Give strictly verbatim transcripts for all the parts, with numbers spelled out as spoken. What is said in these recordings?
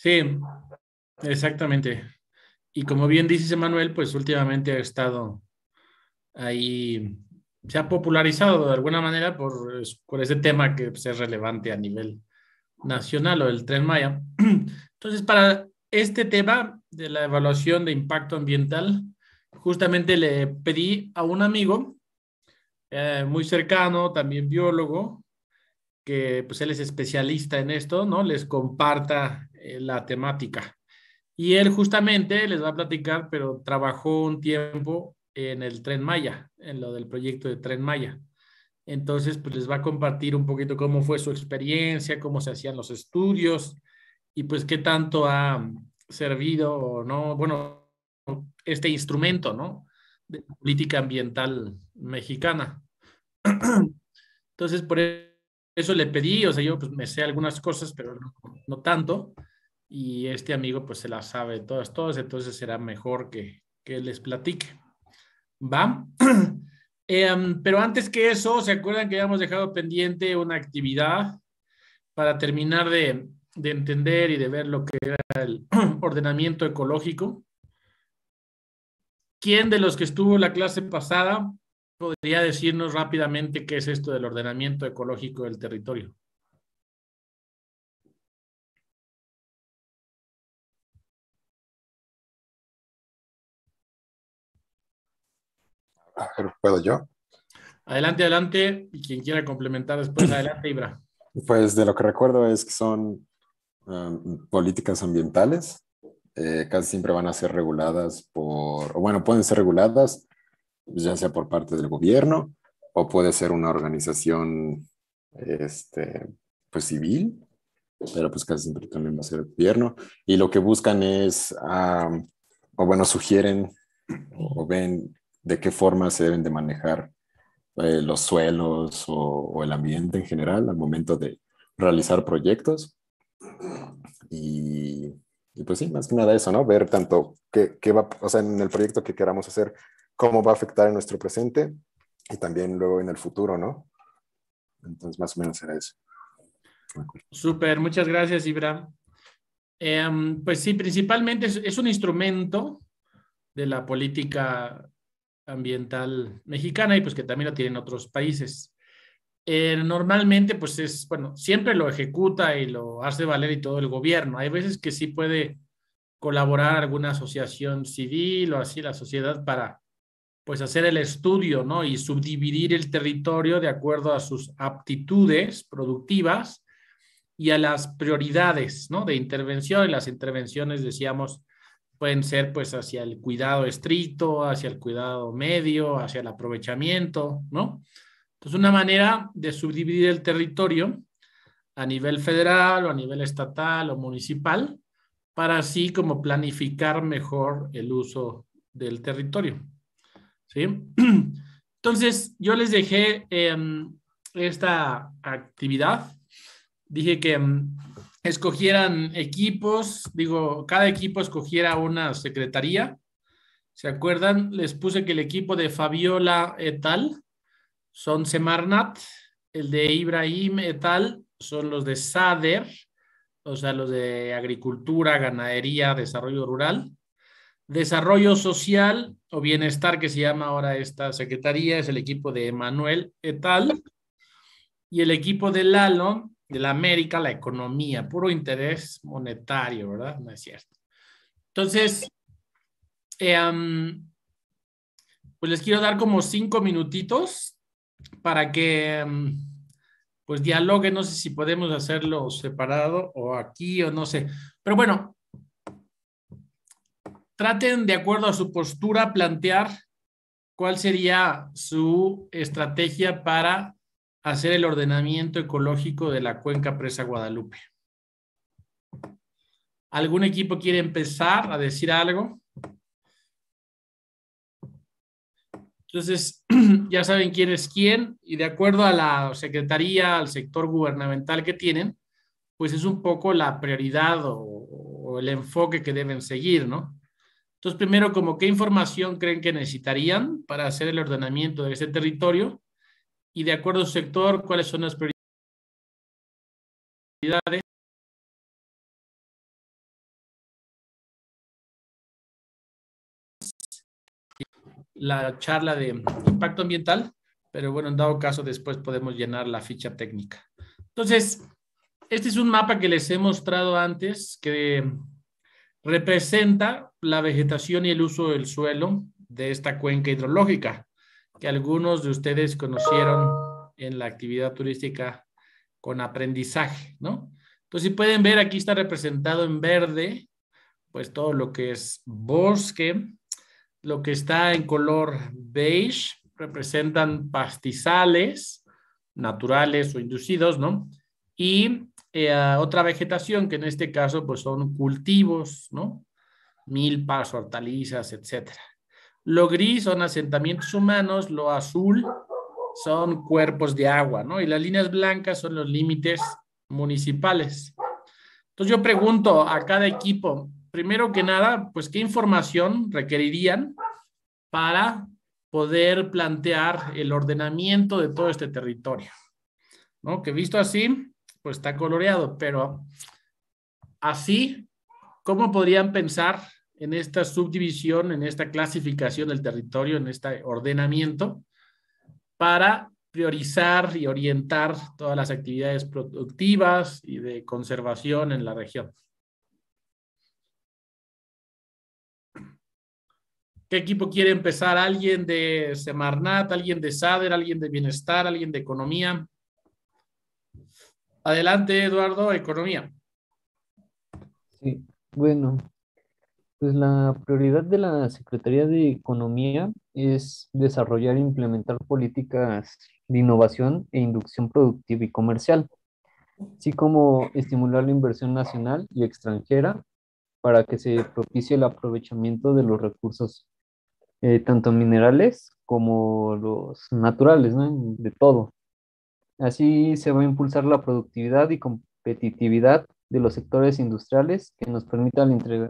Sí, exactamente. Y como bien dices, Emanuel, pues últimamente ha estado ahí, se ha popularizado de alguna manera por, por ese tema que pues, es relevante a nivel nacional o el Tren Maya. Entonces, para este tema de la evaluación de impacto ambiental, justamente le pedí a un amigo eh, muy cercano, también biólogo, que pues él es especialista en esto, ¿no? Les comparta eh, la temática. Y él justamente les va a platicar, pero trabajó un tiempo en el Tren Maya, en lo del proyecto de Tren Maya. Entonces, pues les va a compartir un poquito cómo fue su experiencia, cómo se hacían los estudios y pues qué tanto ha servido o no, bueno, este instrumento, ¿no? De política ambiental mexicana. Entonces, por eso le pedí, o sea, yo pues me sé algunas cosas, pero no, no tanto. Y este amigo pues se las sabe todas, todas, entonces será mejor que, que les platique. ¿Va? Eh, um, pero antes que eso, ¿se acuerdan que habíamos dejado pendiente una actividad para terminar de, de entender y de ver lo que era el ordenamiento ecológico? ¿Quién de los que estuvo la clase pasada podría decirnos rápidamente qué es esto del ordenamiento ecológico del territorio? A ver, ¿puedo yo? Adelante, adelante, y quien quiera complementar después, adelante, Ibra. Pues de lo que recuerdo es que son um, políticas ambientales. Eh, casi siempre van a ser reguladas por, o bueno, pueden ser reguladas ya sea por parte del gobierno o puede ser una organización este, pues civil, pero pues casi siempre también va a ser el gobierno. Y lo que buscan es, um, o bueno, sugieren o, o ven de qué forma se deben de manejar eh, los suelos o, o, el ambiente en general al momento de realizar proyectos. Y, y, pues sí, más que nada eso, ¿no? Ver tanto qué, qué va, o sea, en el proyecto que queramos hacer, cómo va a afectar en nuestro presente y también luego en el futuro, ¿no? Entonces, más o menos era eso. Súper, muchas gracias, Ibra. Eh, pues sí, principalmente es, es un instrumento de la política ambiental mexicana y pues que también lo tienen otros países. Eh, normalmente, pues es, bueno, siempre lo ejecuta y lo hace valer y todo el gobierno. Hay veces que sí puede colaborar alguna asociación civil o así la sociedad para, pues, hacer el estudio, ¿no? Y subdividir el territorio de acuerdo a sus aptitudes productivas y a las prioridades, ¿no? De intervención. Y las intervenciones, decíamos, pueden ser pues hacia el cuidado estricto, hacia el cuidado medio, hacia el aprovechamiento, ¿no? Entonces, una manera de subdividir el territorio a nivel federal o a nivel estatal o municipal para así como planificar mejor el uso del territorio, ¿sí? Entonces, yo les dejé eh, esta actividad. Dije que um, escogieran equipos, digo, cada equipo escogiera una secretaría. ¿Se acuerdan? Les puse que el equipo de Fabiola et al. Son Semarnat, el de Ibrahim et al. Son los de SADER, o sea, los de Agricultura, Ganadería, Desarrollo Rural. Desarrollo Social o Bienestar, que se llama ahora esta secretaría, es el equipo de Manuel et al. Y el equipo de Lalo, de la América, la economía, puro interés monetario, ¿verdad? No es cierto. Entonces, eh, um, pues les quiero dar como cinco minutitos para que um, pues dialoguen, no sé si podemos hacerlo separado o aquí o no sé. Pero bueno, traten de acuerdo a su postura plantear cuál sería su estrategia para hacer el ordenamiento ecológico de la cuenca Presa Guadalupe. ¿Algún equipo quiere empezar a decir algo? Entonces, ya saben quién es quién y de acuerdo a la secretaría, al sector gubernamental que tienen, pues es un poco la prioridad o, o el enfoque que deben seguir, ¿no? Entonces, primero, como qué información creen que necesitarían para hacer el ordenamiento de ese territorio y de acuerdo a su sector, cuáles son las prioridades la charla de impacto ambiental, pero bueno, en dado caso después podemos llenar la ficha técnica. Entonces, este es un mapa que les he mostrado antes que representa la vegetación y el uso del suelo de esta cuenca hidrológica, que algunos de ustedes conocieron en la actividad turística con aprendizaje, ¿no? Entonces, si pueden ver, aquí está representado en verde, pues todo lo que es bosque, lo que está en color beige, representan pastizales naturales o inducidos, ¿no? Y eh, otra vegetación que en este caso pues son cultivos, ¿no? Milpas, hortalizas, etcétera. Lo gris son asentamientos humanos, lo azul son cuerpos de agua, ¿no? Y las líneas blancas son los límites municipales. Entonces yo pregunto a cada equipo, primero que nada, pues qué información requerirían para poder plantear el ordenamiento de todo este territorio, ¿no? Que visto así, pues está coloreado, pero así, ¿cómo podrían pensar en esta subdivisión, en esta clasificación del territorio, en este ordenamiento, para priorizar y orientar todas las actividades productivas y de conservación en la región? ¿Qué equipo quiere empezar? ¿Alguien de Semarnat, alguien de SADER, alguien de Bienestar, alguien de Economía? Adelante, Eduardo, Economía. Sí, bueno, pues la prioridad de la Secretaría de Economía es desarrollar e implementar políticas de innovación e inducción productiva y comercial, así como estimular la inversión nacional y extranjera para que se propicie el aprovechamiento de los recursos, eh, tanto minerales como los naturales, ¿no? De todo. Así se va a impulsar la productividad y competitividad de los sectores industriales que nos permitan la integra-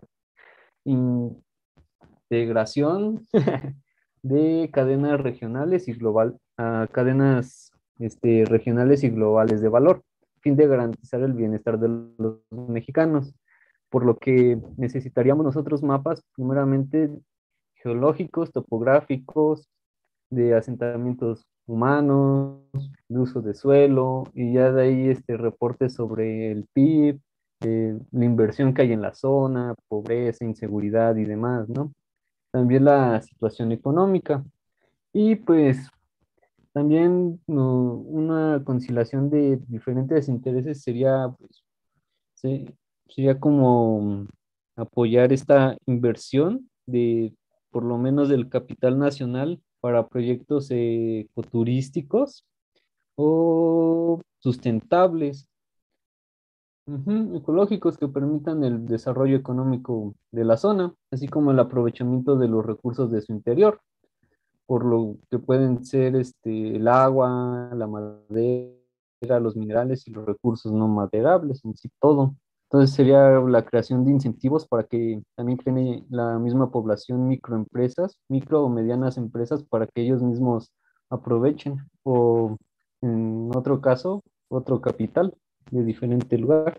integración de cadenas regionales y global, a cadenas este, regionales y globales de valor, a fin de garantizar el bienestar de los mexicanos. Por lo que necesitaríamos nosotros mapas, primeramente geológicos, topográficos, de asentamientos humanos, de uso de suelo, y ya de ahí este reportes sobre el P I B, eh, la inversión que hay en la zona, pobreza, inseguridad y demás, ¿no? También la situación económica. Y pues también no, una conciliación de diferentes intereses sería, pues, se- sería como apoyar esta inversión de por lo menos del capital nacional para proyectos eh, ecoturísticos o sustentables, ujú, ecológicos que permitan el desarrollo económico de la zona, así como el aprovechamiento de los recursos de su interior, por lo que pueden ser este, el agua, la madera, los minerales y los recursos no maderables, en sí todo. Entonces sería la creación de incentivos para que también cree la misma población microempresas, micro o medianas empresas para que ellos mismos aprovechen o en otro caso, otro capital de diferente lugar.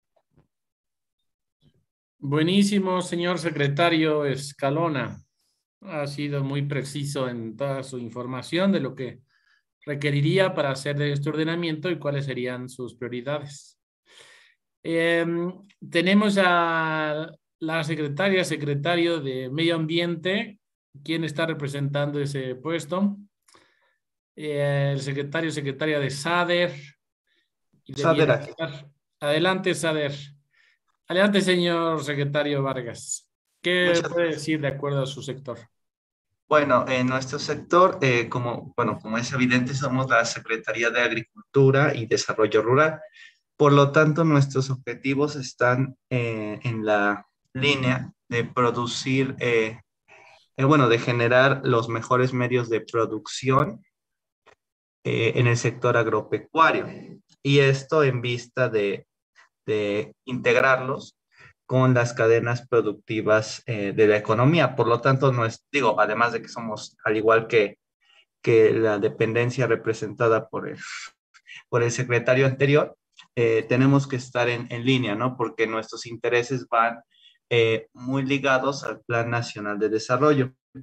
Buenísimo, señor secretario Escalona. Ha sido muy preciso en toda su información de lo que requeriría para hacer este ordenamiento y cuáles serían sus prioridades. Eh, tenemos a la secretaria, secretario de Medio Ambiente. ¿Quién está representando ese puesto? Eh, el secretario, secretaria de SADER y de Sader aquí. Bienestar. Adelante, SADER. Adelante, señor secretario Vargas. ¿Qué Muchas puede gracias. decir de acuerdo a su sector? Bueno, en nuestro sector, eh, como, bueno, como es evidente, somos la Secretaría de Agricultura y Desarrollo Rural. Por lo tanto, nuestros objetivos están eh, en la línea de producir, eh, eh, bueno, de generar los mejores medios de producción eh, en el sector agropecuario. Y esto en vista de, de integrarlos con las cadenas productivas eh, de la economía. Por lo tanto, no es, digo, además de que somos, al igual que, que la dependencia representada por el, por el secretario anterior, eh, tenemos que estar en, en, línea, ¿no? Porque nuestros intereses van eh, muy ligados al Plan Nacional de Desarrollo.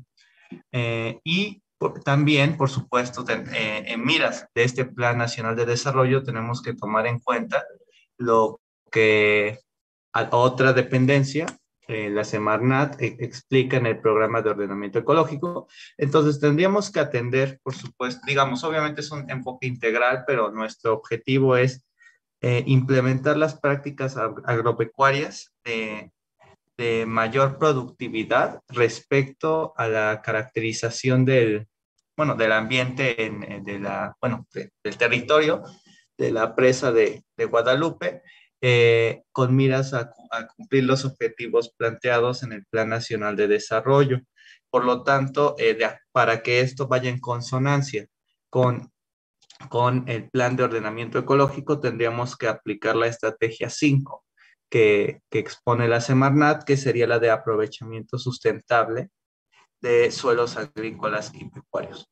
Eh, y por- también, por supuesto, ten- eh, en miras de este Plan Nacional de Desarrollo, tenemos que tomar en cuenta lo que a otra dependencia, eh, la Semarnat, eh, explica en el programa de ordenamiento ecológico. Entonces, tendríamos que atender, por supuesto, digamos, obviamente es un enfoque integral, pero nuestro objetivo es eh, implementar las prácticas ag- agropecuarias de, de mayor productividad respecto a la caracterización del, bueno, del ambiente en, en- de la, bueno, de- del territorio de la presa de, de Guadalupe, eh, con miras a, cu- a cumplir los objetivos planteados en el Plan Nacional de Desarrollo. Por lo tanto, eh, de- para que esto vaya en consonancia con con el plan de ordenamiento ecológico, tendríamos que aplicar la estrategia cinco que, que expone la Semarnat, que sería la de aprovechamiento sustentable de suelos agrícolas y pecuarios.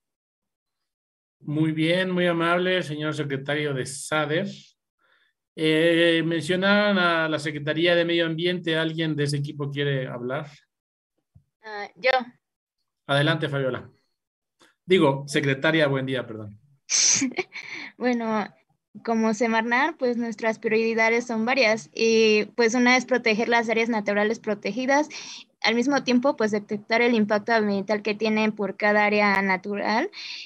Muy bien, muy amable, señor secretario de SADER. Eh, mencionaban a la Secretaría de Medio Ambiente. ¿Alguien de ese equipo quiere hablar? Ah, yo. Adelante, Fabiola. Digo, secretaria, buen día, perdón. Bueno, como Semarnat, pues nuestras prioridades son varias y pues una es proteger las áreas naturales protegidas, al mismo tiempo pues detectar el impacto ambiental que tienen por cada área natural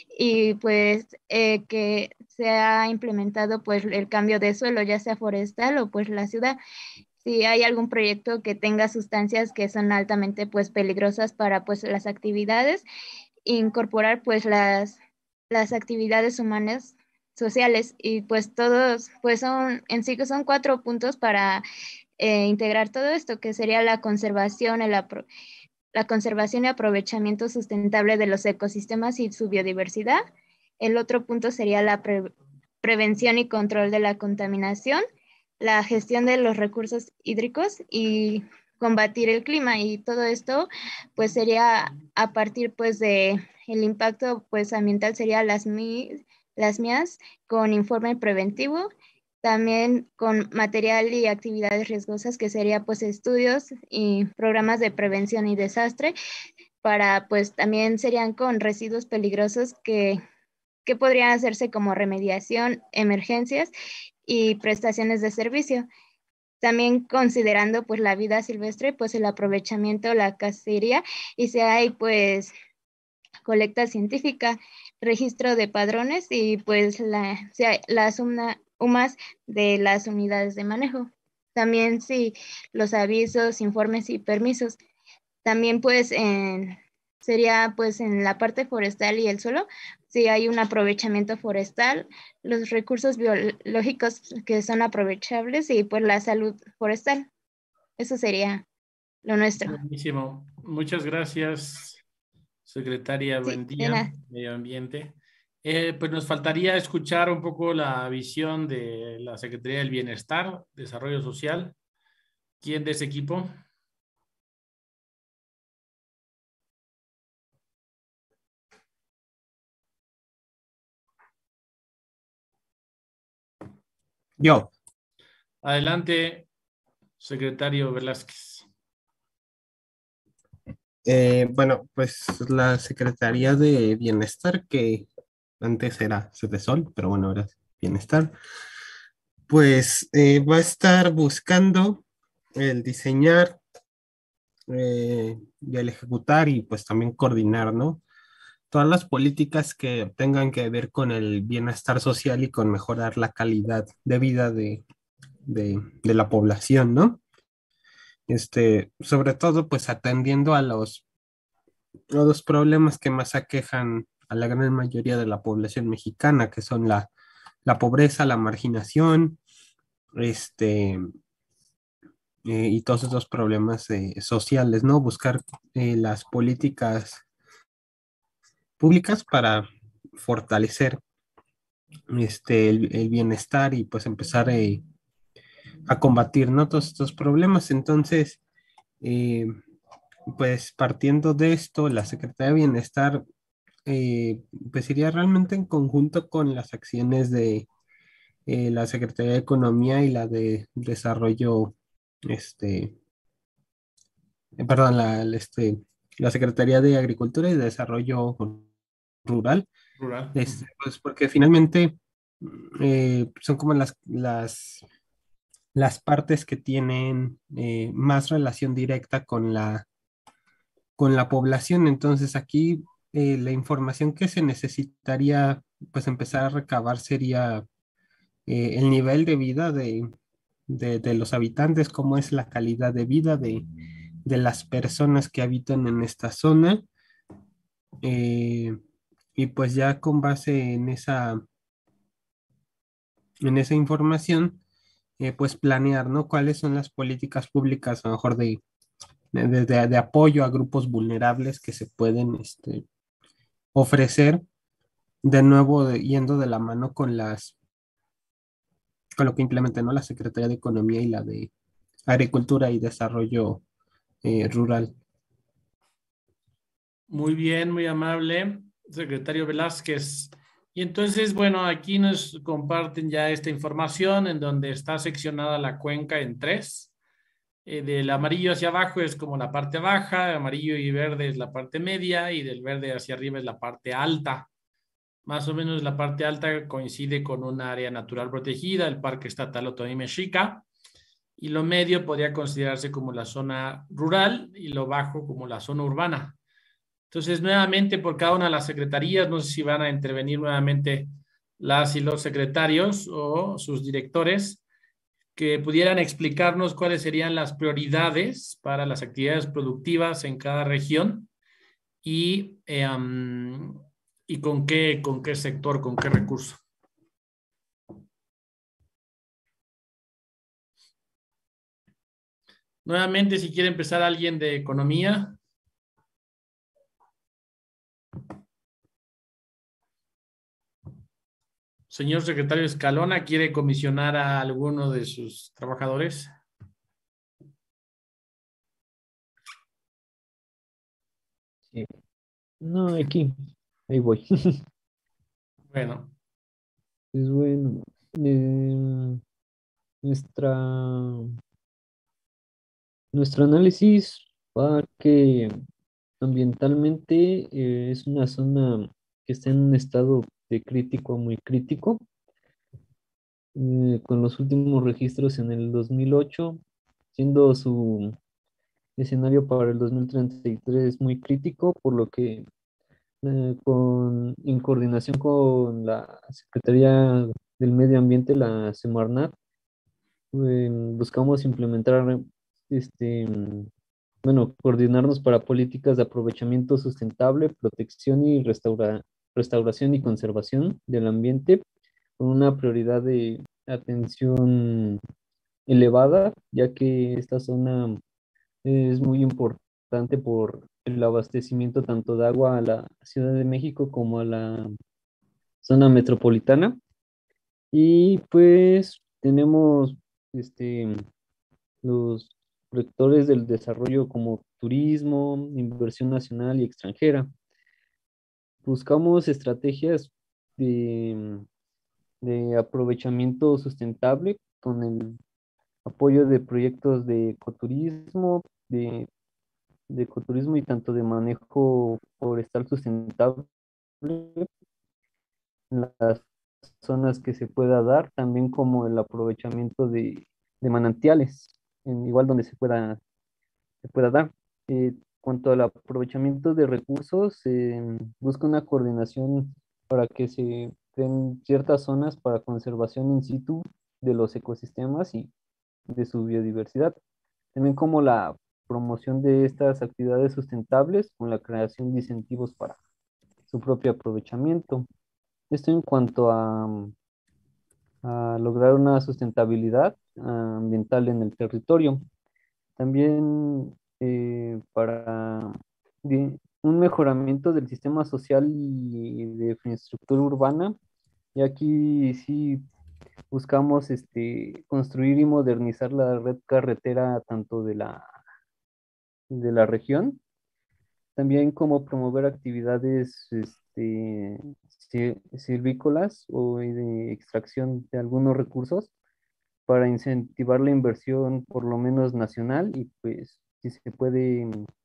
y pues eh, que se ha implementado pues el cambio de suelo, ya sea forestal o pues la ciudad. Si hay algún proyecto que tenga sustancias que son altamente pues peligrosas para pues las actividades, incorporar pues las, las actividades humanas sociales y pues todos, pues son, en sí que son cuatro puntos para eh, integrar todo esto, que sería la conservación, el apro la conservación y aprovechamiento sustentable de los ecosistemas y su biodiversidad. El otro punto sería la pre prevención y control de la contaminación, la gestión de los recursos hídricos y combatir el clima, y todo esto pues sería a partir pues de el impacto pues ambiental, sería las, mi, las mías con informe preventivo, también con material y actividades riesgosas, que sería pues estudios y programas de prevención y desastre, para pues también serían con residuos peligrosos que, que podrían hacerse como remediación, emergencias y prestaciones de servicio. También considerando pues la vida silvestre, pues el aprovechamiento, la cacería, y si hay pues colecta científica, registro de padrones y pues la, o sea, las una, UMAS de las unidades de manejo. También sí, los avisos, informes y permisos. También pues en, sería pues en la parte forestal y el suelo, si hay un aprovechamiento forestal, los recursos biológicos que son aprovechables y pues la salud forestal. Eso sería lo nuestro. Buenísimo. Muchas gracias, secretaria. Sí, Buen de día, nada. Medio Ambiente. Eh, pues nos faltaría escuchar un poco la visión de la Secretaría del Bienestar, Desarrollo Social. ¿Quién de ese equipo? Yo, Adelante, secretario Velázquez. eh, bueno, pues la Secretaría de Bienestar, que antes era Cedesol, pero bueno, ahora es Bienestar, pues eh, va a estar buscando el diseñar eh, y el ejecutar y pues también coordinar, ¿no? Todas las políticas que tengan que ver con el bienestar social y con mejorar la calidad de vida de, de, de la población, ¿no? Este, sobre todo, pues atendiendo a los los dos problemas que más aquejan a la gran mayoría de la población mexicana, que son la, la pobreza, la marginación, este, eh, y todos esos problemas eh, sociales, ¿no? Buscar eh, las políticas públicas para fortalecer este, el, el bienestar y pues empezar eh, a combatir, ¿no? Todos estos problemas. Entonces, eh, pues partiendo de esto, la Secretaría de Bienestar eh, pues iría realmente en conjunto con las acciones de eh, la Secretaría de Economía y la de Desarrollo, este, eh, perdón, la, la, este, la Secretaría de Agricultura y Desarrollo Rural, Rural. este, pues porque finalmente eh, son como las, las, las partes que tienen eh, más relación directa con la, con la población. Entonces aquí eh, la información que se necesitaría pues empezar a recabar sería eh, el nivel de vida de, de, de los habitantes, cómo es la calidad de vida de, de las personas que habitan en esta zona. eh, y pues ya con base en esa, en esa información, eh, pues planear, ¿no? ¿Cuáles son las políticas públicas, a lo mejor de, de, de- de apoyo a grupos vulnerables que se pueden este, ofrecer, de nuevo de- yendo de la mano con las, con lo que implementan, ¿no? La Secretaría de Economía y la de Agricultura y Desarrollo eh, Rural. Muy bien, muy amable, secretario Velázquez. Y entonces, bueno, aquí nos comparten ya esta información en donde está seccionada la cuenca en tres. Eh, del amarillo hacia abajo es como la parte baja, amarillo y verde es la parte media y del verde hacia arriba es la parte alta. Más o menos la parte alta coincide con un área natural protegida, el Parque Estatal Otomí Mexica, y lo medio podría considerarse como la zona rural y lo bajo como la zona urbana. Entonces, nuevamente, por cada una de las secretarías, no sé si van a intervenir nuevamente las y los secretarios o sus directores, que pudieran explicarnos cuáles serían las prioridades para las actividades productivas en cada región y, eh, um, y con qué, con qué sector, con qué recurso. Nuevamente, si quiere empezar alguien de economía. Señor secretario Escalona, ¿quiere comisionar a alguno de sus trabajadores? Sí. No, aquí, ahí voy. Bueno, Es bueno. eh, nuestra, nuestro análisis va que ambientalmente eh, es una zona que está en un estado de crítico a muy crítico, eh, con los últimos registros en el dos mil ocho, siendo su escenario para el dos mil treinta y tres muy crítico, por lo que eh, con, en coordinación con la Secretaría del Medio Ambiente, la Semarnat, eh, buscamos implementar, este, mm, bueno, coordinarnos para políticas de aprovechamiento sustentable, protección y restaura- restauración y conservación del ambiente, con una prioridad de atención elevada, ya que esta zona es muy importante por el abastecimiento tanto de agua a la Ciudad de México como a la zona metropolitana. Y pues tenemos este, los vectores del desarrollo como turismo, inversión nacional y extranjera. Buscamos estrategias de, de aprovechamiento sustentable con el apoyo de proyectos de ecoturismo, de, de ecoturismo y tanto de manejo forestal sustentable en las zonas que se pueda dar, también como el aprovechamiento de, de manantiales, en igual donde se pueda, se pueda dar. Eh, cuanto al aprovechamiento de recursos, eh, busca una coordinación para que se den ciertas zonas para conservación in situ de los ecosistemas y de su biodiversidad, también como la promoción de estas actividades sustentables con la creación de incentivos para su propio aprovechamiento. Esto en cuanto a, a lograr una sustentabilidad ah, ambiental en el territorio. También eh, para di- un mejoramiento del sistema social y de infraestructura urbana. Y aquí sí buscamos este, construir y modernizar la red carretera tanto de la, de la región, también como promover actividades este, si- silvícolas o de extracción de algunos recursos para incentivar la inversión por lo menos nacional y pues si se puede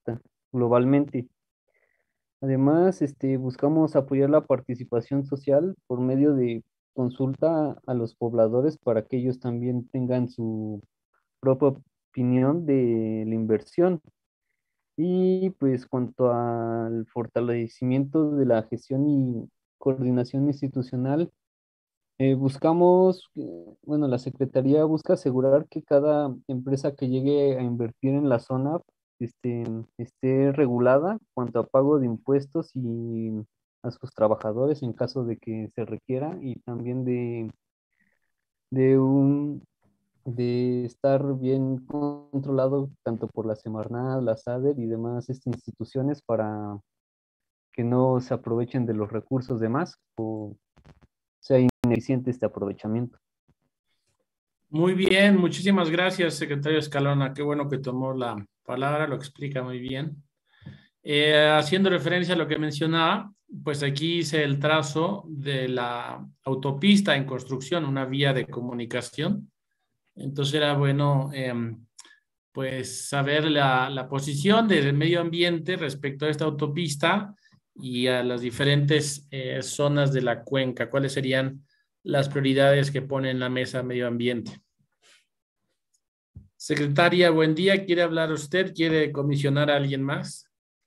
globalmente. Además, este, buscamos apoyar la participación social por medio de consulta a los pobladores para que ellos también tengan su propia opinión de la inversión. Y pues cuanto al fortalecimiento de la gestión y coordinación institucional, eh, buscamos, eh, bueno, la Secretaría busca asegurar que cada empresa que llegue a invertir en la zona este, esté regulada cuanto a pago de impuestos y a sus trabajadores en caso de que se requiera, y también de, de un de estar bien controlado tanto por la Semarnat, la SADER y demás este, instituciones para que no se aprovechen de los recursos de más o sea ineficiente este aprovechamiento. Muy bien, muchísimas gracias, secretario Escalona. Qué bueno que tomó la palabra, lo explica muy bien. Eh, haciendo referencia a lo que mencionaba, pues aquí hice el trazo de la autopista en construcción, una vía de comunicación. Entonces era bueno eh, pues saber la, la posición del medio ambiente respecto a esta autopista y a las diferentes eh, zonas de la cuenca. ¿Cuáles serían las prioridades que pone en la mesa medio ambiente? Secretaria, buen día. ¿Quiere hablar usted? ¿Quiere comisionar a alguien más?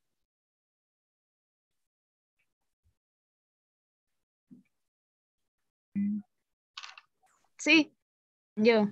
Sí, yo.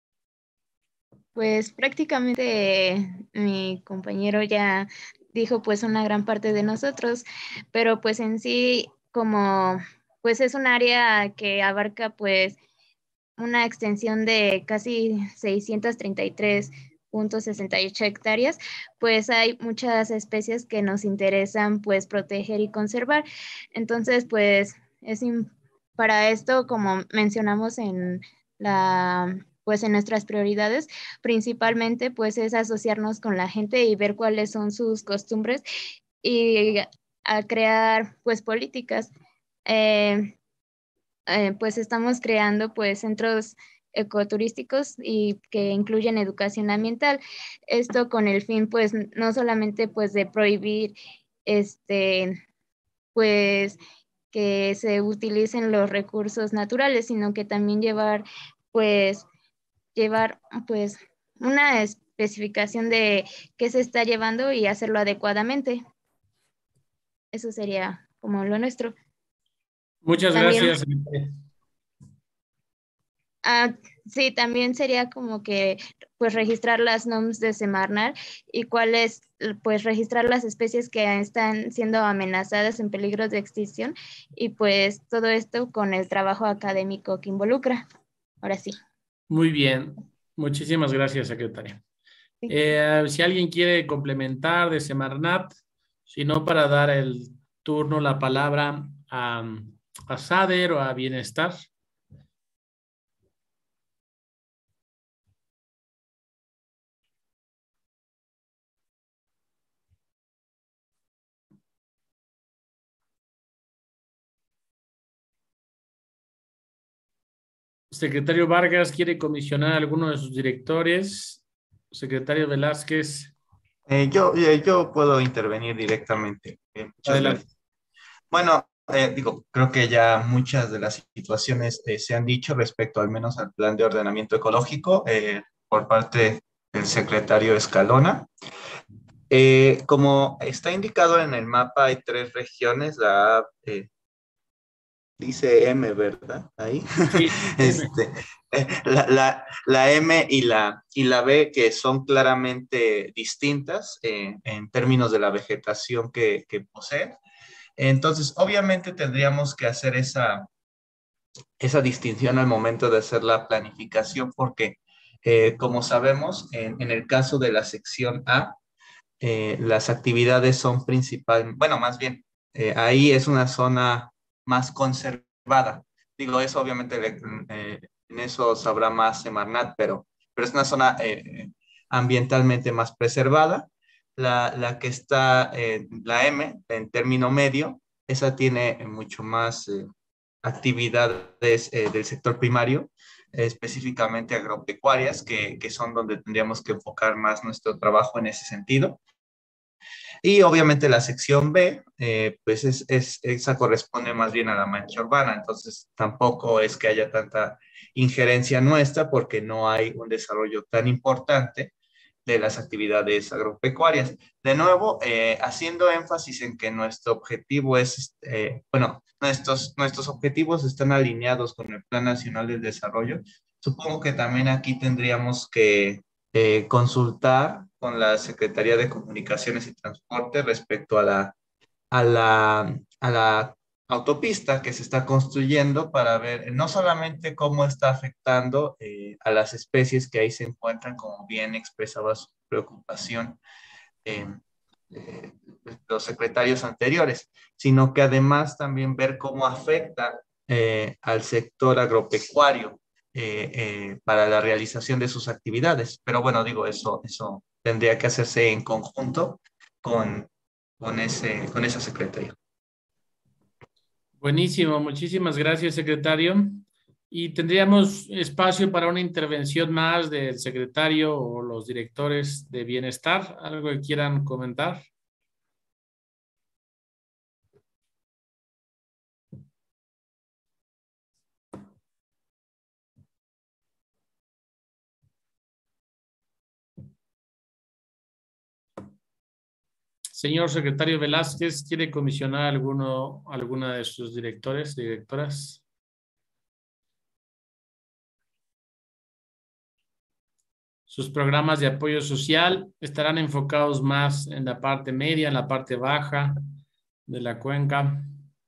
Pues prácticamente mi compañero ya dijo pues una gran parte de nosotros, pero pues en sí como pues es un área que abarca pues una extensión de casi seiscientos treinta y tres punto sesenta y ocho hectáreas, pues hay muchas especies que nos interesan pues proteger y conservar. Entonces pues es para esto, como mencionamos en la pues en nuestras prioridades, principalmente pues es asociarnos con la gente y ver cuáles son sus costumbres y a crear pues políticas. Eh, eh, pues estamos creando pues centros ecoturísticos y que incluyen educación ambiental. Esto con el fin pues no solamente pues de prohibir este pues que se utilicen los recursos naturales, sino que también llevar pues llevar pues una especificación de qué se está llevando y hacerlo adecuadamente. Eso sería como lo nuestro. Muchas También gracias. Ah, sí, también sería como que pues registrar las N O Ms de Semarnat y cuáles, pues registrar las especies que están siendo amenazadas en peligro de extinción y pues todo esto con el trabajo académico que involucra. Ahora sí. Muy bien. Muchísimas gracias, secretaria. Sí. Eh, si alguien quiere complementar de Semarnat, si no, para dar el turno, la palabra a, a SADER o a Bienestar. Secretario Vargas, ¿quiere comisionar a alguno de sus directores? Secretario Velázquez. Eh, yo, eh, yo puedo intervenir directamente. Eh, muchas Adelante. gracias. Bueno, eh, digo, creo que ya muchas de las situaciones eh, se han dicho respecto al menos al plan de ordenamiento ecológico eh, por parte del secretario Escalona. Eh, como está indicado en el mapa, hay tres regiones, la eh, dice M, ¿verdad? Ahí. Sí, este, eh, la, la, la M y la, y la B, que son claramente distintas eh, en términos de la vegetación que, que poseen. Entonces, obviamente tendríamos que hacer esa, esa distinción al momento de hacer la planificación, porque, eh, como sabemos, en, en, el caso de la sección A, eh, las actividades son principal, bueno, más bien, eh, ahí es una zona más conservada. Digo, eso obviamente le, eh, en eso sabrá más Semarnat, pero, pero es una zona eh, ambientalmente más preservada. La, la que está, eh, la M, en término medio, esa tiene mucho más eh, actividades eh, del sector primario, específicamente agropecuarias, que, que son donde tendríamos que enfocar más nuestro trabajo en ese sentido. Y obviamente la sección B, eh, pues es, es, esa corresponde más bien a la mancha urbana, entonces tampoco es que haya tanta injerencia nuestra porque no hay un desarrollo tan importante de las actividades agropecuarias. De nuevo, eh, haciendo énfasis en que nuestro objetivo es, eh, bueno, nuestros, nuestros objetivos están alineados con el Plan Nacional del Desarrollo. Supongo que también aquí tendríamos que eh, consultar con la Secretaría de Comunicaciones y Transporte respecto a la, a la, a la autopista que se está construyendo para ver no solamente cómo está afectando eh, a las especies que ahí se encuentran, como bien expresaba su preocupación eh, eh, los secretarios anteriores, sino que además también ver cómo afecta eh, al sector agropecuario eh, eh, para la realización de sus actividades. Pero bueno, digo, eso, eso tendría que hacerse en conjunto con, con, ese, con esa secretaría. Buenísimo, muchísimas gracias, secretario. Y tendríamos espacio para una intervención más del secretario o los directores de bienestar. ¿Algo que quieran comentar? Señor secretario Velázquez, ¿quiere comisionar alguno, alguna de sus directores, directoras? Sus programas de apoyo social estarán enfocados más en la parte media, en la parte baja de la cuenca.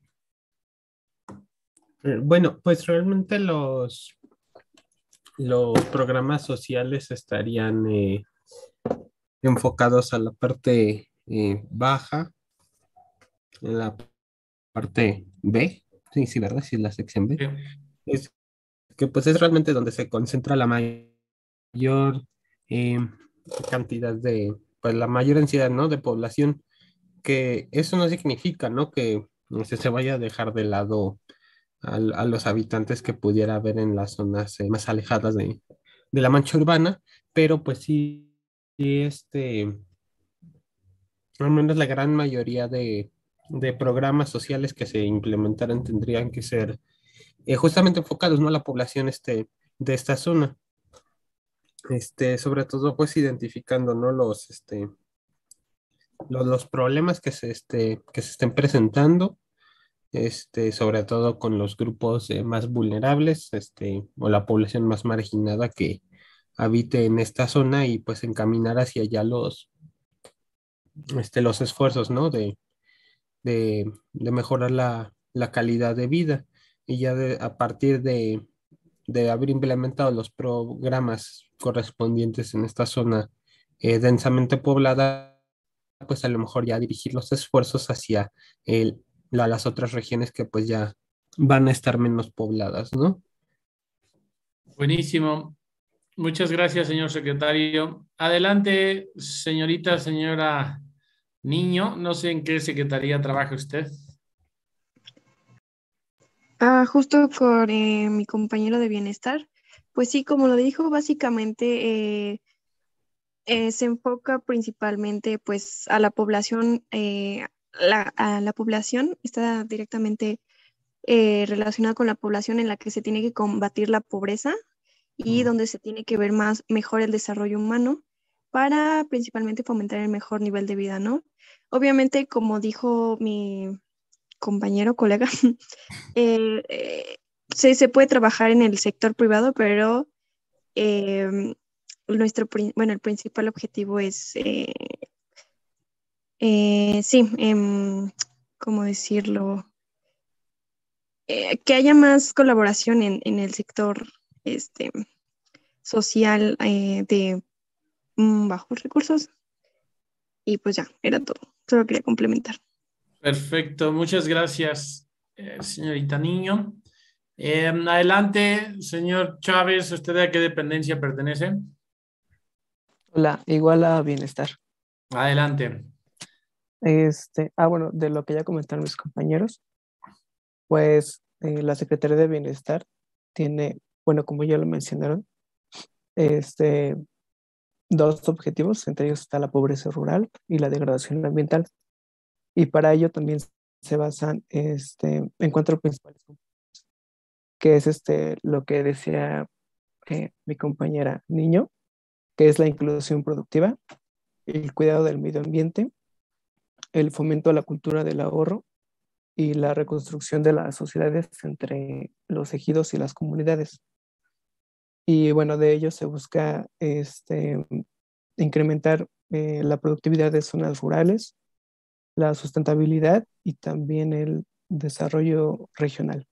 Eh, Bueno, pues realmente los, los programas sociales estarían eh, enfocados a la parte eh, baja, en la parte B. Sí, sí, ¿verdad? Sí, es la sección B. Sí. Es que pues es realmente donde se concentra la mayor eh, cantidad de, pues la mayor densidad, ¿no? De población, que eso no significa, ¿no? Que no sé, se vaya a dejar de lado a, a los habitantes que pudiera haber en las zonas eh, más alejadas de, de la mancha urbana, pero pues sí, sí, este, al menos la gran mayoría de, de programas sociales que se implementaran tendrían que ser eh, justamente enfocados, ¿no? A la población este, de esta zona. Este, sobre todo, pues identificando, ¿no? Los, este, los, los problemas que se, este, que se estén presentando, este, sobre todo con los grupos eh, más vulnerables, este, o la población más marginada que habite en esta zona y pues encaminar hacia allá los, este, los esfuerzos, ¿no? De, de, de mejorar la, la calidad de vida. Y ya de- a partir de, de haber implementado los programas correspondientes en esta zona eh, densamente poblada, pues a lo mejor ya dirigir los esfuerzos hacia el, la- las otras regiones que pues ya van a estar menos pobladas, ¿no? Buenísimo. Muchas gracias, señor secretario. Adelante, señorita, señora Niño. No sé en qué secretaría trabaja usted. Ah, justo con eh, mi compañero de bienestar. Pues sí, como lo dijo, básicamente eh, eh, se enfoca principalmente pues a la población, eh, la, a la población está directamente eh, relacionada con la población en la que se tiene que combatir la pobreza y Mm. donde se tiene que ver más mejor el desarrollo humano para principalmente fomentar el mejor nivel de vida, ¿no? Obviamente, como dijo mi compañero, colega, eh, eh, se, se puede trabajar en el sector privado, pero eh, nuestro, pri- bueno, el principal objetivo es, eh, eh, sí, em, ¿cómo decirlo? Eh, que haya más colaboración en, en el sector este, social eh, de mm, bajos recursos. Y pues ya, era todo. Solo quería complementar. Perfecto, muchas gracias, eh, señorita Niño. Eh, adelante, señor Chávez, ¿usted a qué dependencia pertenece? Hola, igual a bienestar. Adelante. Este, ah, bueno, de lo que ya comentaron mis compañeros, pues eh, la Secretaría de Bienestar tiene, bueno, como ya lo mencionaron, este, dos objetivos, entre ellos está la pobreza rural y la degradación ambiental. Y para ello también se basan este, en cuatro principales componentes, que es este, lo que decía eh, mi compañera Niño, que es la inclusión productiva, el cuidado del medio ambiente, el fomento a la cultura del ahorro y la reconstrucción de las sociedades entre los ejidos y las comunidades. Y bueno, de ello se busca este, incrementar eh, la productividad de zonas rurales, la sustentabilidad y también el desarrollo regional.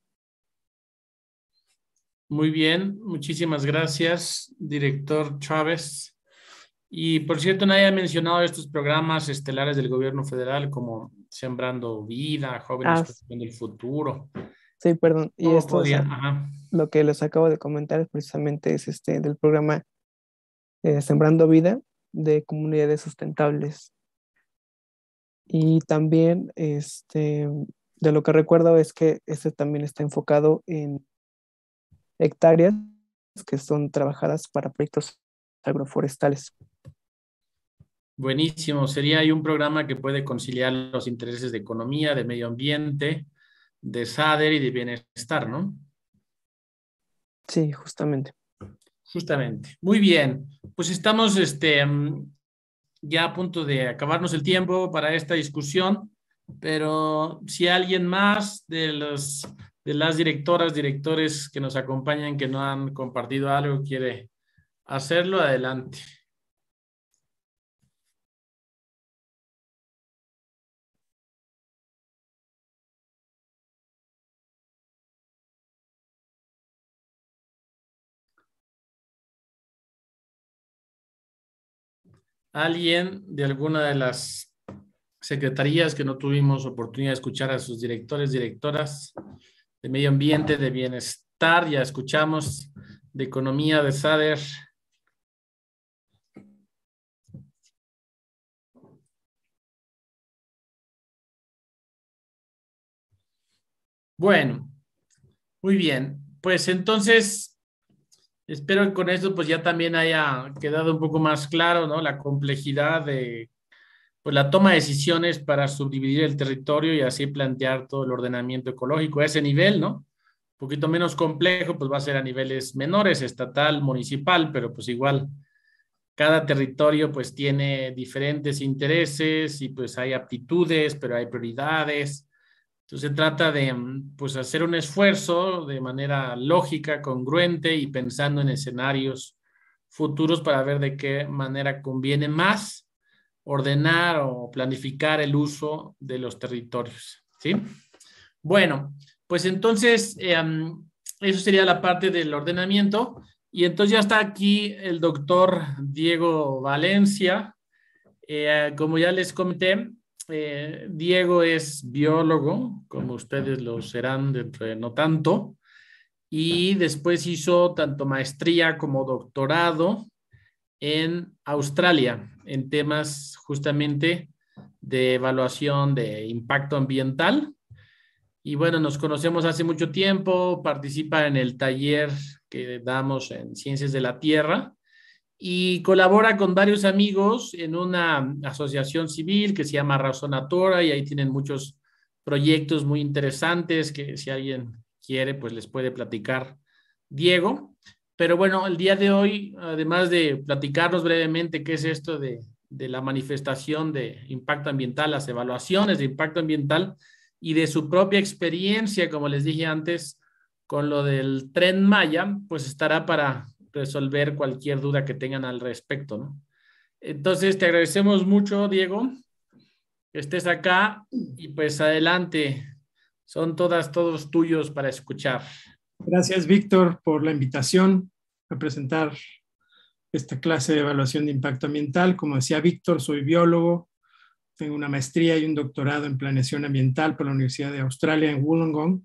Muy bien, muchísimas gracias, director Chávez. Y por cierto, nadie ha mencionado estos programas estelares del gobierno federal como Sembrando Vida, Jóvenes Ah, Construyendo el Futuro. sí, perdón. Y ¿Cómo esto, o sea, podrían? Ajá. lo que les acabo de comentar es precisamente es este del programa eh, Sembrando Vida de comunidades sustentables. Y también este, de lo que recuerdo es que este también está enfocado en hectáreas que son trabajadas para proyectos agroforestales. Buenísimo. Sería ahí un programa que puede conciliar los intereses de economía, de medio ambiente, de SADER y de bienestar, ¿no? Sí, justamente. Justamente. Muy bien. Pues estamos este, ya a punto de acabarnos el tiempo para esta discusión, pero si alguien más de, los, de las directoras, directores que nos acompañan, que no han compartido algo, quiere hacerlo, adelante. ¿Alguien de alguna de las secretarías que no tuvimos oportunidad de escuchar a sus directores, directoras de medio ambiente, de bienestar, ya escuchamos, de economía, de SADER? Bueno, muy bien. Pues entonces, espero que con esto pues ya también haya quedado un poco más claro, ¿no? La complejidad de pues, la toma de decisiones para subdividir el territorio y así plantear todo el ordenamiento ecológico a ese nivel, ¿no? Un poquito menos complejo, pues va a ser a niveles menores, estatal, municipal, pero pues igual cada territorio pues tiene diferentes intereses y pues hay aptitudes, pero hay prioridades. Entonces se trata de pues hacer un esfuerzo de manera lógica, congruente y pensando en escenarios futuros para ver de qué manera conviene más ordenar o planificar el uso de los territorios, ¿sí? Bueno, pues entonces eh, eso sería la parte del ordenamiento y entonces ya está aquí el doctor Diego Valencia. Eh, como ya les comenté, eh, Diego es biólogo, como ustedes lo serán dentro de no tanto, y después hizo tanto maestría como doctorado en Australia en temas justamente de evaluación de impacto ambiental. Y bueno, nos conocemos hace mucho tiempo, participa en el taller que damos en Ciencias de la Tierra y colabora con varios amigos en una asociación civil que se llama Razonatora y ahí tienen muchos proyectos muy interesantes que si alguien quiere, pues les puede platicar Diego. Pero bueno, el día de hoy, además de platicarnos brevemente qué es esto de, de la manifestación de impacto ambiental, las evaluaciones de impacto ambiental y de su propia experiencia, como les dije antes, con lo del Tren Maya, pues estará para resolver cualquier duda que tengan al respecto, ¿no? Entonces, te agradecemos mucho, Diego, que estés acá y pues adelante, son todas, todos tuyos para escuchar. Gracias, Víctor, por la invitación a presentar esta clase de evaluación de impacto ambiental. Como decía Víctor, soy biólogo, tengo una maestría y un doctorado en planeación ambiental por la Universidad de Australia en Wollongong.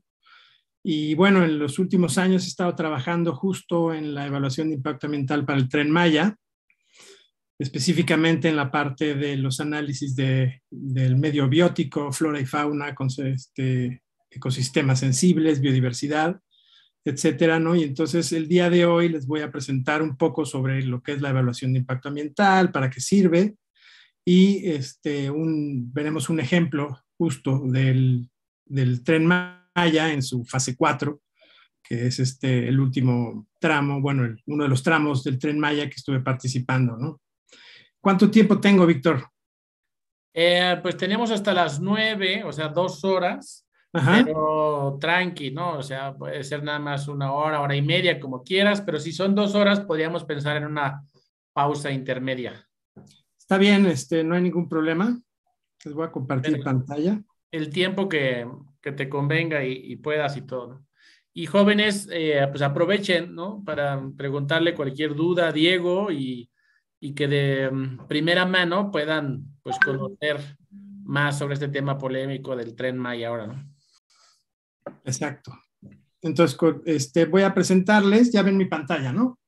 Y bueno, en los últimos años he estado trabajando justo en la evaluación de impacto ambiental para el Tren Maya, específicamente en la parte de los análisis de, del medio biótico, flora y fauna, con este, ecosistemas sensibles, biodiversidad, etcétera, ¿no? Y entonces el día de hoy les voy a presentar un poco sobre lo que es la evaluación de impacto ambiental, para qué sirve, y este, un, veremos un ejemplo justo del, del Tren Maya en su fase cuatro, que es este, el último tramo, bueno, el, uno de los tramos del Tren Maya que estuve participando, ¿no? ¿Cuánto tiempo tengo, Víctor? Eh, pues tenemos hasta las nueve, o sea, dos horas, Ajá. pero tranqui, ¿no? O sea, puede ser nada más una hora, hora y media, como quieras, pero si son dos horas, podríamos pensar en una pausa intermedia. Está bien, este, no hay ningún problema. Les voy a compartir El, pantalla. el tiempo que, que te convenga y, y puedas y todo, ¿no? Y jóvenes, eh, pues aprovechen, ¿no? Para preguntarle cualquier duda a Diego y, y que de um, primera mano puedan, pues, conocer más sobre este tema polémico del Tren Maya ahora, ¿no? Exacto. Entonces, este, voy a presentarles, ya ven mi pantalla, ¿no?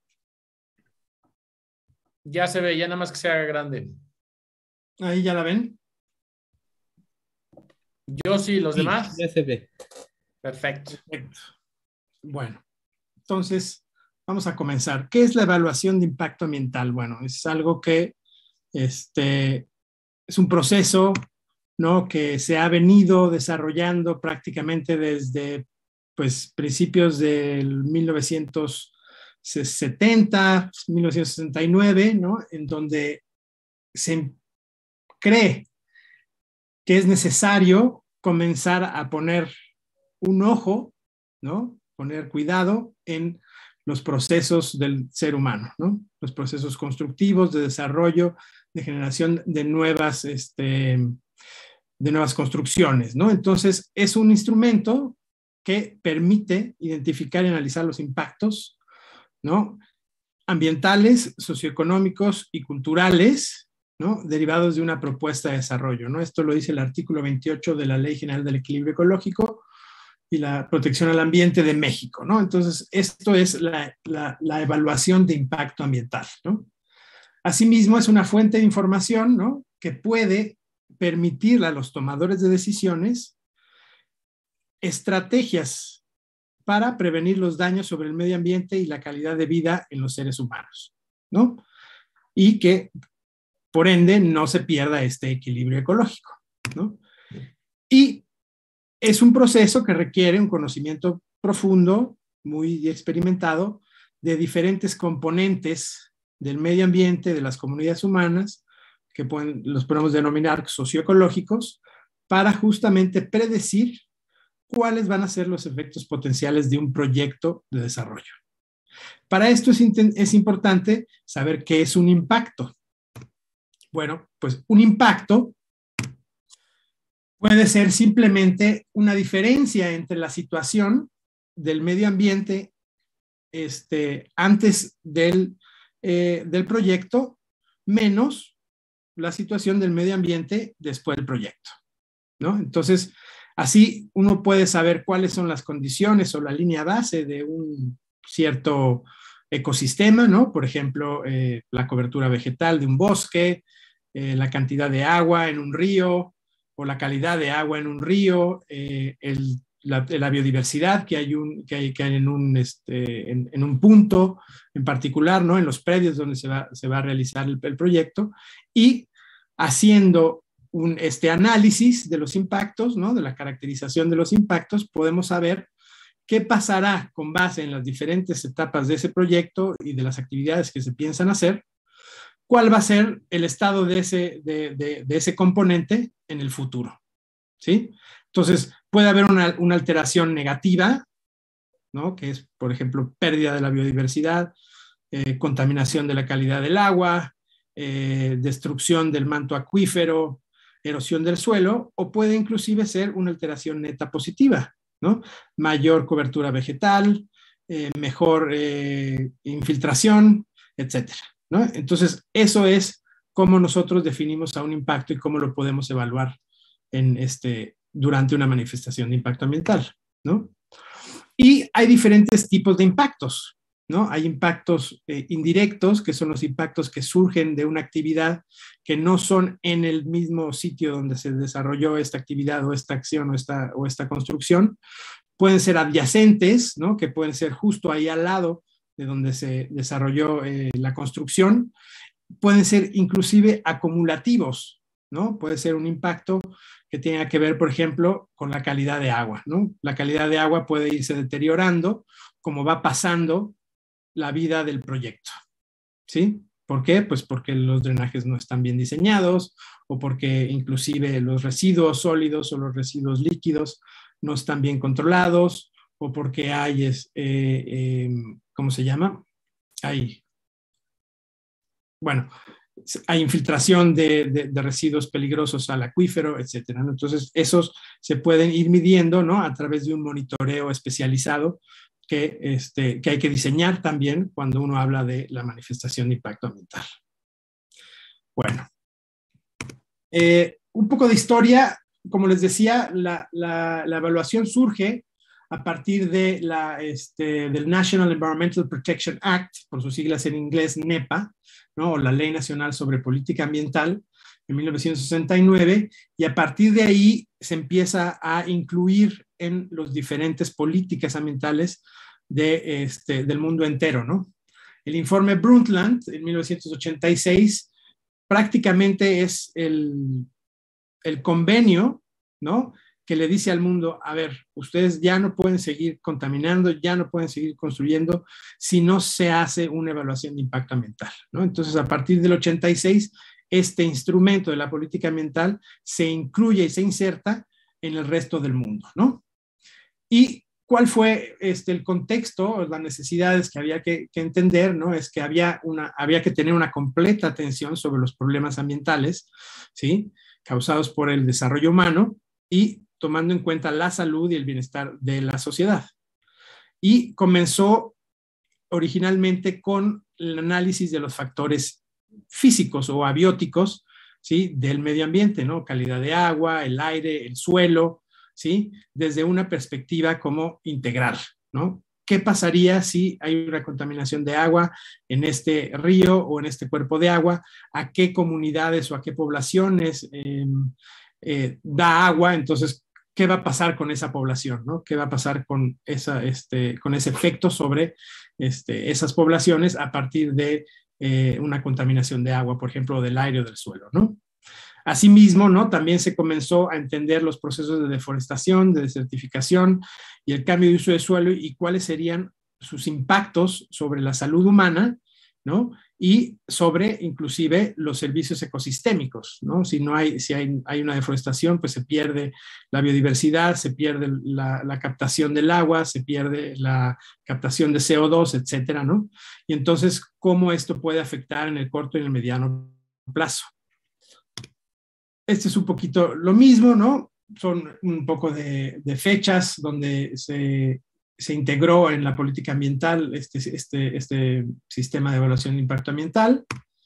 Ya se ve, ya nada más que se haga grande. Ahí ya la ven. Yo sí, los Sí, demás. ya se ve. Perfecto. Perfecto. Bueno, entonces vamos a comenzar. ¿Qué es la evaluación de impacto ambiental? Bueno, es algo que este, es un proceso, ¿no?, que se ha venido desarrollando prácticamente desde, pues, principios del mil novecientos setenta, mil novecientos sesenta y nueve, ¿no?, en donde se cree que es necesario comenzar a poner un ojo, ¿no?, poner cuidado en los procesos del ser humano, ¿no?, los procesos constructivos de desarrollo, de generación de nuevas, este, de nuevas construcciones, ¿no? Entonces, es un instrumento que permite identificar y analizar los impactos, ¿no?, ambientales, socioeconómicos y culturales, ¿no?, derivados de una propuesta de desarrollo, ¿no? Esto lo dice el artículo veintiocho de la Ley General del Equilibrio Ecológico y la protección al ambiente de México, ¿no? Entonces, esto es la, la, la evaluación de impacto ambiental, ¿no? Asimismo, es una fuente de información, ¿no?, que puede permitirle a los tomadores de decisiones estrategias para prevenir los daños sobre el medio ambiente y la calidad de vida en los seres humanos, ¿no? Y que, por ende, no se pierda este equilibrio ecológico, ¿no? Y es un proceso que requiere un conocimiento profundo, muy experimentado, de diferentes componentes del medio ambiente, de las comunidades humanas, que pueden, los podemos denominar socioecológicos, para justamente predecir cuáles van a ser los efectos potenciales de un proyecto de desarrollo. Para esto es, es importante saber qué es un impacto. Bueno, pues un impacto puede ser simplemente una diferencia entre la situación del medio ambiente este, antes del, eh, del proyecto menos la situación del medio ambiente después del proyecto, ¿no? Entonces, así uno puede saber cuáles son las condiciones o la línea base de un cierto ecosistema, ¿no? Por ejemplo, eh, la cobertura vegetal de un bosque, eh, la cantidad de agua en un río o la calidad de agua en un río, eh, el, la, la biodiversidad que hay, un, que hay, que hay en, un, este, en, en un punto en particular, ¿no?, en los predios donde se va, se va a realizar el, el proyecto, y haciendo un este análisis de los impactos, ¿no?, de la caracterización de los impactos, podemos saber qué pasará con base en las diferentes etapas de ese proyecto y de las actividades que se piensan hacer, cuál va a ser el estado de ese, de, de, de ese componente en el futuro, ¿sí? Entonces, puede haber una, una alteración negativa, ¿no?, que es, por ejemplo, pérdida de la biodiversidad, eh, contaminación de la calidad del agua, eh, destrucción del manto acuífero, erosión del suelo, o puede inclusive ser una alteración neta positiva, ¿no?, mayor cobertura vegetal, eh, mejor eh, infiltración, etcétera, ¿no? Entonces, eso es cómo nosotros definimos a un impacto y cómo lo podemos evaluar en este, durante una manifestación de impacto ambiental, ¿no? Y hay diferentes tipos de impactos, ¿no? Hay impactos eh, indirectos, que son los impactos que surgen de una actividad que no son en el mismo sitio donde se desarrolló esta actividad o esta acción o esta, o esta construcción, pueden ser adyacentes, ¿no? Que pueden ser justo ahí al lado de donde se desarrolló eh, la construcción, pueden ser inclusive acumulativos, ¿no? Puede ser un impacto que tenga que ver, por ejemplo, con la calidad de agua, ¿no? La calidad de agua puede irse deteriorando como va pasando la vida del proyecto, ¿sí? ¿Por qué? Pues porque los drenajes no están bien diseñados o porque inclusive los residuos sólidos o los residuos líquidos no están bien controlados o porque hay, eh, eh, ¿cómo se llama? Hay, bueno, hay infiltración de, de, de residuos peligrosos al acuífero, etcétera, ¿no? Entonces, esos se pueden ir midiendo, ¿no? A través de un monitoreo especializado que, este, que hay que diseñar también cuando uno habla de la manifestación de impacto ambiental. Bueno, eh, un poco de historia. Como les decía, la, la, la evaluación surge a partir de la, este, del National Environmental Protection Act, por sus siglas en inglés NEPA, ¿no? O la Ley Nacional sobre Política Ambiental, en mil novecientos sesenta y nueve, y a partir de ahí se empieza a incluir en las diferentes políticas ambientales de, este, del mundo entero, ¿no? El informe Brundtland, en mil novecientos ochenta y seis, prácticamente es el, el convenio, ¿no? Que le dice al mundo, a ver, ustedes ya no pueden seguir contaminando, ya no pueden seguir construyendo si no se hace una evaluación de impacto ambiental, ¿no? Entonces, a partir del ochenta y seis, este instrumento de la política ambiental se incluye y se inserta en el resto del mundo, ¿no? ¿Y cuál fue este, el contexto, las necesidades que había que, que entender, ¿no? Es que había, una, había que tener una completa atención sobre los problemas ambientales, ¿sí? Causados por el desarrollo humano y tomando en cuenta la salud y el bienestar de la sociedad. Y comenzó originalmente con el análisis de los factores físicos o abióticos, ¿sí? Del medio ambiente, ¿no? Calidad de agua, el aire, el suelo, ¿sí? Desde una perspectiva como integral, ¿no? ¿Qué pasaría si hay una contaminación de agua en este río o en este cuerpo de agua? ¿A qué comunidades o a qué poblaciones eh, eh, da agua? Entonces, ¿qué va a pasar con esa población, ¿no? ¿Qué va a pasar con, esa, este, con ese efecto sobre este, esas poblaciones a partir de eh, una contaminación de agua, por ejemplo, del aire o del suelo, ¿no? Asimismo, ¿no? También se comenzó a entender los procesos de deforestación, de desertificación y el cambio de uso de suelo y cuáles serían sus impactos sobre la salud humana, ¿no? Y sobre inclusive los servicios ecosistémicos, ¿no? Si no hay, si hay, hay una deforestación, pues se pierde la biodiversidad, se pierde la, la captación del agua, se pierde la captación de C O dos, etcétera, ¿no? Y entonces, ¿cómo esto puede afectar en el corto y en el mediano plazo? Este es un poquito lo mismo, ¿no? Son un poco de, de fechas donde se, se integró en la política ambiental este, este, este sistema de evaluación de impacto ambiental.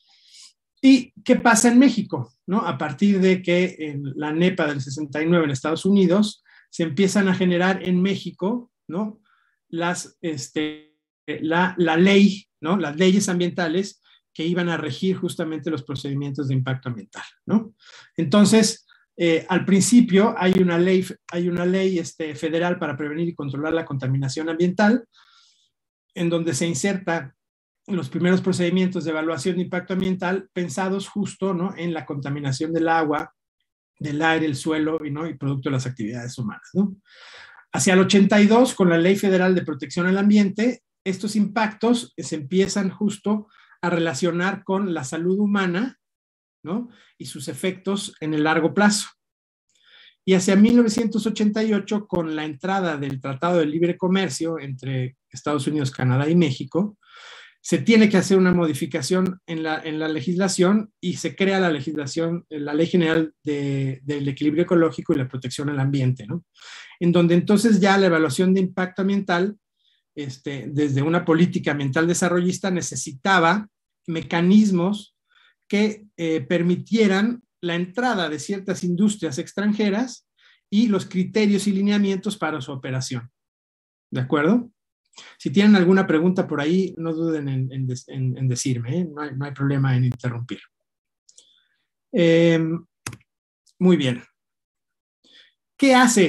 ¿Y qué pasa en México? ¿No? A partir de que en la NEPA del sesenta y nueve en Estados Unidos se empiezan a generar en México, ¿no? Las, este, la, la ley, ¿no? Las leyes ambientales que iban a regir justamente los procedimientos de impacto ambiental, ¿no? Entonces, eh, al principio hay una ley, hay una ley este, federal para prevenir y controlar la contaminación ambiental, en donde se inserta los primeros procedimientos de evaluación de impacto ambiental pensados justo, ¿no? En la contaminación del agua, del aire, el suelo y, ¿no? y producto de las actividades humanas, ¿no? Hacia el ochenta y dos, con la Ley Federal de Protección al Ambiente, estos impactos se empiezan justo a relacionar con la salud humana, ¿no? Y sus efectos en el largo plazo. Y hacia mil novecientos ochenta y ocho, con la entrada del Tratado de Libre Comercio entre Estados Unidos, Canadá y México, se tiene que hacer una modificación en la, en la legislación y se crea la legislación, la Ley General de, del Equilibrio Ecológico y la Protección al Ambiente, ¿no? En donde entonces ya la evaluación de impacto ambiental, este, desde una política ambiental desarrollista, necesitaba mecanismos que eh, permitieran la entrada de ciertas industrias extranjeras y los criterios y lineamientos para su operación. ¿De acuerdo? Si tienen alguna pregunta por ahí, no duden en, en, en, en decirme, ¿eh? no, hay, no hay problema en interrumpir. Eh, muy bien. ¿Qué hace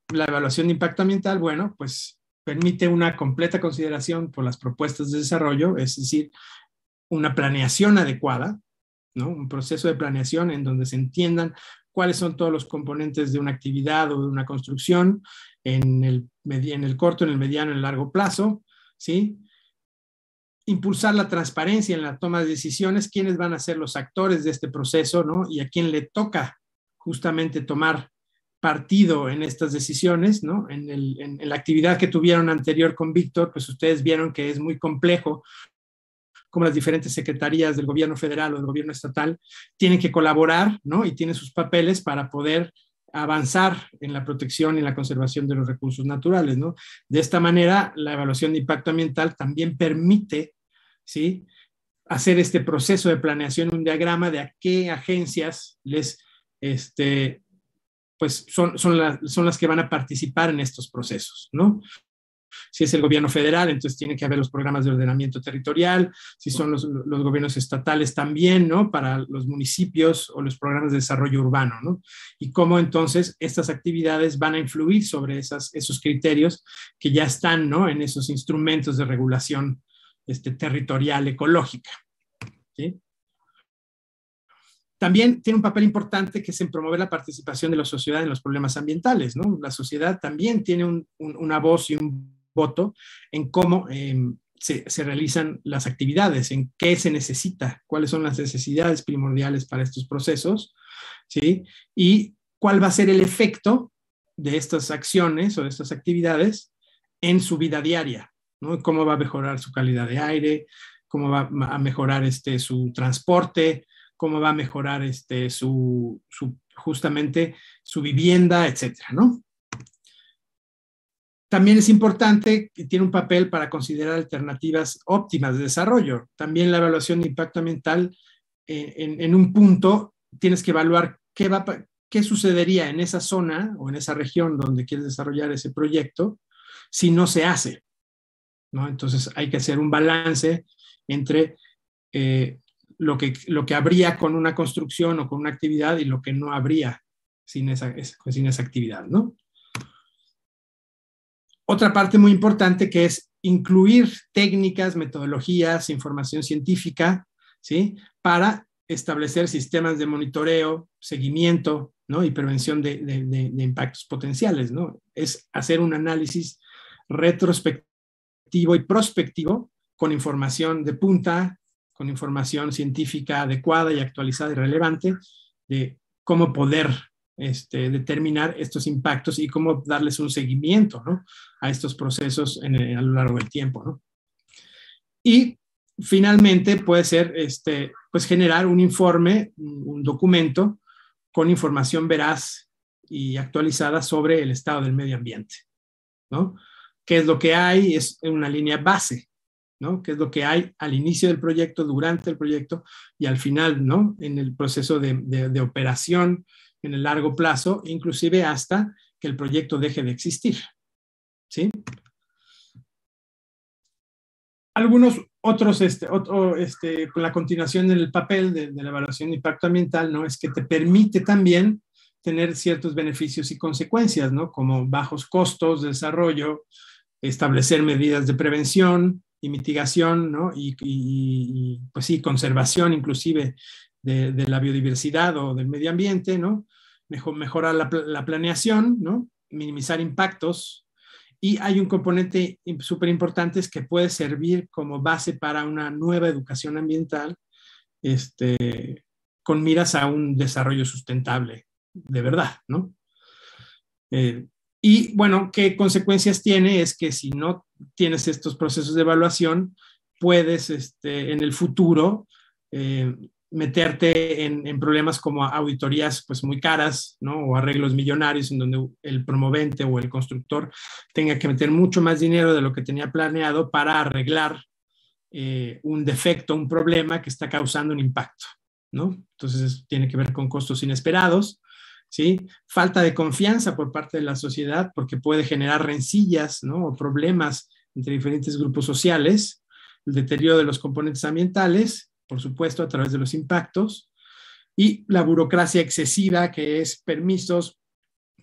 la evaluación de impacto ambiental? Bueno, pues permite una completa consideración por las propuestas de desarrollo, es decir, una planeación adecuada, ¿no? Un proceso de planeación en donde se entiendan cuáles son todos los componentes de una actividad o de una construcción en el, en el corto, en el mediano, en el largo plazo, ¿sí? Impulsar la transparencia en la toma de decisiones, quiénes van a ser los actores de este proceso, ¿no? Y a quién le toca justamente tomar partido en estas decisiones, ¿no? En, el, en, en la actividad que tuvieron anterior con Víctor, pues ustedes vieron que es muy complejo cómo las diferentes secretarías del gobierno federal o del gobierno estatal tienen que colaborar, ¿no? Y tienen sus papeles para poder avanzar en la protección y la conservación de los recursos naturales, ¿no? De esta manera, la evaluación de impacto ambiental también permite, ¿sí?, hacer este proceso de planeación, un diagrama de a qué agencias les, este, pues son, son, la, son las que van a participar en estos procesos, ¿no? Si es el gobierno federal, entonces tiene que haber los programas de ordenamiento territorial, si son los, los gobiernos estatales también, ¿no? Para los municipios o los programas de desarrollo urbano, ¿no? Y cómo entonces estas actividades van a influir sobre esas, esos criterios que ya están, ¿no?, en esos instrumentos de regulación este, territorial ecológica, ¿sí? También tiene un papel importante que es en promover la participación de la sociedad en los problemas ambientales, ¿no? La sociedad también tiene un, un, una voz y un voto en cómo eh, se, se realizan las actividades, en qué se necesita, cuáles son las necesidades primordiales para estos procesos, ¿sí? Y cuál va a ser el efecto de estas acciones o de estas actividades en su vida diaria, ¿no? Cómo va a mejorar su calidad de aire, cómo va a mejorar este, su transporte, cómo va a mejorar este, su, su, justamente su vivienda, etcétera, ¿no? También es importante que tiene un papel para considerar alternativas óptimas de desarrollo. También la evaluación de impacto ambiental, eh, en, en un punto tienes que evaluar qué, va, qué sucedería en esa zona o en esa región donde quieres desarrollar ese proyecto si no se hace, ¿no? Entonces hay que hacer un balance entre eh, Lo que, lo que habría con una construcción o con una actividad y lo que no habría sin esa, sin esa actividad, ¿no? Otra parte muy importante que es incluir técnicas, metodologías, información científica, ¿sí?, para establecer sistemas de monitoreo, seguimiento, ¿no?, y prevención de, de, de, de impactos potenciales, ¿no? Es hacer un análisis retrospectivo y prospectivo con información de punta, con información científica adecuada y actualizada y relevante de cómo poder este, determinar estos impactos y cómo darles un seguimiento, ¿no?, a estos procesos en el, a lo largo del tiempo, ¿no? Y finalmente puede ser este, pues generar un informe, un documento con información veraz y actualizada sobre el estado del medio ambiente, ¿no? ¿Qué es lo que hay? Es una línea base, ¿no? ¿Qué es lo que hay al inicio del proyecto, durante el proyecto y al final, ¿no?, en el proceso de, de, de operación en el largo plazo, inclusive hasta que el proyecto deje de existir, ¿sí? Algunos otros, este, otro, este, con la continuación del papel de, de la evaluación de impacto ambiental, ¿no?, es que te permite también tener ciertos beneficios y consecuencias, ¿no?, como bajos costos de desarrollo, establecer medidas de prevención y mitigación, ¿no?, y, y, y pues sí, conservación inclusive de, de la biodiversidad o del medio ambiente, ¿no? Mejor, mejorar la, la planeación, ¿no?, minimizar impactos, y hay un componente súper importante es que puede servir como base para una nueva educación ambiental este, con miras a un desarrollo sustentable de verdad, ¿no? Eh, Y bueno, ¿qué consecuencias tiene? Es que si no tienes estos procesos de evaluación, puedes este, en el futuro eh, meterte en, en problemas como auditorías pues muy caras, ¿no?, o arreglos millonarios en donde el promovente o el constructor tenga que meter mucho más dinero de lo que tenía planeado para arreglar eh, un defecto, un problema que está causando un impacto, ¿no? Entonces tiene que ver con costos inesperados, ¿sí? Falta de confianza por parte de la sociedad porque puede generar rencillas, ¿no?, o problemas entre diferentes grupos sociales, el deterioro de los componentes ambientales, por supuesto, a través de los impactos, y la burocracia excesiva, que es permisos,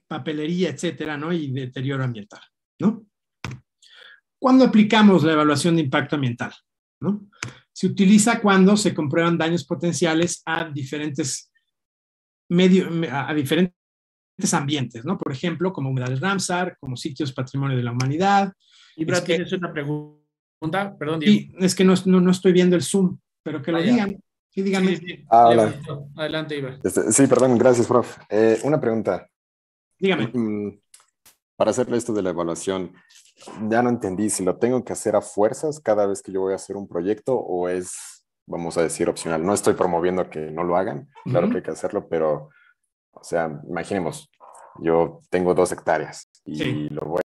papelería, etcétera, ¿no? Y deterioro ambiental, ¿no? ¿Cuándo aplicamos la evaluación de impacto ambiental? ¿No? Se utiliza cuando se comprueban daños potenciales a diferentes, medio, a diferentes ambientes, ¿no? Por ejemplo, como humedales Ramsar, como sitios patrimonio de la humanidad. Ibra, Es que- ¿tienes una pregunta? Perdón, Diego. Sí, es que no, no, no estoy viendo el Zoom, pero que lo Ah, ya. digan. Sí, díganme. Sí, sí, sí. Ah, hola. Levantó. Adelante, Ibra. Este, sí, perdón, gracias, prof. Eh, una pregunta. Dígame. Mm, Para hacerle esto de la evaluación, ya no entendí si lo tengo que hacer a fuerzas cada vez que yo voy a hacer un proyecto o es, vamos a decir, opcional. No estoy promoviendo que no lo hagan, claro Ujú. que hay que hacerlo, pero, o sea, imaginemos, yo tengo dos hectáreas y Sí. lo voy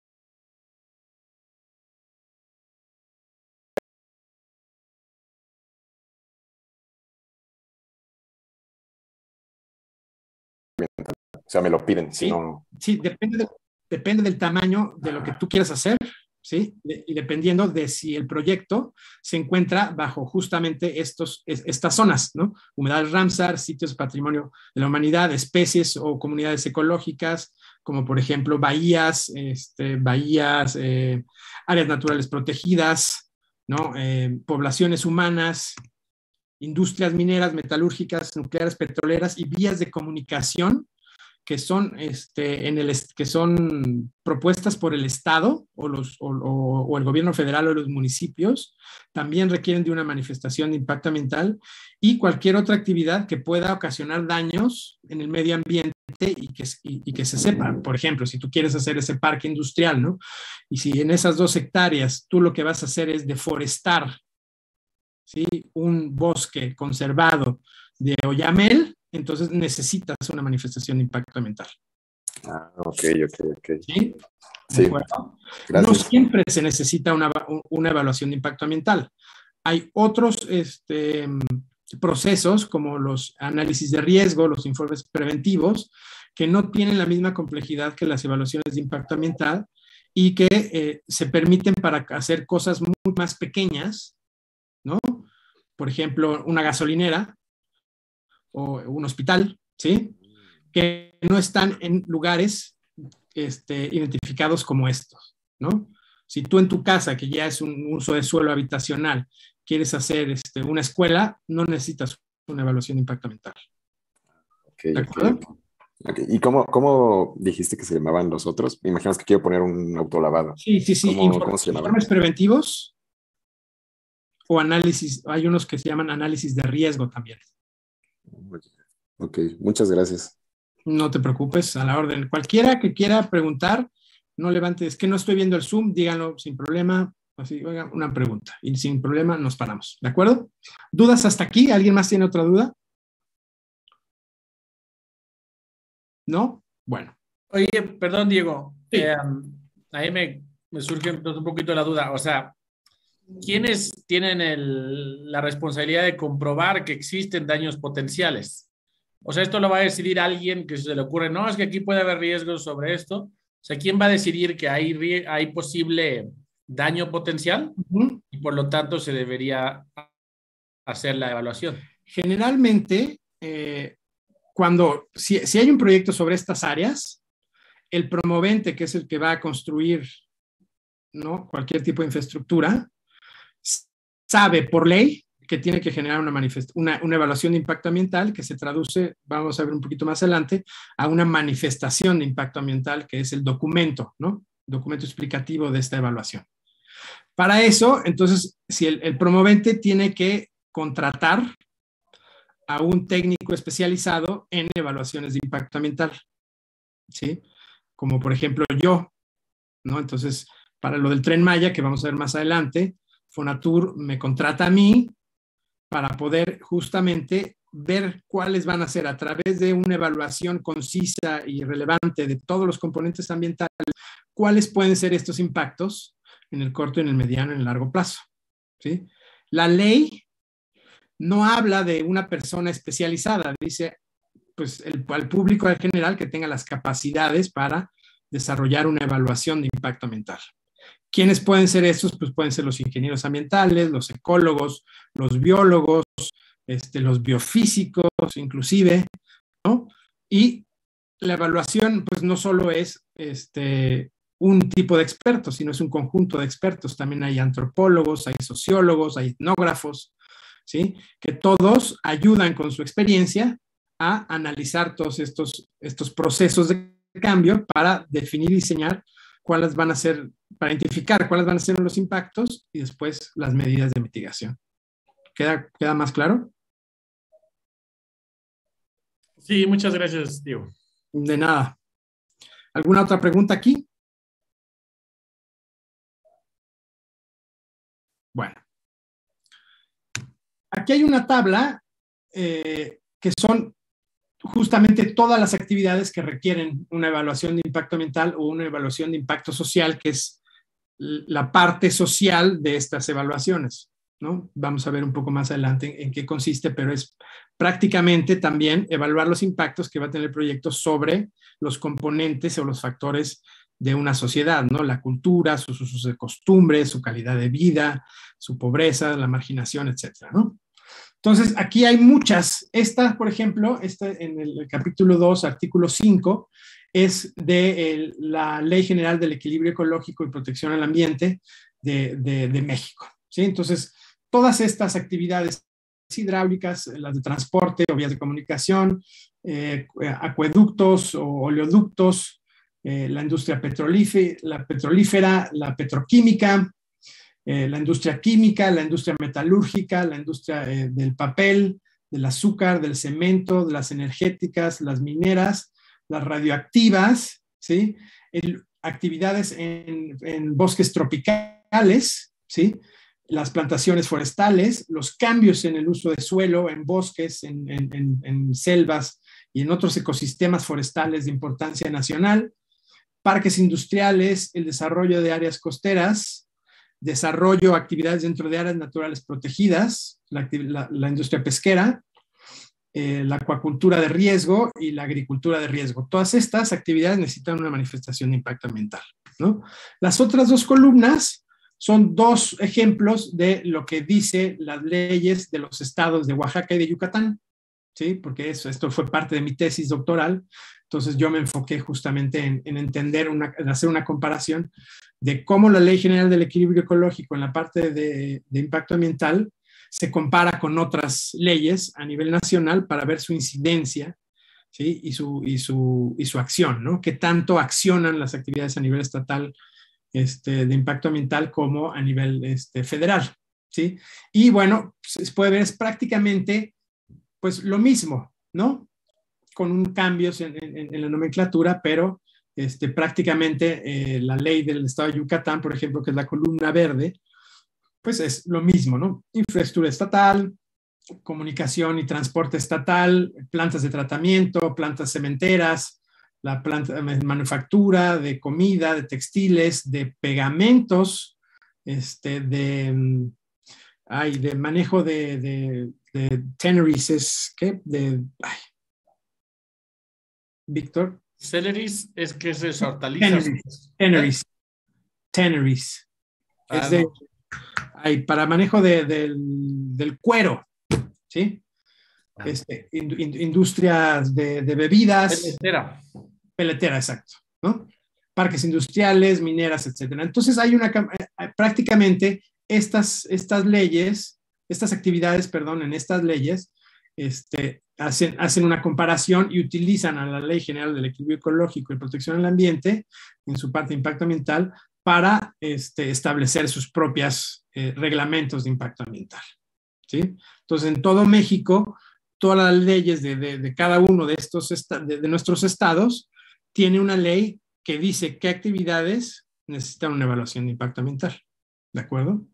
a, o sea, me lo piden, si Sí. no, Sí, depende, de- depende del tamaño de lo que tú quieras hacer, ¿sí? De- y dependiendo de si el proyecto se encuentra bajo justamente estos, es- estas zonas, ¿no? Humedales Ramsar, sitios de patrimonio de la humanidad, especies o comunidades ecológicas, como por ejemplo bahías, este, bahías, eh, áreas naturales protegidas, ¿no? Eh, poblaciones humanas, industrias mineras, metalúrgicas, nucleares, petroleras y vías de comunicación que son, este, en el, que son propuestas por el Estado o, los, o, o, o el gobierno federal o los municipios, también requieren de una manifestación de impacto ambiental y cualquier otra actividad que pueda ocasionar daños en el medio ambiente y que, y, y que se sepa. Por ejemplo, si tú quieres hacer ese parque industrial, ¿no? Y si en esas dos hectáreas tú lo que vas a hacer es deforestar, ¿sí? Un bosque conservado de oyamel, entonces necesitas una manifestación de impacto ambiental. ah, ok, ok, ok. ¿Sí? ¿De Sí, acuerdo? No gracias. siempre se necesita una, una evaluación de impacto ambiental. Hay otros este, procesos como los análisis de riesgo, los informes preventivos, que no tienen la misma complejidad que las evaluaciones de impacto ambiental y que eh, se permiten para hacer cosas muy más pequeñas, ¿no? Por ejemplo, una gasolinera o un hospital, ¿sí? Que no están en lugares este, identificados como estos, ¿no? Si tú en tu casa, que ya es un uso de suelo habitacional, quieres hacer este, una escuela, no necesitas una evaluación de impacto ambiental. Okay, ¿De okay, acuerdo? okay. ¿Y cómo, cómo dijiste que se llamaban los otros? Me imagino que quiero poner un autolavado. Sí, sí, sí. ¿Cómo, Inform- cómo se llamaban? Informes preventivos o análisis, hay unos que se llaman análisis de riesgo también. Ok, muchas gracias. No te preocupes, a la orden. Cualquiera que quiera preguntar, no levante, es que no estoy viendo el Zoom, díganlo sin problema. Así, oiga, una pregunta. Y sin problema nos paramos. ¿De acuerdo? ¿Dudas hasta aquí? ¿Alguien más tiene otra duda? ¿No? Bueno. Oye, perdón, Diego. Sí. Eh, ahí me, me surge entonces un poquito la duda. O sea, ¿quiénes tienen el, la responsabilidad de comprobar que existen daños potenciales? O sea, esto lo va a decidir alguien que se le ocurre, no, es que aquí puede haber riesgos sobre esto. O sea, ¿quién va a decidir que hay, hay posible daño potencial? Uh-huh. Y por lo tanto se debería hacer la evaluación. Generalmente, eh, cuando, si, si hay un proyecto sobre estas áreas, el promovente, que es el que va a construir, ¿no?, cualquier tipo de infraestructura, sabe por ley que tiene que generar una, manifest- una, una evaluación de impacto ambiental que se traduce, vamos a ver un poquito más adelante, a una manifestación de impacto ambiental, que es el documento, ¿no? Documento explicativo de esta evaluación. Para eso, entonces, si el, el promovente tiene que contratar a un técnico especializado en evaluaciones de impacto ambiental, ¿sí? Como por ejemplo yo, ¿no? Entonces, para lo del Tren Maya, que vamos a ver más adelante, Fonatur me contrata a mí para poder justamente ver cuáles van a ser, a través de una evaluación concisa y relevante de todos los componentes ambientales, cuáles pueden ser estos impactos en el corto, en el mediano, en el largo plazo, ¿sí? La ley no habla de una persona especializada, dice pues el, al público en general que tenga las capacidades para desarrollar una evaluación de impacto ambiental. ¿Quiénes pueden ser estos? Pues pueden ser los ingenieros ambientales, los ecólogos, los biólogos, este, los biofísicos inclusive, ¿no? Y la evaluación pues no solo es este, un tipo de expertos, sino es un conjunto de expertos. También hay antropólogos, hay sociólogos, hay etnógrafos, ¿sí? Que todos ayudan con su experiencia a analizar todos estos, estos procesos de cambio para definir y diseñar cuáles van a ser, para identificar cuáles van a ser los impactos y después las medidas de mitigación. ¿Queda, queda más claro? Sí, muchas gracias, Diego. De nada. ¿Alguna otra pregunta aquí? Bueno. Aquí hay una tabla eh, que son justamente todas las actividades que requieren una evaluación de impacto ambiental o una evaluación de impacto social, que es la parte social de estas evaluaciones, ¿no? Vamos a ver un poco más adelante en, en qué consiste, pero es prácticamente también evaluar los impactos que va a tener el proyecto sobre los componentes o los factores de una sociedad, ¿no? La cultura, sus usos de costumbres, su calidad de vida, su pobreza, la marginación, etcétera, ¿no? Entonces, aquí hay muchas. Esta, por ejemplo, esta en el capítulo dos, artículo cinco, es de el, la Ley General del Equilibrio Ecológico y Protección al Ambiente de, de, de México, ¿sí? Entonces, todas estas actividades hidráulicas, las de transporte o vías de comunicación, eh, acueductos o oleoductos, eh, la industria petrolífera, la petrolífera, la petroquímica, Eh, la industria química, la industria metalúrgica, la industria eh, del papel, del azúcar, del cemento, de las energéticas, las mineras, las radioactivas, ¿sí? El, actividades en, en bosques tropicales, ¿sí? Las plantaciones forestales, los cambios en el uso de suelo, en bosques, en, en, en, en selvas y en otros ecosistemas forestales de importancia nacional, parques industriales, el desarrollo de áreas costeras, desarrollo, actividades dentro de áreas naturales protegidas, la, la, la industria pesquera, eh, la acuacultura de riesgo y la agricultura de riesgo. Todas estas actividades necesitan una manifestación de impacto ambiental, ¿no? Las otras dos columnas son dos ejemplos de lo que dicen las leyes de los estados de Oaxaca y de Yucatán, ¿sí? Porque eso, esto fue parte de mi tesis doctoral. Entonces yo me enfoqué justamente en, en entender, una, en hacer una comparación de cómo la Ley General del Equilibrio Ecológico en la parte de, de impacto ambiental se compara con otras leyes a nivel nacional para ver su incidencia, ¿sí? y, su, y, su, y su acción, ¿no? Qué tanto accionan las actividades a nivel estatal este, de impacto ambiental como a nivel este, federal, ¿sí? Y bueno, se puede ver, es prácticamente pues lo mismo, ¿no? Con un cambios en, en, en la nomenclatura, pero este, prácticamente eh, la ley del estado de Yucatán, por ejemplo, que es la columna verde, pues es lo mismo, ¿no? Infraestructura estatal, comunicación y transporte estatal, plantas de tratamiento, plantas cementeras, la planta de manufactura, de comida, de textiles, de pegamentos, este, de, ay, de manejo de, de, de tanneries, es, ¿qué? De, ay, Víctor. Celeris es que es hortalizas. Tanneries. Tanneries. Ah, es de, no. hay para manejo de, de, del cuero, ¿sí? Ah. Este, in, in, industrias de, de bebidas. Peletera. Peletera, exacto, ¿no? Parques industriales, mineras, etcétera. Entonces hay una, prácticamente estas, estas leyes, estas actividades, perdón, en estas leyes, este, hacen, hacen una comparación y utilizan a la Ley General del Equilibrio Ecológico y Protección al Ambiente, en su parte de impacto ambiental, para este, establecer sus propios eh, reglamentos de impacto ambiental, ¿sí? Entonces, en todo México, todas las leyes de, de, de cada uno de, estos de, de nuestros estados tiene una ley que dice qué actividades necesitan una evaluación de impacto ambiental, ¿de acuerdo?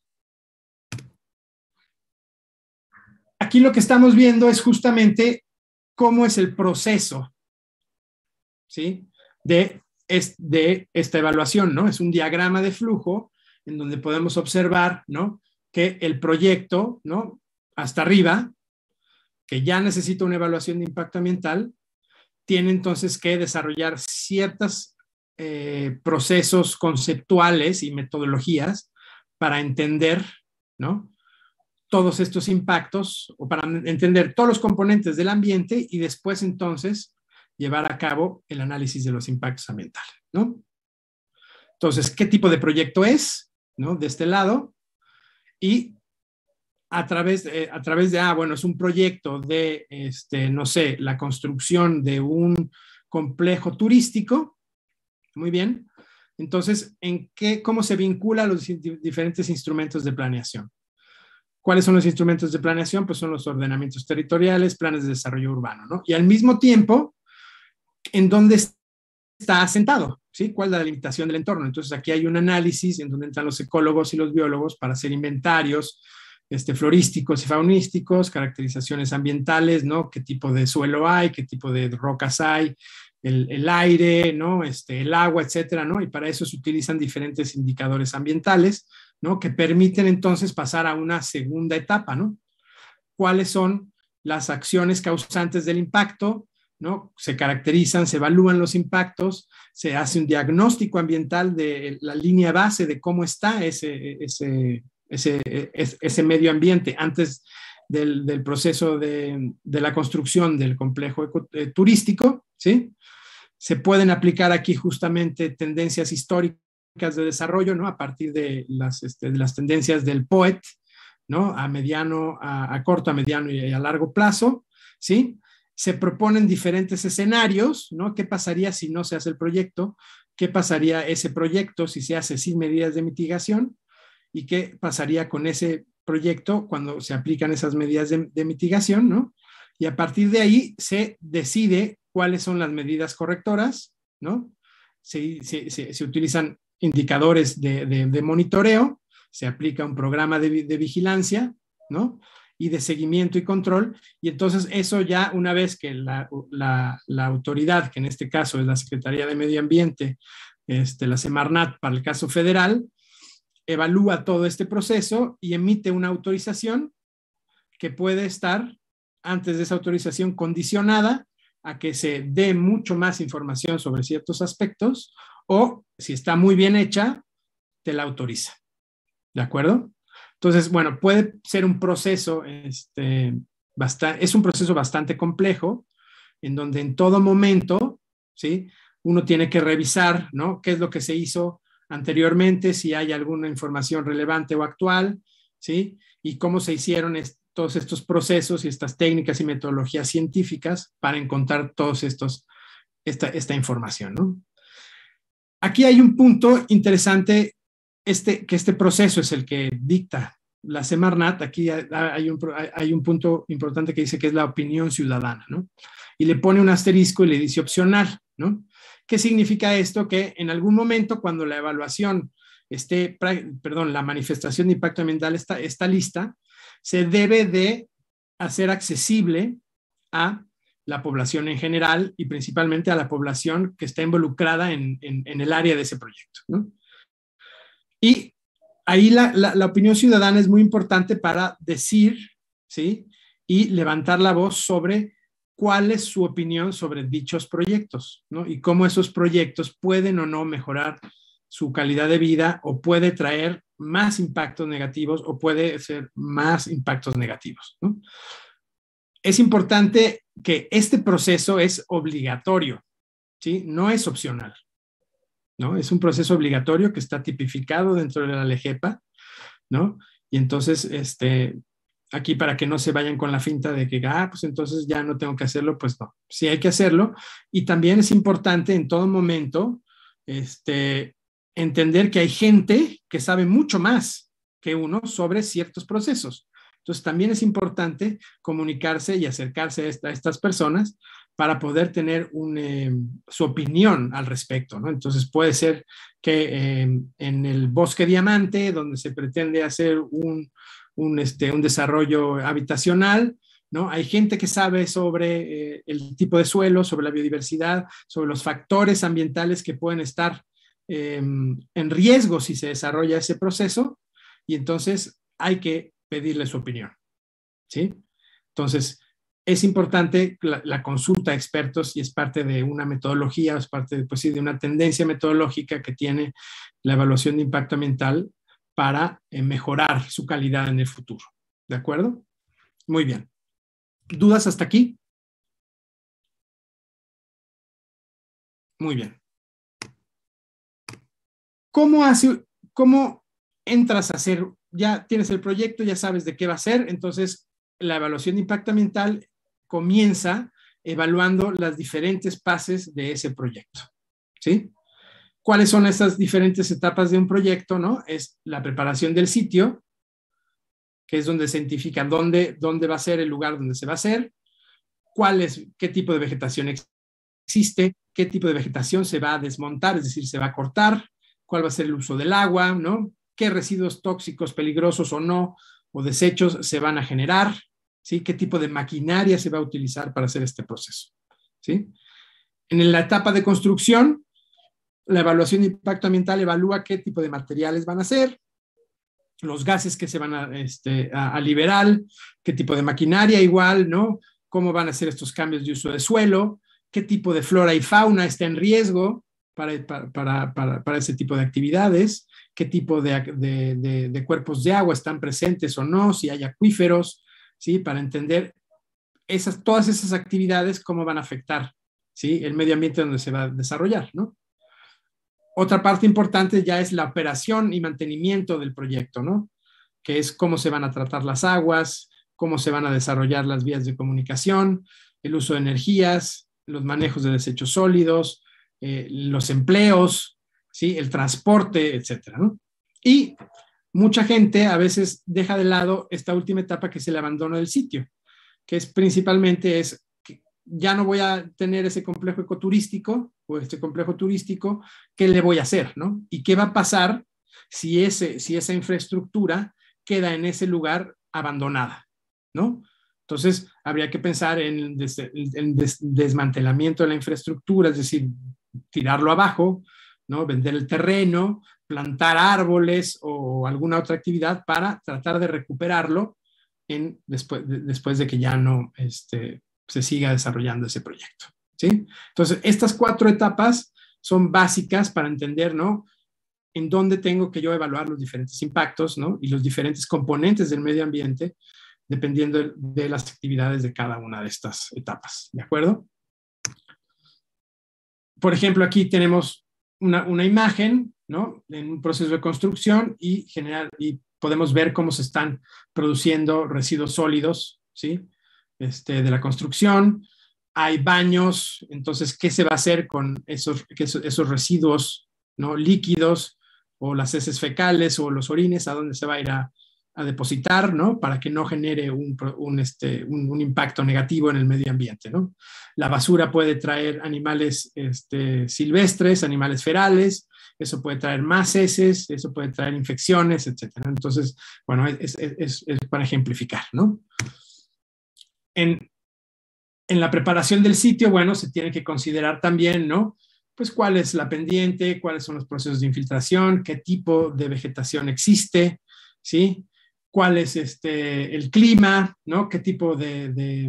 Aquí lo que estamos viendo es justamente cómo es el proceso, ¿sí? de, de esta evaluación, ¿no? Es un diagrama de flujo en donde podemos observar, ¿no? Que el proyecto, ¿no? Hasta arriba, que ya necesita una evaluación de impacto ambiental, tiene entonces que desarrollar ciertos eh, procesos conceptuales y metodologías para entender, ¿no? Todos estos impactos o para entender todos los componentes del ambiente y después entonces llevar a cabo el análisis de los impactos ambientales, ¿no? Entonces, ¿qué tipo de proyecto es? ¿No? De este lado. Y a través, de, a través de, ah, bueno, es un proyecto de, este, no sé, la construcción de un complejo turístico. Muy bien. Entonces, ¿en qué, cómo se vinculan los diferentes instrumentos de planeación? ¿Cuáles son los instrumentos de planeación? Pues son los ordenamientos territoriales, planes de desarrollo urbano, ¿no? Y al mismo tiempo, ¿en dónde está asentado? ¿Sí? ¿Cuál es la delimitación del entorno? Entonces, aquí hay un análisis en donde entran los ecólogos y los biólogos para hacer inventarios este, florísticos y faunísticos, caracterizaciones ambientales, ¿no? ¿Qué tipo de suelo hay? ¿Qué tipo de rocas hay? El, el aire, ¿no? Este, el agua, etcétera, ¿no? Y para eso se utilizan diferentes indicadores ambientales, ¿no? Que permiten entonces pasar a una segunda etapa, ¿no? ¿Cuáles son las acciones causantes del impacto? ¿No? Se caracterizan, se evalúan los impactos, se hace un diagnóstico ambiental de la línea base de cómo está ese, ese, ese, ese medio ambiente antes del, del proceso de, de la construcción del complejo eco, eh, turístico, ¿sí? Se pueden aplicar aquí justamente tendencias históricas de desarrollo, ¿no? A partir de las, este, de las tendencias del P O E T, ¿no? A mediano, a, a corto, a mediano y a largo plazo, ¿sí? Se proponen diferentes escenarios, ¿no? ¿Qué pasaría si no se hace el proyecto? ¿Qué pasaría ese proyecto si se hace sin medidas de mitigación? ¿Y qué pasaría con ese proyecto cuando se aplican esas medidas de, de mitigación, ¿no? Y a partir de ahí se decide cuáles son las medidas correctoras, ¿no? Se, se, se, se utilizan indicadores de, de, de monitoreo, se aplica un programa de, de vigilancia, ¿no? Y de seguimiento y control, y entonces eso ya una vez que la, la, la autoridad, que en este caso es la Secretaría de Medio Ambiente, este, la Semarnat para el caso federal, evalúa todo este proceso y emite una autorización que puede estar, antes de esa autorización, condicionada a que se dé mucho más información sobre ciertos aspectos, o si está muy bien hecha, te la autoriza. ¿De acuerdo? Entonces, bueno, puede ser un proceso, este, bastante, es un proceso bastante complejo, en donde en todo momento, ¿sí? Uno tiene que revisar, ¿no? ¿Qué es lo que se hizo anteriormente? Si hay alguna información relevante o actual, ¿sí? Y cómo se hicieron est- todos estos procesos y estas técnicas y metodologías científicas para encontrar todos estos, esta, esta información, ¿no? Aquí hay un punto interesante. Este, que este proceso es el que dicta la Semarnat. Aquí hay un, hay un punto importante que dice que es la opinión ciudadana, ¿no? Y le pone un asterisco y le dice opcional, ¿no? ¿Qué significa esto? Que en algún momento cuando la evaluación esté, perdón, la manifestación de impacto ambiental está, está lista, se debe de hacer accesible a la población en general y principalmente a la población que está involucrada en, en, en el área de ese proyecto, ¿no? Y ahí la, la, la opinión ciudadana es muy importante para decir, ¿sí? Y levantar la voz sobre cuál es su opinión sobre dichos proyectos, ¿no? Y cómo esos proyectos pueden o no mejorar su calidad de vida, o puede traer más impactos negativos o puede ser más impactos negativos, ¿no? Es importante que este proceso es obligatorio, ¿sí? No es opcional, ¿no? Es un proceso obligatorio que está tipificado dentro de la LEGEPA, ¿no? Y entonces, este, aquí para que no se vayan con la finta de que, ah, pues entonces ya no tengo que hacerlo, pues no, sí hay que hacerlo. Y también es importante en todo momento, este, entender que hay gente que sabe mucho más que uno sobre ciertos procesos. Entonces también es importante comunicarse y acercarse a, esta, a estas personas para poder tener un, eh, su opinión al respecto, ¿no? Entonces puede ser que eh, en el Bosque Diamante, donde se pretende hacer un, un, este, un desarrollo habitacional, ¿no? Hay gente que sabe sobre eh, el tipo de suelo, sobre la biodiversidad, sobre los factores ambientales que pueden estar eh, en riesgo si se desarrolla ese proceso, y entonces hay que pedirle su opinión, ¿sí? Entonces, es importante la, la consulta a expertos y es parte de una metodología, es parte de, pues sí, de una tendencia metodológica que tiene la evaluación de impacto ambiental para eh, mejorar su calidad en el futuro. ¿De acuerdo? Muy bien. ¿Dudas hasta aquí? Muy bien. ¿Cómo, hace, ¿Cómo entras a hacer? Ya tienes el proyecto, ya sabes de qué va a ser, entonces la evaluación de impacto ambiental comienza evaluando las diferentes fases de ese proyecto, ¿sí? ¿Cuáles son esas diferentes etapas de un proyecto, no? Es la preparación del sitio, que es donde se identifica dónde, dónde va a ser el lugar donde se va a hacer, cuál es, qué tipo de vegetación existe, qué tipo de vegetación se va a desmontar, es decir, se va a cortar, cuál va a ser el uso del agua, ¿no? Qué residuos tóxicos, peligrosos o no, o desechos se van a generar, ¿sí? Qué tipo de maquinaria se va a utilizar para hacer este proceso, ¿sí? En la etapa de construcción, la evaluación de impacto ambiental evalúa qué tipo de materiales van a ser, los gases que se van a, este, a, a liberar, qué tipo de maquinaria igual, ¿no? Cómo van a ser estos cambios de uso de suelo, qué tipo de flora y fauna está en riesgo para, para, para, para ese tipo de actividades, qué tipo de, de, de, de cuerpos de agua están presentes o no, si hay acuíferos, ¿sí? Para entender esas, todas esas actividades, cómo van a afectar, ¿sí? El medio ambiente donde se va a desarrollar, ¿no? Otra parte importante ya es la operación y mantenimiento del proyecto, ¿no? Que es cómo se van a tratar las aguas, cómo se van a desarrollar las vías de comunicación, el uso de energías, los manejos de desechos sólidos, eh, los empleos, ¿sí? El transporte, etcétera, ¿no? Y mucha gente a veces deja de lado esta última etapa, que es el abandono del sitio, que es principalmente es que ya no voy a tener ese complejo ecoturístico o este complejo turístico, ¿qué le voy a hacer, no? ¿Y qué va a pasar si, ese, si esa infraestructura queda en ese lugar abandonada, ¿no? Entonces, habría que pensar en el des, en des, desmantelamiento de la infraestructura, es decir, tirarlo abajo, ¿no? Vender el terreno, plantar árboles o alguna otra actividad para tratar de recuperarlo en, después, de, después de que ya no este, se siga desarrollando ese proyecto, ¿sí? Entonces, estas cuatro etapas son básicas para entender, ¿no? En dónde tengo que yo evaluar los diferentes impactos, ¿no? Y los diferentes componentes del medio ambiente, dependiendo de, de las actividades de cada una de estas etapas, ¿de acuerdo? Por ejemplo, aquí tenemos una, una imagen, ¿no? En un proceso de construcción y, generar, y podemos ver cómo se están produciendo residuos sólidos, ¿sí? Este, de la construcción. Hay baños, entonces, ¿qué se va a hacer con esos, esos residuos, ¿no? Líquidos, o las heces fecales o los orines, a dónde se va a ir a, a depositar, ¿no? Para que no genere un, un, este, un, un impacto negativo en el medio ambiente, ¿no? La basura puede traer animales este, silvestres, animales ferales, eso puede traer más heces, eso puede traer infecciones, etcétera. Entonces, bueno, es, es, es, es para ejemplificar, ¿no? En, en la preparación del sitio, bueno, se tiene que considerar también, ¿no? Pues cuál es la pendiente, cuáles son los procesos de infiltración, qué tipo de vegetación existe, ¿sí? Cuál es este, el clima, ¿no? Qué tipo de, de,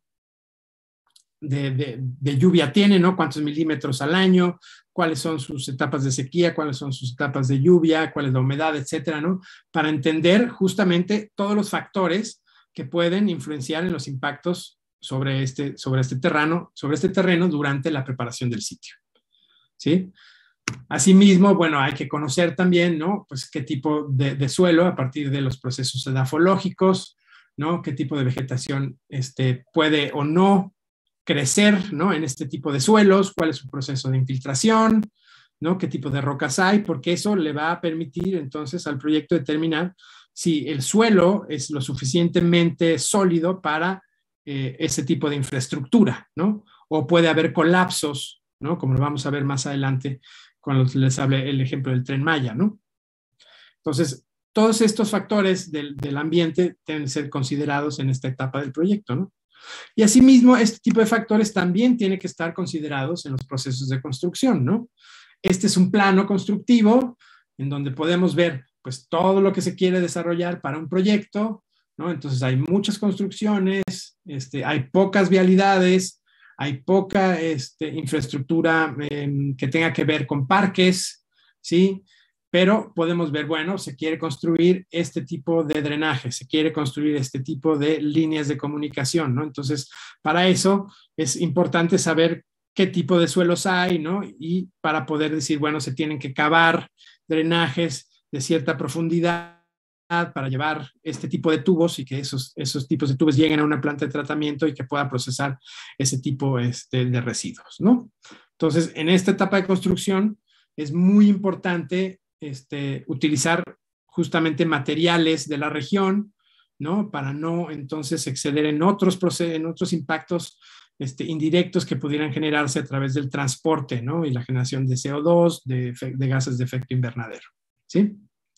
de, de, de lluvia tiene, ¿no? Cuántos milímetros al año, cuáles son sus etapas de sequía, cuáles son sus etapas de lluvia, cuál es la humedad, etcétera, ¿no? Para entender justamente todos los factores que pueden influenciar en los impactos sobre este, sobre este terreno, sobre este terreno durante la preparación del sitio, ¿sí? Asimismo, bueno, hay que conocer también, ¿no? Pues qué tipo de, de suelo a partir de los procesos edafológicos, ¿no? Qué tipo de vegetación este, puede o no crecer, ¿no? En este tipo de suelos, cuál es su proceso de infiltración, ¿no? Qué tipo de rocas hay, porque eso le va a permitir entonces al proyecto determinar si el suelo es lo suficientemente sólido para eh, ese tipo de infraestructura, ¿no? O puede haber colapsos, ¿no? Como lo vamos a ver más adelante cuando les hable el ejemplo del Tren Maya, ¿no? Entonces, todos estos factores del, del ambiente deben ser considerados en esta etapa del proyecto, ¿no? Y asimismo, este tipo de factores también tienen que estar considerados en los procesos de construcción, ¿no? Este es un plano constructivo en donde podemos ver, pues, todo lo que se quiere desarrollar para un proyecto, ¿no? Entonces, hay muchas construcciones, este, hay pocas vialidades, hay poca este, infraestructura eh, que tenga que ver con parques, ¿sí? Pero podemos ver, bueno, se quiere construir este tipo de drenaje, se quiere construir este tipo de líneas de comunicación, ¿no? Entonces, para eso es importante saber qué qué tipo de suelos hay, ¿no? Y para poder decir, bueno, se tienen que cavar drenajes de cierta profundidad para llevar este tipo de tubos y que esos, esos tipos de tubos lleguen a una planta de tratamiento y que pueda procesar ese tipo este, de residuos, ¿no? Entonces, en esta etapa de construcción es muy importante este, utilizar justamente materiales de la región, ¿no? Para no entonces exceder en otros, en otros impactos este, indirectos que pudieran generarse a través del transporte, ¿no? Y la generación de C O dos, de, de gases de efecto invernadero, ¿sí?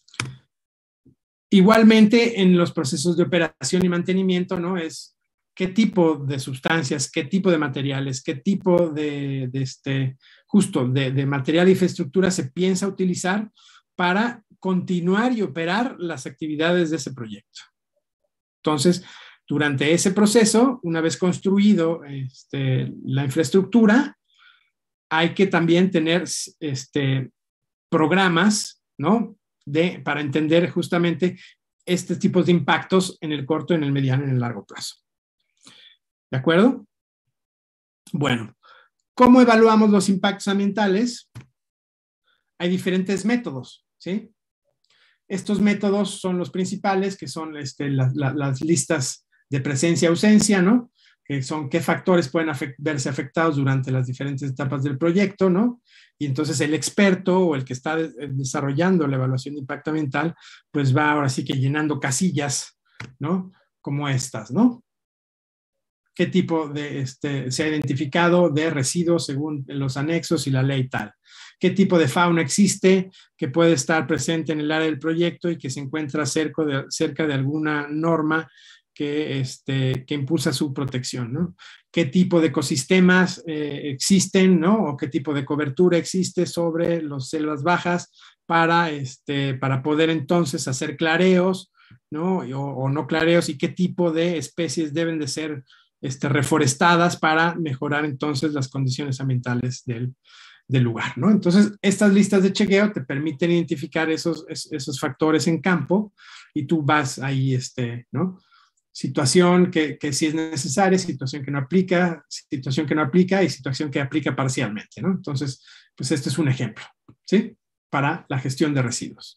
Igualmente, en los procesos de operación y mantenimiento, ¿no? Es qué tipo de sustancias, qué tipo de materiales, qué tipo de, de este, justo de, de material e infraestructura se piensa utilizar para continuar y operar las actividades de ese proyecto. Entonces, durante ese proceso, una vez construido este, la infraestructura, hay que también tener este, programas, ¿no? De, para entender justamente estos tipos de impactos en el corto, en el mediano y en el largo plazo. ¿De acuerdo? Bueno, ¿cómo evaluamos los impactos ambientales? Hay diferentes métodos, ¿sí? Estos métodos son los principales, que son este, la, la, las listas de presencia y ausencia, ¿no? Que son qué factores pueden afect- verse afectados durante las diferentes etapas del proyecto, ¿no? Y entonces el experto o el que está de- desarrollando la evaluación de impacto ambiental, pues va ahora sí que llenando casillas, ¿no? Como estas, ¿no? ¿Qué tipo de, este, se ha identificado de residuos según los anexos y la ley tal? ¿Qué tipo de fauna existe que puede estar presente en el área del proyecto y que se encuentra cerca de, cerca de alguna norma que, este, que impulsa su protección, ¿no? ¿Qué tipo de ecosistemas eh, existen, ¿no? O qué tipo de cobertura existe sobre las selvas bajas para, este, para poder entonces hacer clareos, ¿no? O, o no clareos, y qué tipo de especies deben de ser este, reforestadas para mejorar entonces las condiciones ambientales del, del lugar, ¿no? Entonces, estas listas de chequeo te permiten identificar esos, esos factores en campo y tú vas ahí, este, ¿no? Situación que, que sí es necesaria, situación que no aplica, situación que no aplica y situación que aplica parcialmente, ¿no? Entonces, pues este es un ejemplo, ¿sí? Para la gestión de residuos.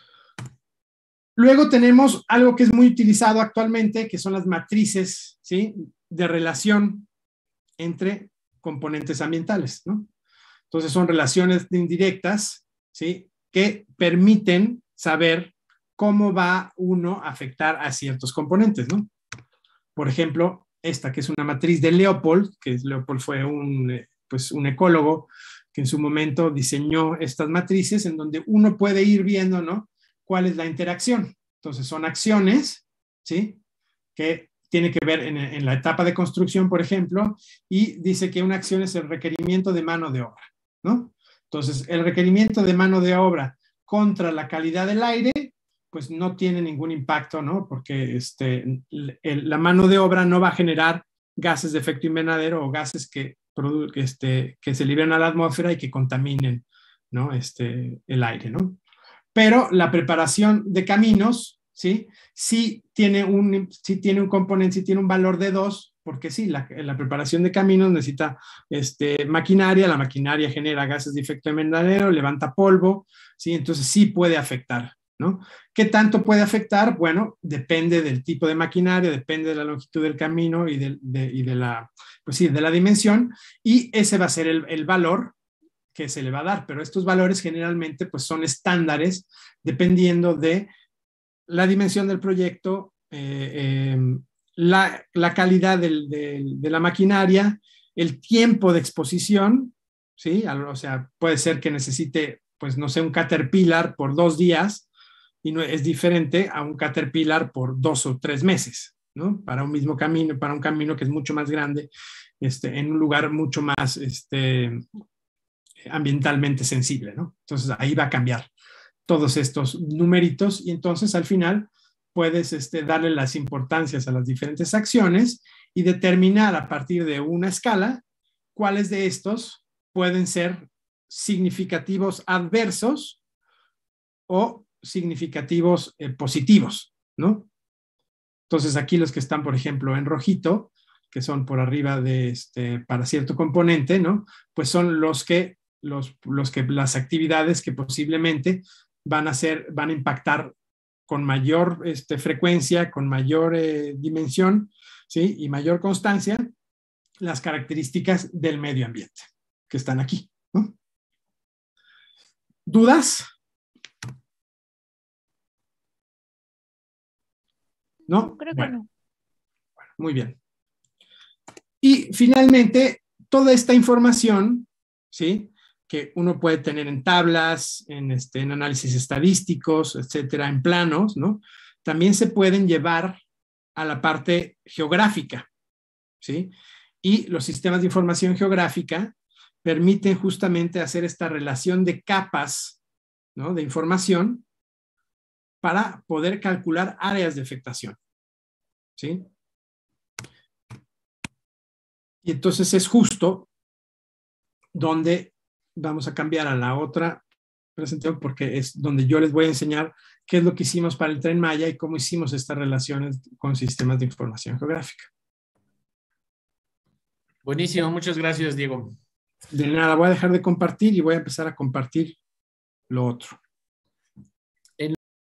Luego tenemos algo que es muy utilizado actualmente, que son las matrices, ¿sí? De relación entre componentes ambientales, ¿no? Entonces son relaciones indirectas, ¿sí? Que permiten saber cómo va uno a afectar a ciertos componentes, ¿no? Por ejemplo, esta que es una matriz de Leopold, que Leopold fue un, pues, un ecólogo que en su momento diseñó estas matrices en donde uno puede ir viendo, ¿no? ¿Cuál es la interacción? Entonces son acciones, ¿sí? Que tiene que ver en, en la etapa de construcción, por ejemplo, y dice que una acción es el requerimiento de mano de obra, ¿no? Entonces, el requerimiento de mano de obra contra la calidad del aire, pues no tiene ningún impacto, ¿no? Porque este, el, la mano de obra no va a generar gases de efecto invernadero o gases que, este, que se liberen a la atmósfera y que contaminen, ¿no? Este, el aire, ¿no? Pero la preparación de caminos, ¿sí? Sí tiene un, sí tiene un componente, sí tiene un valor de dos, porque sí, la, la preparación de caminos necesita este, maquinaria, la maquinaria genera gases de efecto invernadero, levanta polvo, ¿sí? Entonces sí puede afectar, ¿no? ¿Qué tanto puede afectar? Bueno, depende del tipo de maquinaria, depende de la longitud del camino y de, de, y de, la, pues sí, de la dimensión, y ese va a ser el, el valor que se le va a dar, pero estos valores generalmente pues son estándares dependiendo de la dimensión del proyecto, eh, eh, la, la calidad del, del, de la maquinaria, el tiempo de exposición, ¿sí? O sea, puede ser que necesite, pues no sé, un Caterpillar por dos días y no es diferente a un Caterpillar por dos o tres meses, ¿no? Para un mismo camino, para un camino que es mucho más grande, este, en un lugar mucho más, este, ambientalmente sensible, ¿no? Entonces ahí va a cambiar todos estos numeritos y entonces al final puedes este, darle las importancias a las diferentes acciones y determinar a partir de una escala cuáles de estos pueden ser significativos adversos o significativos eh, positivos, ¿no? Entonces aquí los que están, por ejemplo, en rojito, que son por arriba de este, para cierto componente, ¿no? Pues son los que, los, los que, las actividades que posiblemente van a ser, van a impactar con mayor este, frecuencia, con mayor eh, dimensión, ¿sí? Y mayor constancia, las características del medio ambiente que están aquí, ¿no? ¿Dudas? ¿No? Creo que bueno, no. Bueno, muy bien. Y finalmente, toda esta información, ¿sí? Que uno puede tener en tablas, en, este, en análisis estadísticos, etcétera, en planos, ¿no? También se pueden llevar a la parte geográfica, ¿sí? Y los sistemas de información geográfica permiten justamente hacer esta relación de capas, ¿no? De información para poder calcular áreas de afectación, ¿sí? Y entonces es justo donde vamos a cambiar a la otra presentación, porque es donde yo les voy a enseñar qué es lo que hicimos para el Tren Maya y cómo hicimos estas relaciones con sistemas de información geográfica. Buenísimo, muchas gracias, Diego. De nada, voy a dejar de compartir y voy a empezar a compartir lo otro. En...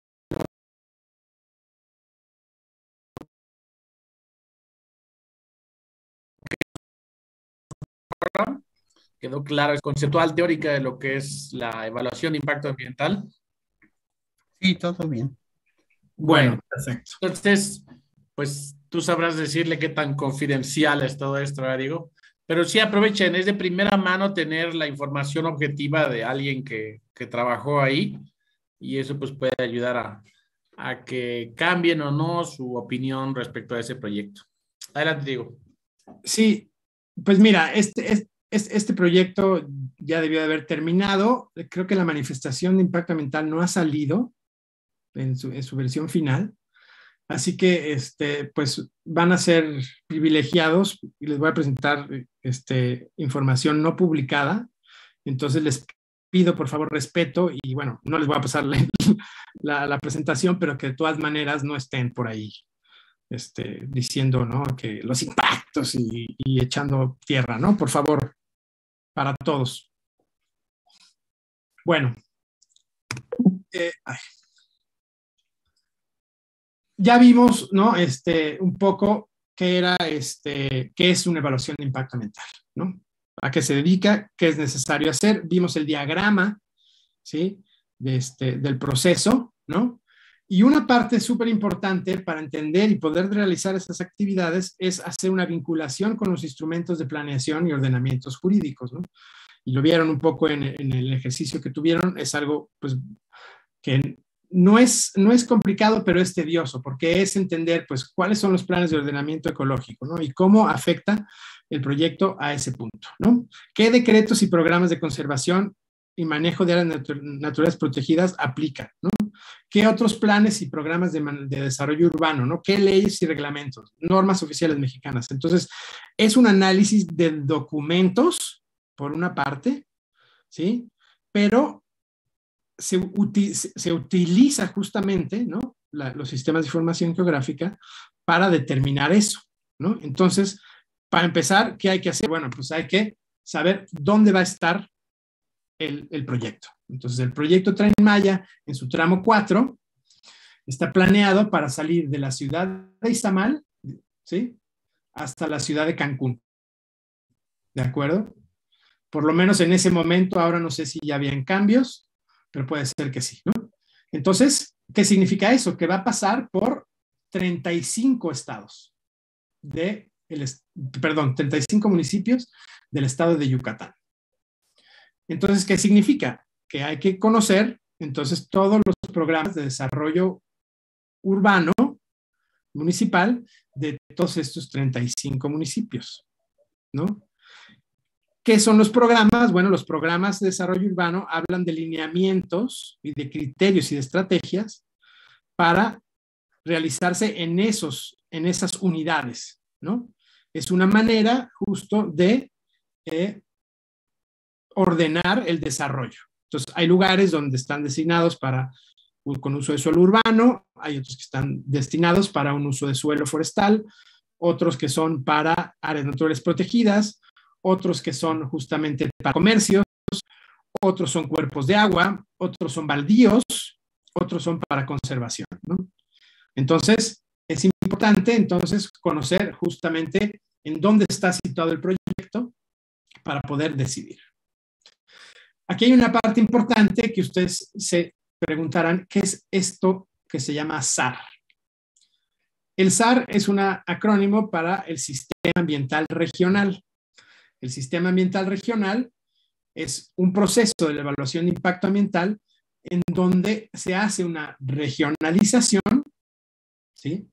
¿Quedó claro, es conceptual, teórica de lo que es la evaluación de impacto ambiental? Sí, todo bien. Bueno, Bueno, perfecto. Entonces, pues tú sabrás decirle qué tan confidencial es todo esto, ¿verdad, Diego? Pero sí aprovechen, es de primera mano tener la información objetiva de alguien que, que trabajó ahí y eso pues puede ayudar a, a que cambien o no su opinión respecto a ese proyecto. Adelante, Diego. Sí, pues mira, este, este, este proyecto ya debió de haber terminado. Creo que la manifestación de impacto ambiental no ha salido en su, en su versión final. Así que, este, pues, van a ser privilegiados y les voy a presentar este, información no publicada. Entonces, les pido, por favor, respeto y, bueno, no les voy a pasar la, la, la presentación, pero que de todas maneras no estén por ahí este, diciendo, ¿no? Que los impactos y, y echando tierra, ¿no? Por favor, para todos. Bueno. Eh, ay. Ya vimos, ¿no? Este, un poco qué era, este, qué es una evaluación de impacto ambiental, ¿no? A qué se dedica, qué es necesario hacer. Vimos el diagrama, ¿sí? De este, del proceso, ¿no? Y una parte súper importante para entender y poder realizar esas actividades es hacer una vinculación con los instrumentos de planeación y ordenamientos jurídicos, ¿no? Y lo vieron un poco en, en el ejercicio que tuvieron. Es algo, pues, que No es, no es complicado, pero es tedioso, porque es entender, pues, cuáles son los planes de ordenamiento ecológico, ¿no? Y cómo afecta el proyecto a ese punto, ¿no? ¿Qué decretos y programas de conservación y manejo de áreas natu naturales protegidas aplican, ¿no? ¿Qué otros planes y programas de, de desarrollo urbano, ¿no? ¿Qué leyes y reglamentos? Normas oficiales mexicanas. Entonces, es un análisis de documentos, por una parte, ¿sí? Pero Se, uti se utiliza justamente, ¿no? La, los sistemas de información geográfica para determinar eso, ¿no? Entonces, para empezar, ¿qué hay que hacer? Bueno, pues hay que saber dónde va a estar el, el proyecto. Entonces, el proyecto Tren Maya, en su tramo cuatro, está planeado para salir de la ciudad de Izamal, ¿sí? Hasta la ciudad de Cancún. ¿De acuerdo? Por lo menos en ese momento, ahora no sé si ya habían cambios, pero puede ser que sí, ¿no? Entonces, ¿qué significa eso? Que va a pasar por treinta y cinco estados de, el, perdón, treinta y cinco municipios del estado de Yucatán. Entonces, ¿qué significa? Que hay que conocer, entonces, todos los programas de desarrollo urbano, municipal, de todos estos treinta y cinco municipios, ¿no? ¿Qué son los programas? Bueno, los programas de desarrollo urbano hablan de lineamientos y de criterios y de estrategias para realizarse en, esos, en esas unidades, ¿no? Es una manera justo de eh, ordenar el desarrollo. Entonces, hay lugares donde están destinados para con uso de suelo urbano, hay otros que están destinados para un uso de suelo forestal, otros que son para áreas naturales protegidas, otros que son justamente para comercios, otros son cuerpos de agua, otros son baldíos, otros son para conservación, ¿no? Entonces, es importante entonces conocer justamente en dónde está situado el proyecto para poder decidir. Aquí hay una parte importante que ustedes se preguntarán, ¿qué es esto que se llama S A R? El S A R es un acrónimo para el Sistema Ambiental Regional. El Sistema Ambiental Regional es un proceso de la evaluación de impacto ambiental en donde se hace una regionalización, ¿sí?,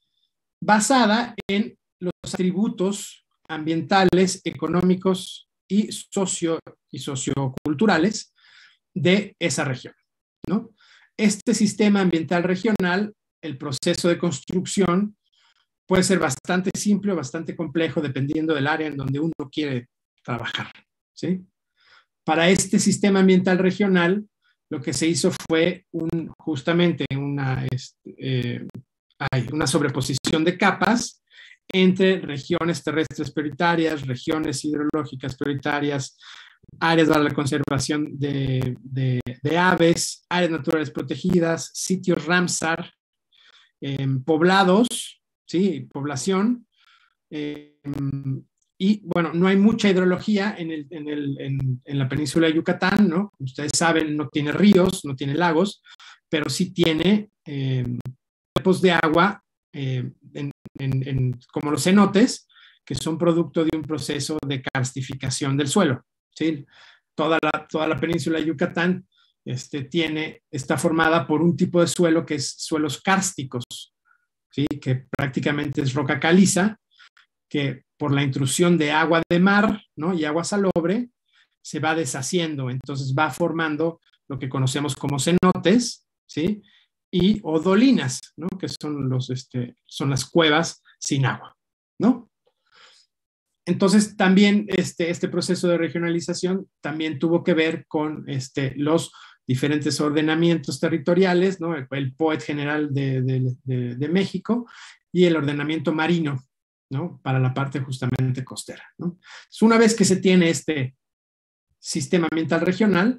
basada en los atributos ambientales, económicos y, socio, y socioculturales de esa región, ¿no? Este sistema ambiental regional, el proceso de construcción puede ser bastante simple o bastante complejo dependiendo del área en donde uno quiere trabajar, ¿sí? Para este sistema ambiental regional, lo que se hizo fue un, justamente una, este, eh, hay una sobreposición de capas entre regiones terrestres prioritarias, regiones hidrológicas prioritarias, áreas para la conservación de, de, de aves, áreas naturales protegidas, sitios Ramsar, eh, poblados, ¿sí?, población, eh, y bueno, no hay mucha hidrología en, el, en, el, en, en la península de Yucatán, ¿no? Ustedes saben, no tiene ríos, no tiene lagos, pero sí tiene eh, cuerpos de agua, eh, en, en, en, como los cenotes, que son producto de un proceso de karstificación del suelo, ¿sí? Toda la, toda la península de Yucatán este, tiene, está formada por un tipo de suelo que es suelos kársticos, ¿sí?, que prácticamente es roca caliza, que por la intrusión de agua de mar, ¿no?, y agua salobre, se va deshaciendo, entonces va formando lo que conocemos como cenotes, ¿sí?, y o dolinas, ¿no?, que son, los, este, son las cuevas sin agua, ¿no? Entonces también este, este proceso de regionalización también tuvo que ver con este, los diferentes ordenamientos territoriales, ¿no?, el, el P O E T general de, de, de, de México y el ordenamiento marino, ¿no?, para la parte justamente costera, ¿no? Entonces, una vez que se tiene este sistema ambiental regional,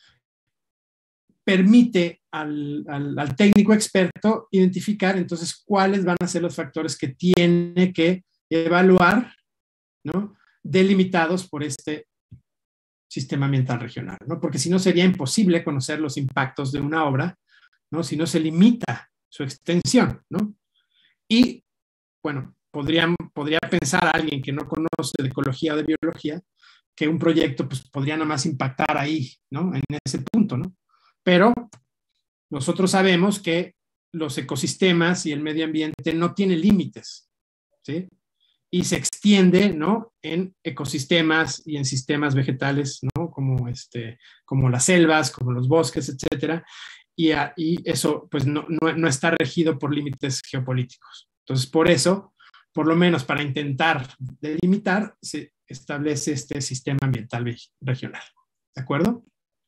permite al, al, al técnico experto identificar entonces cuáles van a ser los factores que tiene que evaluar, ¿no?, delimitados por este sistema ambiental regional, ¿no? Porque si no sería imposible conocer los impactos de una obra, ¿no?, si no se limita su extensión, ¿no? Y, bueno, podría, podría pensar a alguien que no conoce de ecología o de biología que un proyecto pues, podría nada más impactar ahí, ¿no?, en ese punto, ¿no? Pero nosotros sabemos que los ecosistemas y el medio ambiente no tienen límites, ¿sí?, y se extiende, ¿no?, en ecosistemas y en sistemas vegetales, ¿no?, como, este, como las selvas, como los bosques, etcétera, y, a, y eso pues no, no, no está regido por límites geopolíticos. Entonces, por eso, por lo menos para intentar delimitar, se establece este sistema ambiental regional, ¿de acuerdo?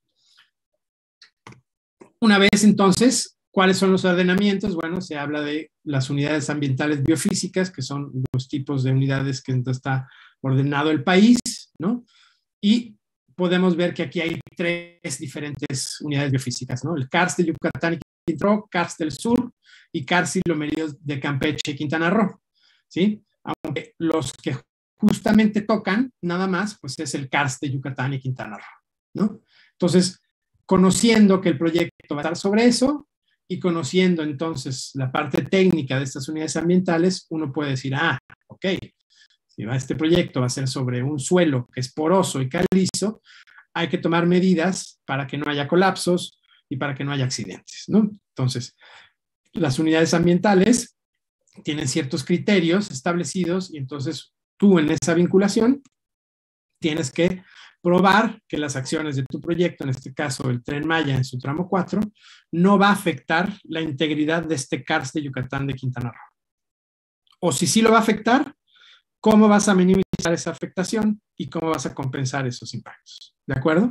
Una vez entonces, ¿cuáles son los ordenamientos? Bueno, se habla de las unidades ambientales biofísicas, que son los tipos de unidades que está ordenado el país, ¿no? Y podemos ver que aquí hay tres diferentes unidades biofísicas, ¿no? El CARS de Yucatán y Quintana Roo, CARS del Sur y CARS y Lomeríos de Campeche y Quintana Roo, ¿sí? Aunque los que justamente tocan, nada más, pues es el CARS de Yucatán y Quintana Roo, ¿no? Entonces, conociendo que el proyecto va a estar sobre eso y conociendo entonces la parte técnica de estas unidades ambientales, uno puede decir, ah, ok, si va este proyecto va a ser sobre un suelo que es poroso y calizo, hay que tomar medidas para que no haya colapsos y para que no haya accidentes, ¿no? Entonces, las unidades ambientales tienen ciertos criterios establecidos y entonces tú en esa vinculación tienes que probar que las acciones de tu proyecto, en este caso el Tren Maya en su tramo cuatro, no va a afectar la integridad de este CARS de Yucatán de Quintana Roo. O si sí lo va a afectar, ¿cómo vas a minimizar esa afectación y cómo vas a compensar esos impactos? ¿De acuerdo?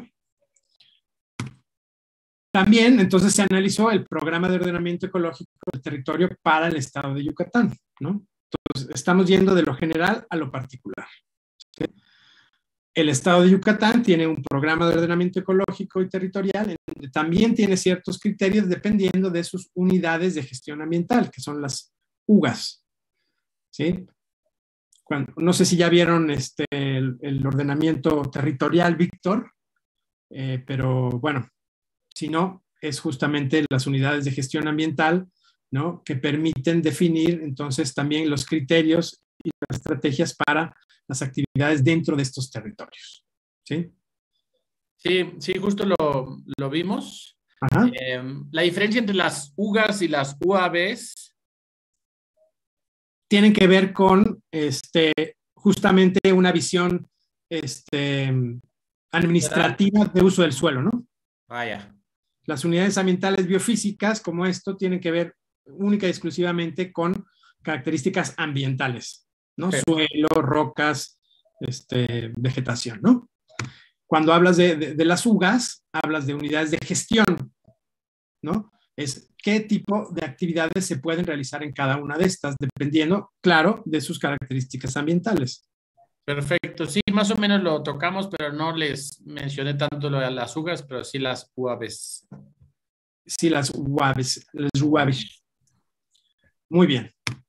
También, entonces, se analizó el programa de ordenamiento ecológico del territorio para el estado de Yucatán, ¿no? Entonces, estamos yendo de lo general a lo particular. ¿Sí? El estado de Yucatán tiene un programa de ordenamiento ecológico y territorial en donde también tiene ciertos criterios dependiendo de sus unidades de gestión ambiental, que son las U G As. ¿Sí? Cuando, no sé si ya vieron este, el, el ordenamiento territorial, Víctor, eh, pero bueno, si no, es justamente las unidades de gestión ambiental, ¿no?, que permiten definir entonces también los criterios y las estrategias para las actividades dentro de estos territorios. ¿Sí? Sí, sí, justo lo, lo vimos. Ajá. Eh, la diferencia entre las U G As y las U A Bs tienen que ver con este, justamente una visión este, administrativa de uso del suelo, ¿no? Vaya. Las unidades ambientales biofísicas, como esto, tienen que ver única y exclusivamente con características ambientales, ¿no? Sí. Suelo, rocas, este, vegetación, ¿no? Cuando hablas de, de, de las U G As, hablas de unidades de gestión, ¿no? Es qué tipo de actividades se pueden realizar en cada una de estas, dependiendo, claro, de sus características ambientales. Perfecto, sí, más o menos lo tocamos, pero no les mencioné tanto lo de las U G As, pero sí las U A Bs. Sí, las U A Bs, las U A Bs. Muy bien.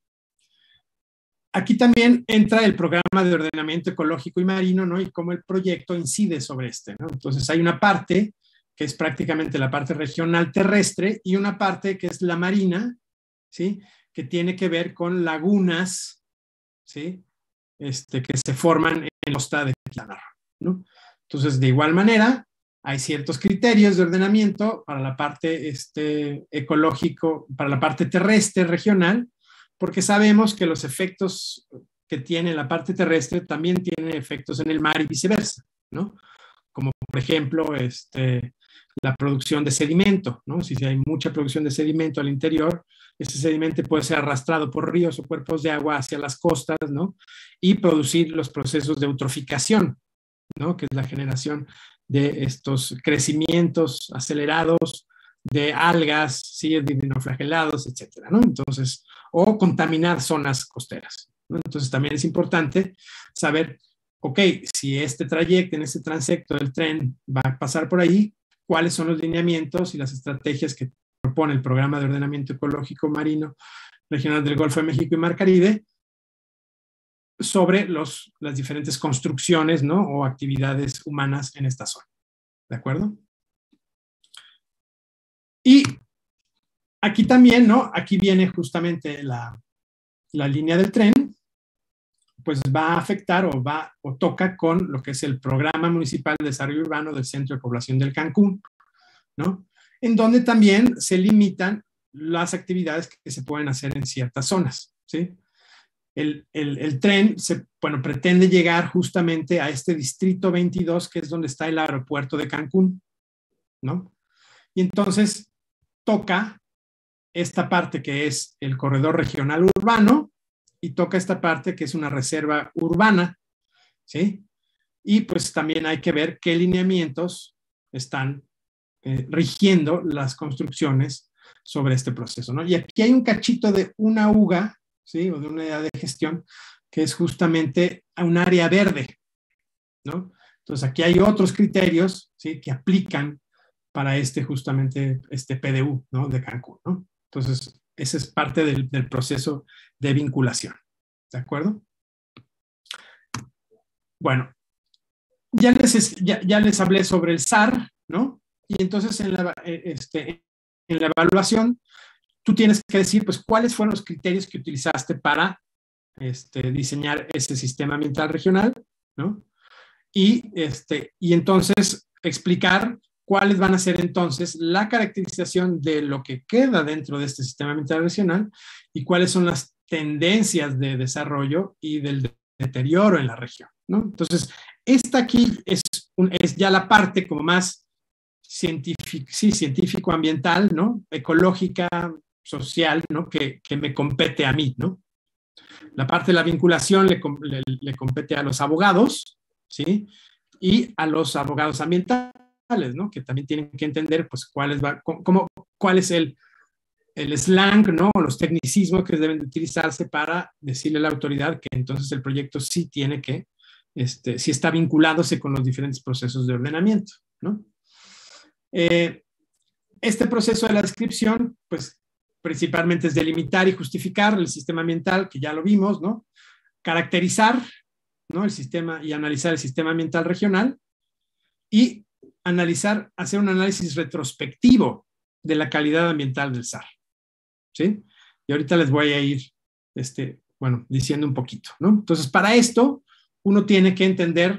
Aquí también entra el programa de ordenamiento ecológico y marino, ¿no? Y cómo el proyecto incide sobre este, ¿no? Entonces hay una parte que es prácticamente la parte regional terrestre y una parte que es la marina, ¿sí? Que tiene que ver con lagunas, ¿sí? Este, que se forman en la costa de Quintana Roo, ¿no? Entonces, de igual manera, hay ciertos criterios de ordenamiento para la parte este, ecológico, para la parte terrestre regional, porque sabemos que los efectos que tiene la parte terrestre también tienen efectos en el mar y viceversa, ¿no? Como por ejemplo, este, la producción de sedimento, ¿no? Si hay mucha producción de sedimento al interior, ese sedimento puede ser arrastrado por ríos o cuerpos de agua hacia las costas, ¿no? Y producir los procesos de eutroficación, ¿no? Que es la generación de estos crecimientos acelerados de algas, ¿sí? De dinoflagelados, etcétera, ¿no? Entonces, o contaminar zonas costeras, ¿no? Entonces, también es importante saber, ok, si este trayecto, en este transecto del tren va a pasar por ahí, cuáles son los lineamientos y las estrategias que propone el Programa de Ordenamiento Ecológico Marino Regional del Golfo de México y Mar Caribe sobre los, las diferentes construcciones, ¿no? O actividades humanas en esta zona. ¿De acuerdo? Y aquí también, ¿no? Aquí viene justamente la, la línea del tren, pues va a afectar o va o toca con lo que es el Programa Municipal de Desarrollo Urbano del Centro de Población del Cancún, ¿no? En donde también se limitan las actividades que se pueden hacer en ciertas zonas, ¿sí? El, el, el tren, se, bueno, pretende llegar justamente a este distrito veintidós, que es donde está el aeropuerto de Cancún, ¿no? Y entonces toca esta parte que es el corredor regional urbano y toca esta parte que es una reserva urbana, ¿sí? Y pues también hay que ver qué lineamientos están eh, rigiendo las construcciones sobre este proceso, ¿no? Y aquí hay un cachito de una U G A, ¿sí? O de una unidad de gestión, que es justamente un área verde, ¿no? Entonces aquí hay otros criterios, ¿sí? Que aplican para este justamente, este P D U, ¿no? De Cancún, ¿no? Entonces, ese es parte del, del proceso de vinculación, ¿de acuerdo? Bueno, ya les, ya, ya les hablé sobre el S A R, ¿no? Y entonces en la, este, en la evaluación, tú tienes que decir, pues, cuáles fueron los criterios que utilizaste para este, diseñar ese sistema ambiental regional, ¿no? Y, este, y entonces explicar cuáles van a ser entonces la caracterización de lo que queda dentro de este sistema ambiental regional y cuáles son las tendencias de desarrollo y del deterioro en la región, ¿no? Entonces, esta aquí es, un, es ya la parte como más científico, sí, científico-ambiental, ¿no? Ecológica, social, ¿no? Que, que me compete a mí, ¿no? La parte de la vinculación le, le, le compete a los abogados, ¿sí? Y a los abogados ambientales, ¿no? Que también tienen que entender, pues, cuál es, cómo, cuál es el, el slang, ¿no? Los tecnicismos que deben de utilizarse para decirle a la autoridad que entonces el proyecto sí tiene que, este, sí está vinculándose con los diferentes procesos de ordenamiento, ¿no? Eh, este proceso de la descripción, pues principalmente es delimitar y justificar el sistema ambiental, que ya lo vimos, ¿no? Caracterizar, ¿no? El sistema y analizar el sistema ambiental regional y analizar, hacer un análisis retrospectivo de la calidad ambiental del S A R, ¿sí? Y ahorita les voy a ir, este, bueno, diciendo un poquito, ¿no? Entonces, para esto, uno tiene que entender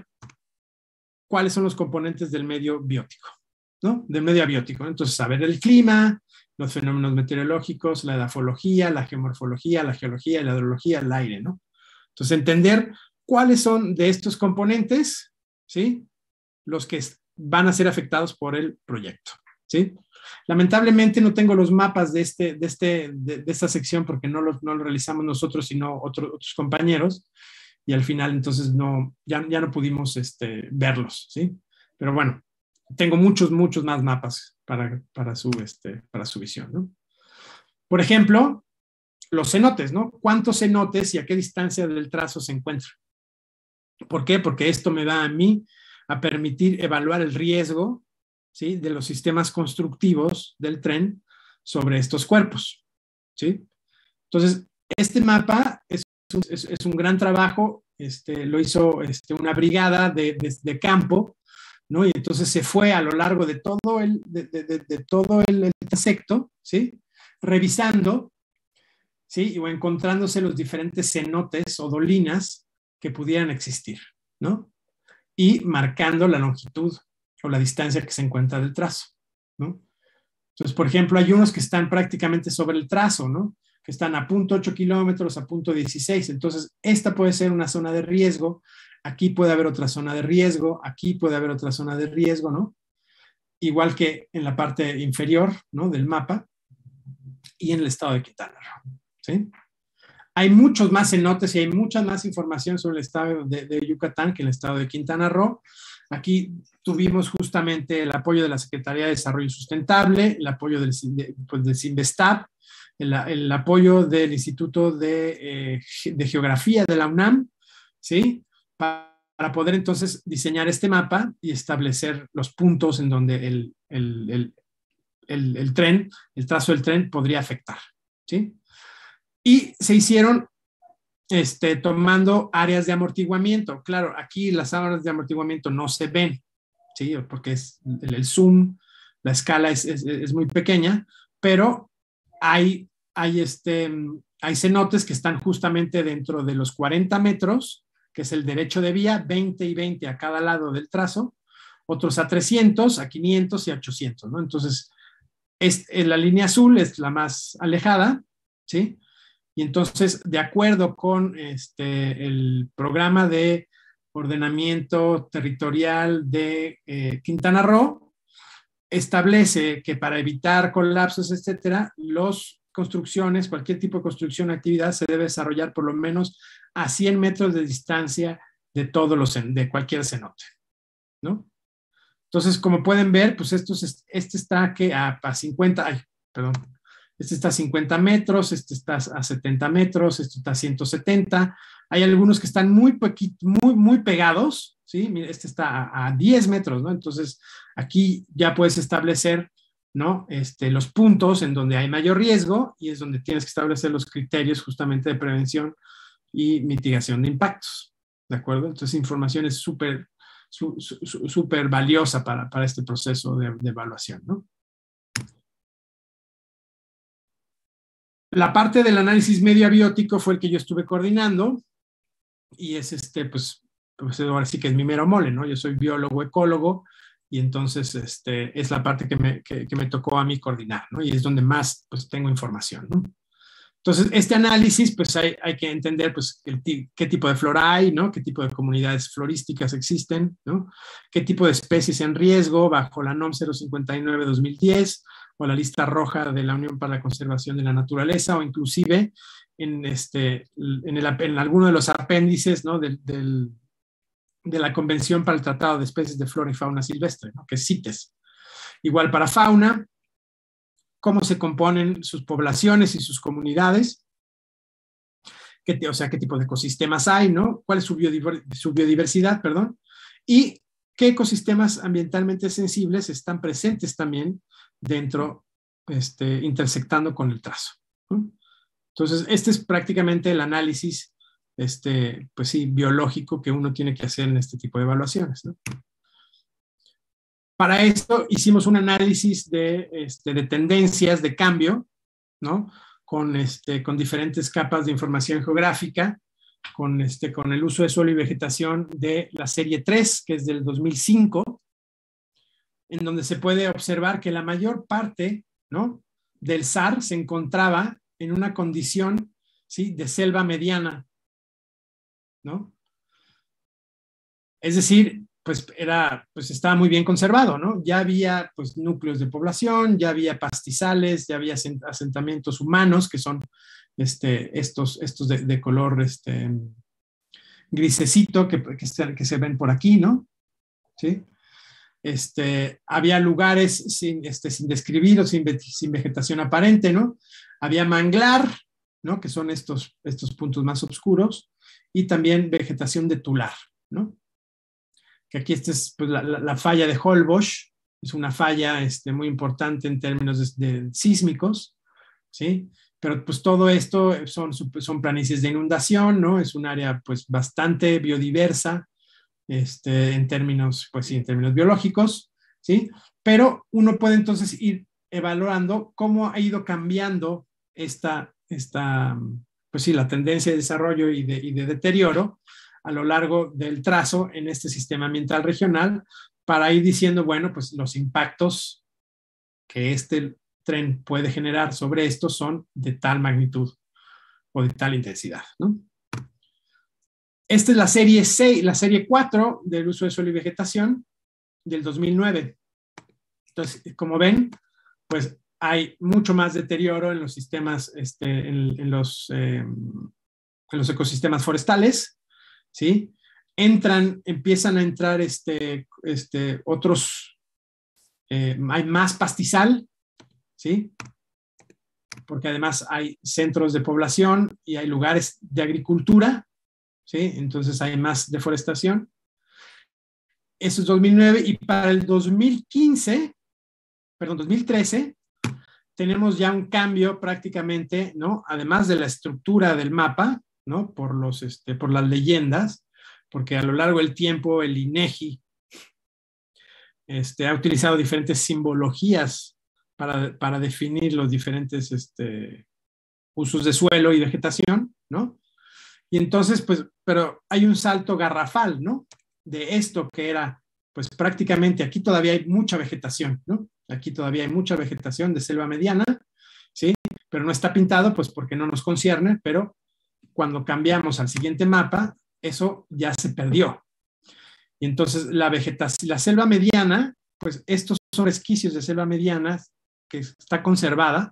cuáles son los componentes del medio biótico, ¿no? Del medio abiótico, ¿no? Entonces, saber el clima, los fenómenos meteorológicos, la edafología, la geomorfología, la geología, la hidrología, el aire, ¿no? Entonces, entender cuáles son de estos componentes, ¿sí? Los que van a ser afectados por el proyecto, ¿sí? Lamentablemente no tengo los mapas de, este, de, este, de, de esta sección porque no lo, no lo realizamos nosotros, sino otro, otros compañeros, y al final entonces no, ya, ya no pudimos este, verlos, ¿sí? Pero bueno, tengo muchos, muchos más mapas para, para, su, este, para su visión, ¿no? Por ejemplo, los cenotes, ¿no? ¿Cuántos cenotes y a qué distancia del trazo se encuentran? ¿Por qué? Porque esto me da a mí a permitir evaluar el riesgo, ¿sí? De los sistemas constructivos del tren sobre estos cuerpos, ¿sí? Entonces, este mapa es un, es, es un gran trabajo, este, lo hizo este, una brigada de, de, de campo, ¿no? Y entonces se fue a lo largo de todo el, de, de, de, de todo el, el trayecto, ¿sí? Revisando, ¿sí? O encontrándose los diferentes cenotes o dolinas que pudieran existir, ¿no? Y marcando la longitud o la distancia que se encuentra del trazo, ¿no? Entonces, por ejemplo, hay unos que están prácticamente sobre el trazo, ¿no? Que están a punto ocho kilómetros, a punto dieciséis. Entonces, esta puede ser una zona de riesgo. Aquí puede haber otra zona de riesgo. Aquí puede haber otra zona de riesgo, ¿no? Igual que en la parte inferior, ¿no? Del mapa y en el estado de Quintana Roo, ¿sí? Hay muchos más cenotes y hay mucha más información sobre el estado de, de Yucatán que en el estado de Quintana Roo. Aquí tuvimos justamente el apoyo de la Secretaría de Desarrollo Sustentable, el apoyo del, de, pues del CINVESTAP, el, el apoyo del Instituto de, eh, de Geografía de la UNAM, ¿sí? Para, para poder entonces diseñar este mapa y establecer los puntos en donde el, el, el, el, el tren, el trazo del tren podría afectar, ¿sí? Y se hicieron este, tomando áreas de amortiguamiento. Claro, aquí las áreas de amortiguamiento no se ven, ¿sí? Porque es el, el zoom, la escala es, es, es muy pequeña, pero hay, hay, este, hay cenotes que están justamente dentro de los cuarenta metros, que es el derecho de vía, veinte y veinte a cada lado del trazo, otros a trescientos, a quinientos y a ochocientos, ¿no? Entonces, es, la línea azul es la más alejada, ¿sí? Y entonces, de acuerdo con este, el programa de ordenamiento territorial de eh, Quintana Roo, establece que para evitar colapsos, etcétera, las construcciones, cualquier tipo de construcción o actividad se debe desarrollar por lo menos a cien metros de distancia de todos los, de cualquier cenote, ¿no? Entonces, como pueden ver, pues esto es, este está que a, a cincuenta, ay, perdón, este está a cincuenta metros, este está a setenta metros, este está a ciento setenta. Hay algunos que están muy, muy, muy pegados, ¿sí? Este está a, a diez metros, ¿no? Entonces, aquí ya puedes establecer, ¿no? Este, los puntos en donde hay mayor riesgo y es donde tienes que establecer los criterios justamente de prevención y mitigación de impactos, ¿de acuerdo? Entonces, información es súper, súper valiosa para, para este proceso de, de evaluación, ¿no? La parte del análisis medio abiótico fue el que yo estuve coordinando y es este, pues, pues ahora sí que es mi mero mole, ¿no? Yo soy biólogo, ecólogo y entonces este, es la parte que me, que, que me tocó a mí coordinar, ¿no? Y es donde más, pues, tengo información, ¿no? Entonces, este análisis, pues, hay, hay que entender, pues, el, qué tipo de flora hay, ¿no? Qué tipo de comunidades florísticas existen, ¿no? Qué tipo de especies en riesgo bajo la NOM cero cincuenta y nueve dos mil diez o la lista roja de la Unión para la Conservación de la Naturaleza, o inclusive en, este, en, el, en alguno de los apéndices, ¿no? del, del, de la Convención para el Tratado de Especies de Flora y Fauna Silvestre, ¿no? Que es CITES. Igual para fauna, cómo se componen sus poblaciones y sus comunidades, qué, o sea, qué tipo de ecosistemas hay, ¿no? ¿Cuál es su, biodiver, su biodiversidad, perdón? Y qué ecosistemas ambientalmente sensibles están presentes también dentro, este, intersectando con el trazo, ¿no? Entonces, este es prácticamente el análisis, este, pues sí, biológico que uno tiene que hacer en este tipo de evaluaciones, ¿no? Para esto hicimos un análisis de, este, de tendencias de cambio, ¿no? Con, este, con diferentes capas de información geográfica, con, este, con el uso de suelo y vegetación de la serie tres, que es del dos mil cinco, en donde se puede observar que la mayor parte, ¿no?, del S A R se encontraba en una condición, ¿sí?, de selva mediana, ¿no? Es decir, pues, era, pues estaba muy bien conservado, ¿no? Ya había, pues, núcleos de población, ya había pastizales, ya había asentamientos humanos, que son este, estos, estos de, de color este, grisecito que, que, se, que se ven por aquí, ¿no? ¿Sí? Este, había lugares sin, este, sin describir o sin, sin vegetación aparente, ¿no? Había manglar, ¿no?, que son estos, estos puntos más oscuros, y también vegetación de tular, ¿no? Que aquí esta es, pues, la, la, la falla de Holbox, es una falla este, muy importante en términos de, de sísmicos, ¿sí? Pero pues todo esto son, son planicies de inundación, ¿no? Es un área pues bastante biodiversa, este, en términos, pues sí, en términos biológicos, ¿sí? Pero uno puede entonces ir evaluando cómo ha ido cambiando esta, esta pues sí, la tendencia de desarrollo y de, y de deterioro a lo largo del trazo en este sistema ambiental regional, para ir diciendo, bueno, pues los impactos que este tren puede generar sobre esto son de tal magnitud o de tal intensidad, ¿no? Esta es la serie seis, la serie cuatro del uso de suelo y vegetación del dos mil nueve. Entonces, como ven, pues hay mucho más deterioro en los sistemas, este, en, en, los, eh, en los ecosistemas forestales, ¿sí? Entran, empiezan a entrar este, este, otros, eh, hay más pastizal, ¿sí? Porque además hay centros de población y hay lugares de agricultura, ¿sí? Entonces hay más deforestación. Eso es dos mil nueve, y para el dos mil quince, perdón, dos mil trece, tenemos ya un cambio prácticamente, ¿no? Además de la estructura del mapa, ¿no? Por, los, este, por las leyendas, porque a lo largo del tiempo el INEGI este, ha utilizado diferentes simbologías para, para definir los diferentes este, usos de suelo y vegetación, ¿no? Y entonces, pues, pero hay un salto garrafal, ¿no? De esto que era, pues prácticamente aquí todavía hay mucha vegetación, ¿no? Aquí todavía hay mucha vegetación de selva mediana, ¿sí? Pero no está pintado, pues porque no nos concierne, pero cuando cambiamos al siguiente mapa, eso ya se perdió. Y entonces la vegetación, la selva mediana, pues estos son resquicios de selva mediana que está conservada,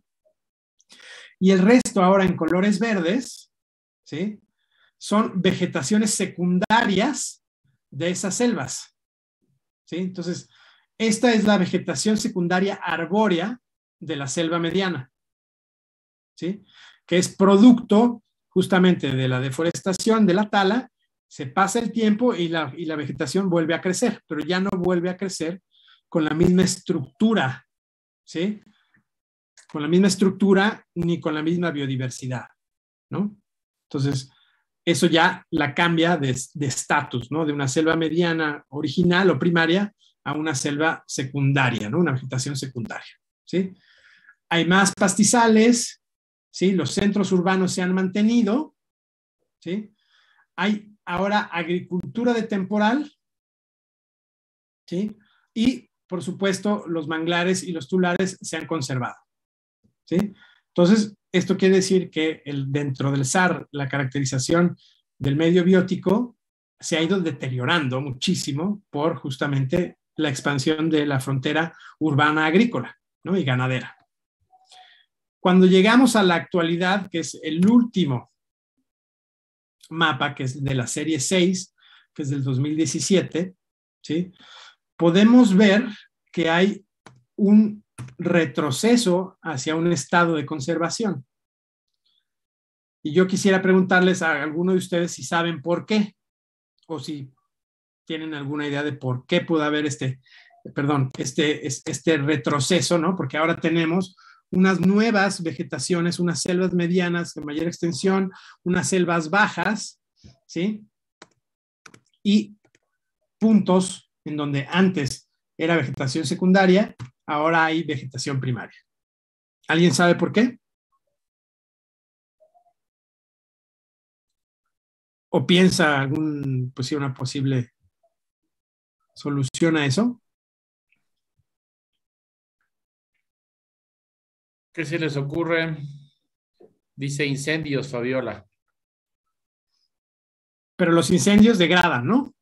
y el resto ahora en colores verdes, ¿sí?, son vegetaciones secundarias de esas selvas, ¿sí? Entonces, esta es la vegetación secundaria arbórea de la selva mediana, ¿sí?, que es producto justamente de la deforestación, de la tala. Se pasa el tiempo y la, y la vegetación vuelve a crecer, pero ya no vuelve a crecer con la misma estructura, ¿sí?, con la misma estructura ni con la misma biodiversidad, ¿no? Entonces, eso ya la cambia de estatus, ¿no? De una selva mediana original o primaria a una selva secundaria, ¿no? Una vegetación secundaria, ¿sí? Hay más pastizales, ¿sí? Los centros urbanos se han mantenido, ¿sí? Hay ahora agricultura de temporal, ¿sí? Y, por supuesto, los manglares y los tulares se han conservado, ¿sí? Entonces, esto quiere decir que el, dentro del S A R, la caracterización del medio biótico se ha ido deteriorando muchísimo por justamente la expansión de la frontera urbana agrícola, ¿no?, y ganadera. Cuando llegamos a la actualidad, que es el último mapa, que es de la serie seis, que es del dos mil diecisiete, ¿sí?, podemos ver que hay un retroceso hacia un estado de conservación. Y yo quisiera preguntarles a alguno de ustedes si saben por qué, o si tienen alguna idea de por qué pudo haber este, perdón, este, este retroceso, ¿no? Porque ahora tenemos unas nuevas vegetaciones, unas selvas medianas de mayor extensión, unas selvas bajas, ¿sí? Y puntos en donde antes era vegetación secundaria, ahora hay vegetación primaria. ¿Alguien sabe por qué? ¿O piensa algún, pues sí, una posible solución a eso? ¿Qué se les ocurre? Dice incendios, Fabiola. Pero los incendios degradan, ¿no?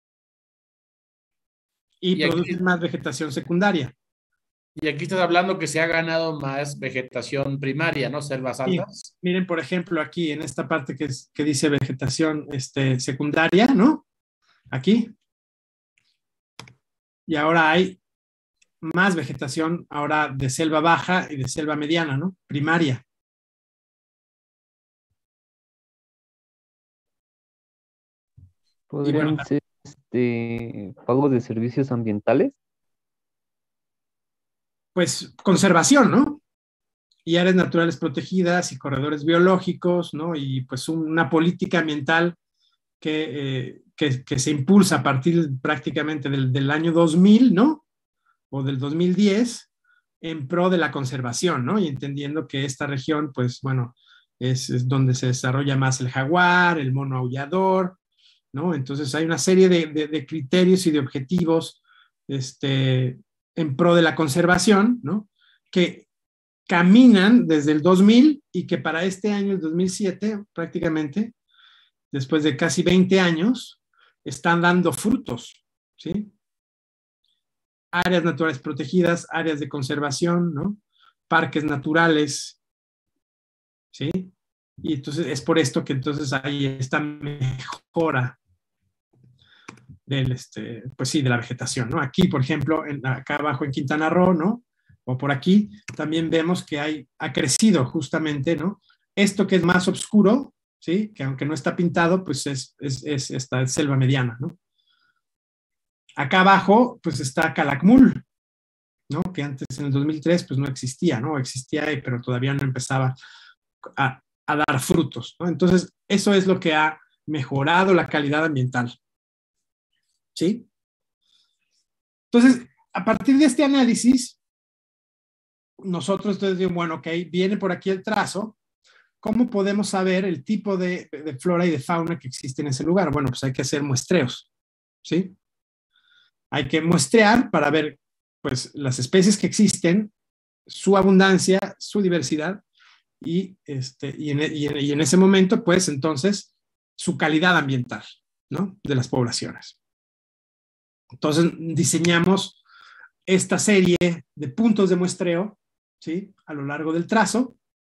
Y, y producen aquí, más vegetación secundaria. Y aquí estás hablando que se ha ganado más vegetación primaria, ¿no? Selvas altas. Sí. Miren, por ejemplo, aquí en esta parte que, es, que dice vegetación este, secundaria, ¿no? Aquí. Y ahora hay más vegetación ahora de selva baja y de selva mediana, ¿no? Primaria. ¿Podrían bueno, ser este, pagos de servicios ambientales? Pues conservación, ¿no? Y áreas naturales protegidas y corredores biológicos, ¿no? Y pues una política ambiental que, eh, que, que se impulsa a partir prácticamente del, del año dos mil, ¿no? O del dos mil diez, en pro de la conservación, ¿no? Y entendiendo que esta región, pues bueno, es, es donde se desarrolla más el jaguar, el mono aullador, ¿no? Entonces hay una serie de, de, de criterios y de objetivos este, en pro de la conservación, ¿no? Que caminan desde el dos mil y que para este año, el dos mil siete, prácticamente, después de casi veinte años, están dando frutos, ¿sí? Áreas naturales protegidas, áreas de conservación, ¿no? Parques naturales, ¿sí? Y entonces es por esto que entonces hay esta mejora del, este, pues sí, de la vegetación, ¿no? Aquí, por ejemplo, en, acá abajo en Quintana Roo, ¿no? O por aquí, también vemos que hay, ha crecido justamente, ¿no? Esto que es más oscuro, ¿sí? Que aunque no está pintado, pues es, es, es esta selva mediana, ¿no? Acá abajo, pues está Calakmul, ¿no? Que antes, en el dos mil tres, pues no existía, ¿no? Existía, pero todavía no empezaba a, a dar frutos, ¿no? Entonces, eso es lo que ha mejorado la calidad ambiental, ¿sí? Entonces, a partir de este análisis, nosotros entonces decimos, bueno, ok, viene por aquí el trazo, ¿cómo podemos saber el tipo de, de flora y de fauna que existe en ese lugar? Bueno, pues hay que hacer muestreos, ¿sí? Hay que muestrear para ver, pues, las especies que existen, su abundancia, su diversidad, y, este, y, en, y, en, y en ese momento, pues, entonces, su calidad ambiental, ¿no? De las poblaciones. Entonces, diseñamos esta serie de puntos de muestreo, ¿sí? A lo largo del trazo,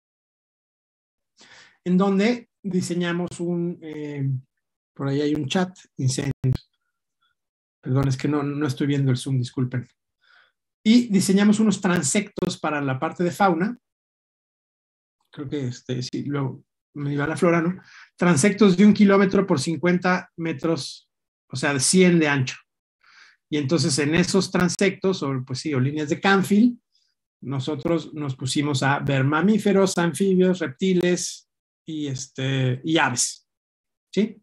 en donde diseñamos un, eh, por ahí hay un chat, incendios. Perdón, es que no, no estoy viendo el Zoom, disculpen. Y diseñamos unos transectos para la parte de fauna. Creo que este, sí, luego me iba a la flora, ¿no? Transectos de un kilómetro por cincuenta metros, o sea, de cien de ancho. Y entonces en esos transectos, o pues sí, o líneas de Canfield, nosotros nos pusimos a ver mamíferos, anfibios, reptiles y, este, y aves, ¿sí?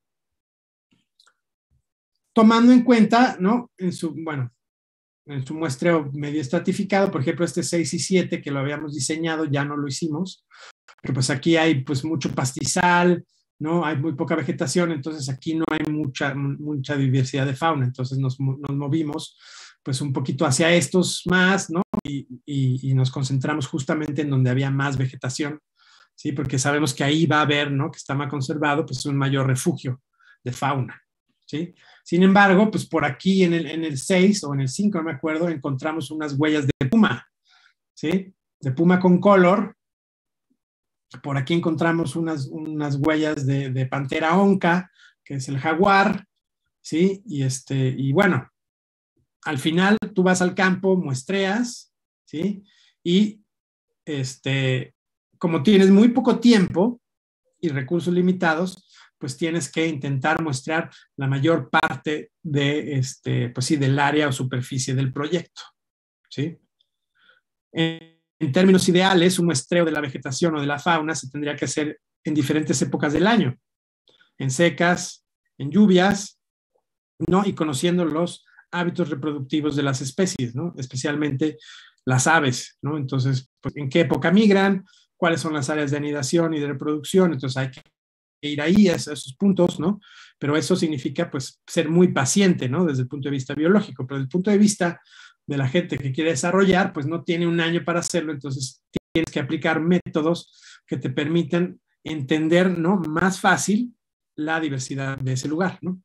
Tomando en cuenta, ¿no? En su, bueno, en su muestreo medio estratificado, por ejemplo, este seis y siete que lo habíamos diseñado, ya no lo hicimos, pero pues aquí hay pues mucho pastizal, ¿no? Hay muy poca vegetación, entonces aquí no hay mucha, mucha diversidad de fauna, entonces nos, nos movimos pues un poquito hacia estos más, ¿no? Y, y, y nos concentramos justamente en donde había más vegetación, ¿sí? Porque sabemos que ahí va a haber, ¿no? Que está más conservado, pues un mayor refugio de fauna, ¿sí? Sin embargo, pues por aquí en el, en el seis o en el cinco, no me acuerdo, encontramos unas huellas de puma, ¿sí? De puma con color. Por aquí encontramos unas, unas huellas de, de pantera onca, que es el jaguar, ¿sí? Y, este, y bueno, al final tú vas al campo, muestreas, ¿sí? Y este, como tienes muy poco tiempo y recursos limitados, pues tienes que intentar muestrear la mayor parte de, este, pues sí, del área o superficie del proyecto, ¿sí? En, en términos ideales, un muestreo de la vegetación o de la fauna se tendría que hacer en diferentes épocas del año, en secas, en lluvias, ¿no? Y conociendo los hábitos reproductivos de las especies, ¿no? Especialmente las aves, ¿no? Entonces, pues, ¿en qué época migran? ¿Cuáles son las áreas de anidación y de reproducción? Entonces hay que ir ahí a esos puntos, ¿no? Pero eso significa, pues, ser muy paciente, ¿no? Desde el punto de vista biológico, pero desde el punto de vista de la gente que quiere desarrollar, pues no tiene un año para hacerlo, entonces tienes que aplicar métodos que te permiten entender, ¿no? Más fácil la diversidad de ese lugar, ¿no?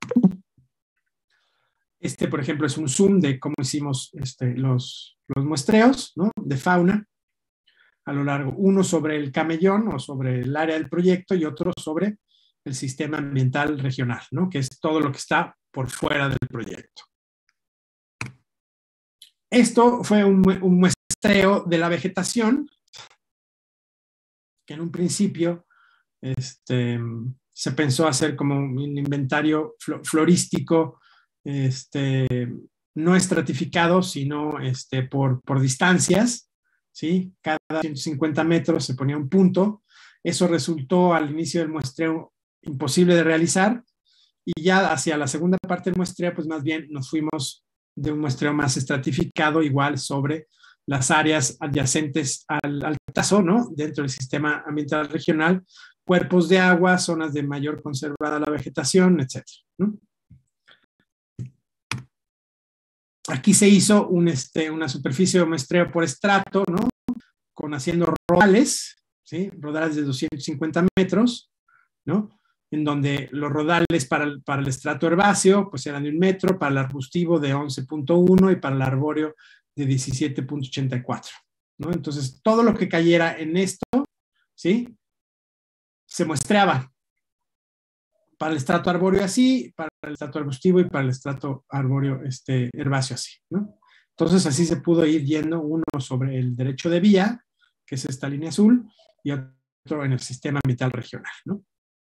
Este, por ejemplo, es un zoom de cómo hicimos este, los, los muestreos, ¿no? De fauna a lo largo, uno sobre el camellón o sobre el área del proyecto y otro sobre el sistema ambiental regional, ¿no? Que es todo lo que está por fuera del proyecto. Esto fue un, un muestreo de la vegetación, que en un principio este, se pensó hacer como un inventario florístico, este, no estratificado, sino este, por, por distancias, ¿sí? Cada ciento cincuenta metros se ponía un punto. Eso resultó al inicio del muestreo imposible de realizar, y ya hacia la segunda parte del muestreo, pues más bien nos fuimos de un muestreo más estratificado, igual sobre las áreas adyacentes al, al trazo, ¿no? Dentro del sistema ambiental regional, cuerpos de agua, zonas de mayor conservada la vegetación, etcétera, ¿no? Aquí se hizo un, este, una superficie de muestreo por estrato, ¿no? Con haciendo rodales, ¿sí? Rodales de doscientos cincuenta metros, ¿no? En donde los rodales para el, para el estrato herbáceo pues eran de un metro, para el arbustivo de once punto uno y para el arbóreo de diecisiete punto ochenta y cuatro, ¿no? Entonces, todo lo que cayera en esto, ¿sí? Se muestreaba para el estrato arbóreo así, para el estrato arbustivo y para el estrato arbóreo este, herbáceo así, ¿no? Entonces, así se pudo ir yendo uno sobre el derecho de vía, que es esta línea azul, y otro en el sistema ambiental regional, ¿no?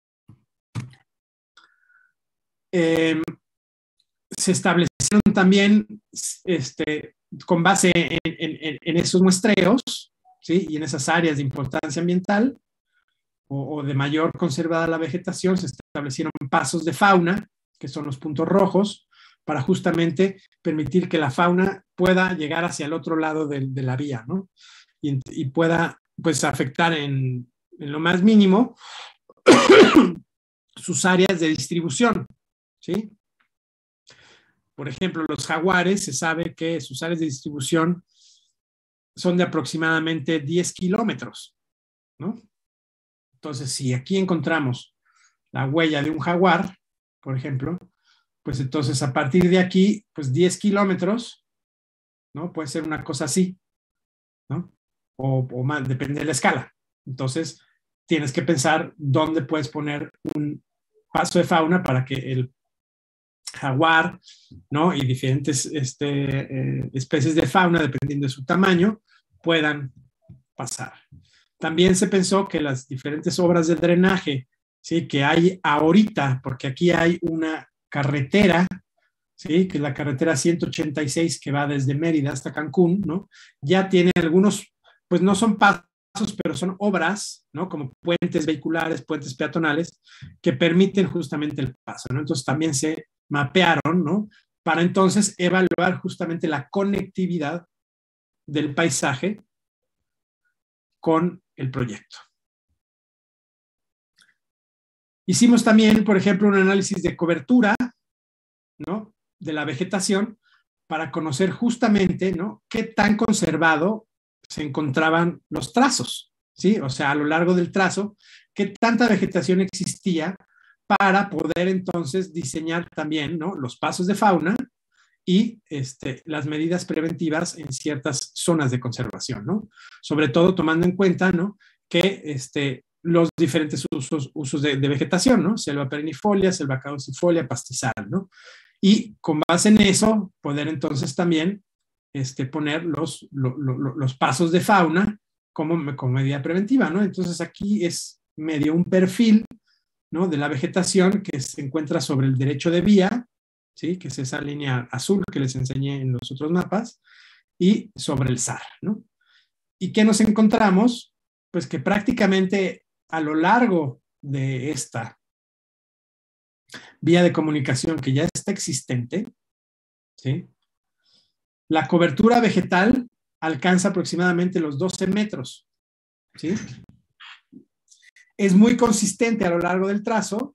Eh, se establecieron también, este, con base en, en, en esos muestreos, ¿sí? Y en esas áreas de importancia ambiental o, o de mayor conservada la vegetación, se establecieron pasos de fauna, que son los puntos rojos, para justamente permitir que la fauna pueda llegar hacia el otro lado de, de la vía, ¿no? Y, y pueda, pues, afectar en, en lo más mínimo sus áreas de distribución, ¿sí? Por ejemplo, los jaguares, se sabe que sus áreas de distribución son de aproximadamente diez kilómetros, ¿no? Entonces, si aquí encontramos la huella de un jaguar, por ejemplo, pues entonces a partir de aquí, pues diez kilómetros, ¿no? Puede ser una cosa así, ¿no? O, o más, depende de la escala. Entonces, tienes que pensar dónde puedes poner un paso de fauna para que el jaguar, ¿no? Y diferentes este, eh, especies de fauna, dependiendo de su tamaño, puedan pasar. También se pensó que las diferentes obras de drenaje, ¿sí? Que hay ahorita, porque aquí hay una carretera, ¿sí? Que es la carretera ciento ochenta y seis que va desde Mérida hasta Cancún, ¿no? Ya tiene algunos, pues no son pasos, pero son obras, ¿no? Como puentes vehiculares, puentes peatonales, que permiten justamente el paso, ¿no? Entonces también se mapearon, ¿no? Para entonces evaluar justamente la conectividad del paisaje con el proyecto. Hicimos también, por ejemplo, un análisis de cobertura, ¿no? De la vegetación para conocer justamente, ¿no? Qué tan conservado se encontraban los trazos, ¿sí? O sea, a lo largo del trazo, qué tanta vegetación existía para poder entonces diseñar también, ¿no? Los pasos de fauna y este, las medidas preventivas en ciertas zonas de conservación, ¿no? Sobre todo tomando en cuenta, ¿no? Que este, los diferentes usos, usos de, de vegetación, ¿no? Selva perennifolia, selva caducifolia, pastizal, ¿no? Y con base en eso, poder entonces también este, poner los, lo, lo, los pasos de fauna como, como medida preventiva, ¿no? Entonces aquí es medio un perfil, ¿no?, de la vegetación que se encuentra sobre el derecho de vía, ¿sí?, que es esa línea azul que les enseñé en los otros mapas, y sobre el S A R, ¿no? ¿Y qué nos encontramos? Pues que prácticamente a lo largo de esta vía de comunicación que ya está existente, ¿sí?, la cobertura vegetal alcanza aproximadamente los doce metros, ¿sí? Es muy consistente a lo largo del trazo,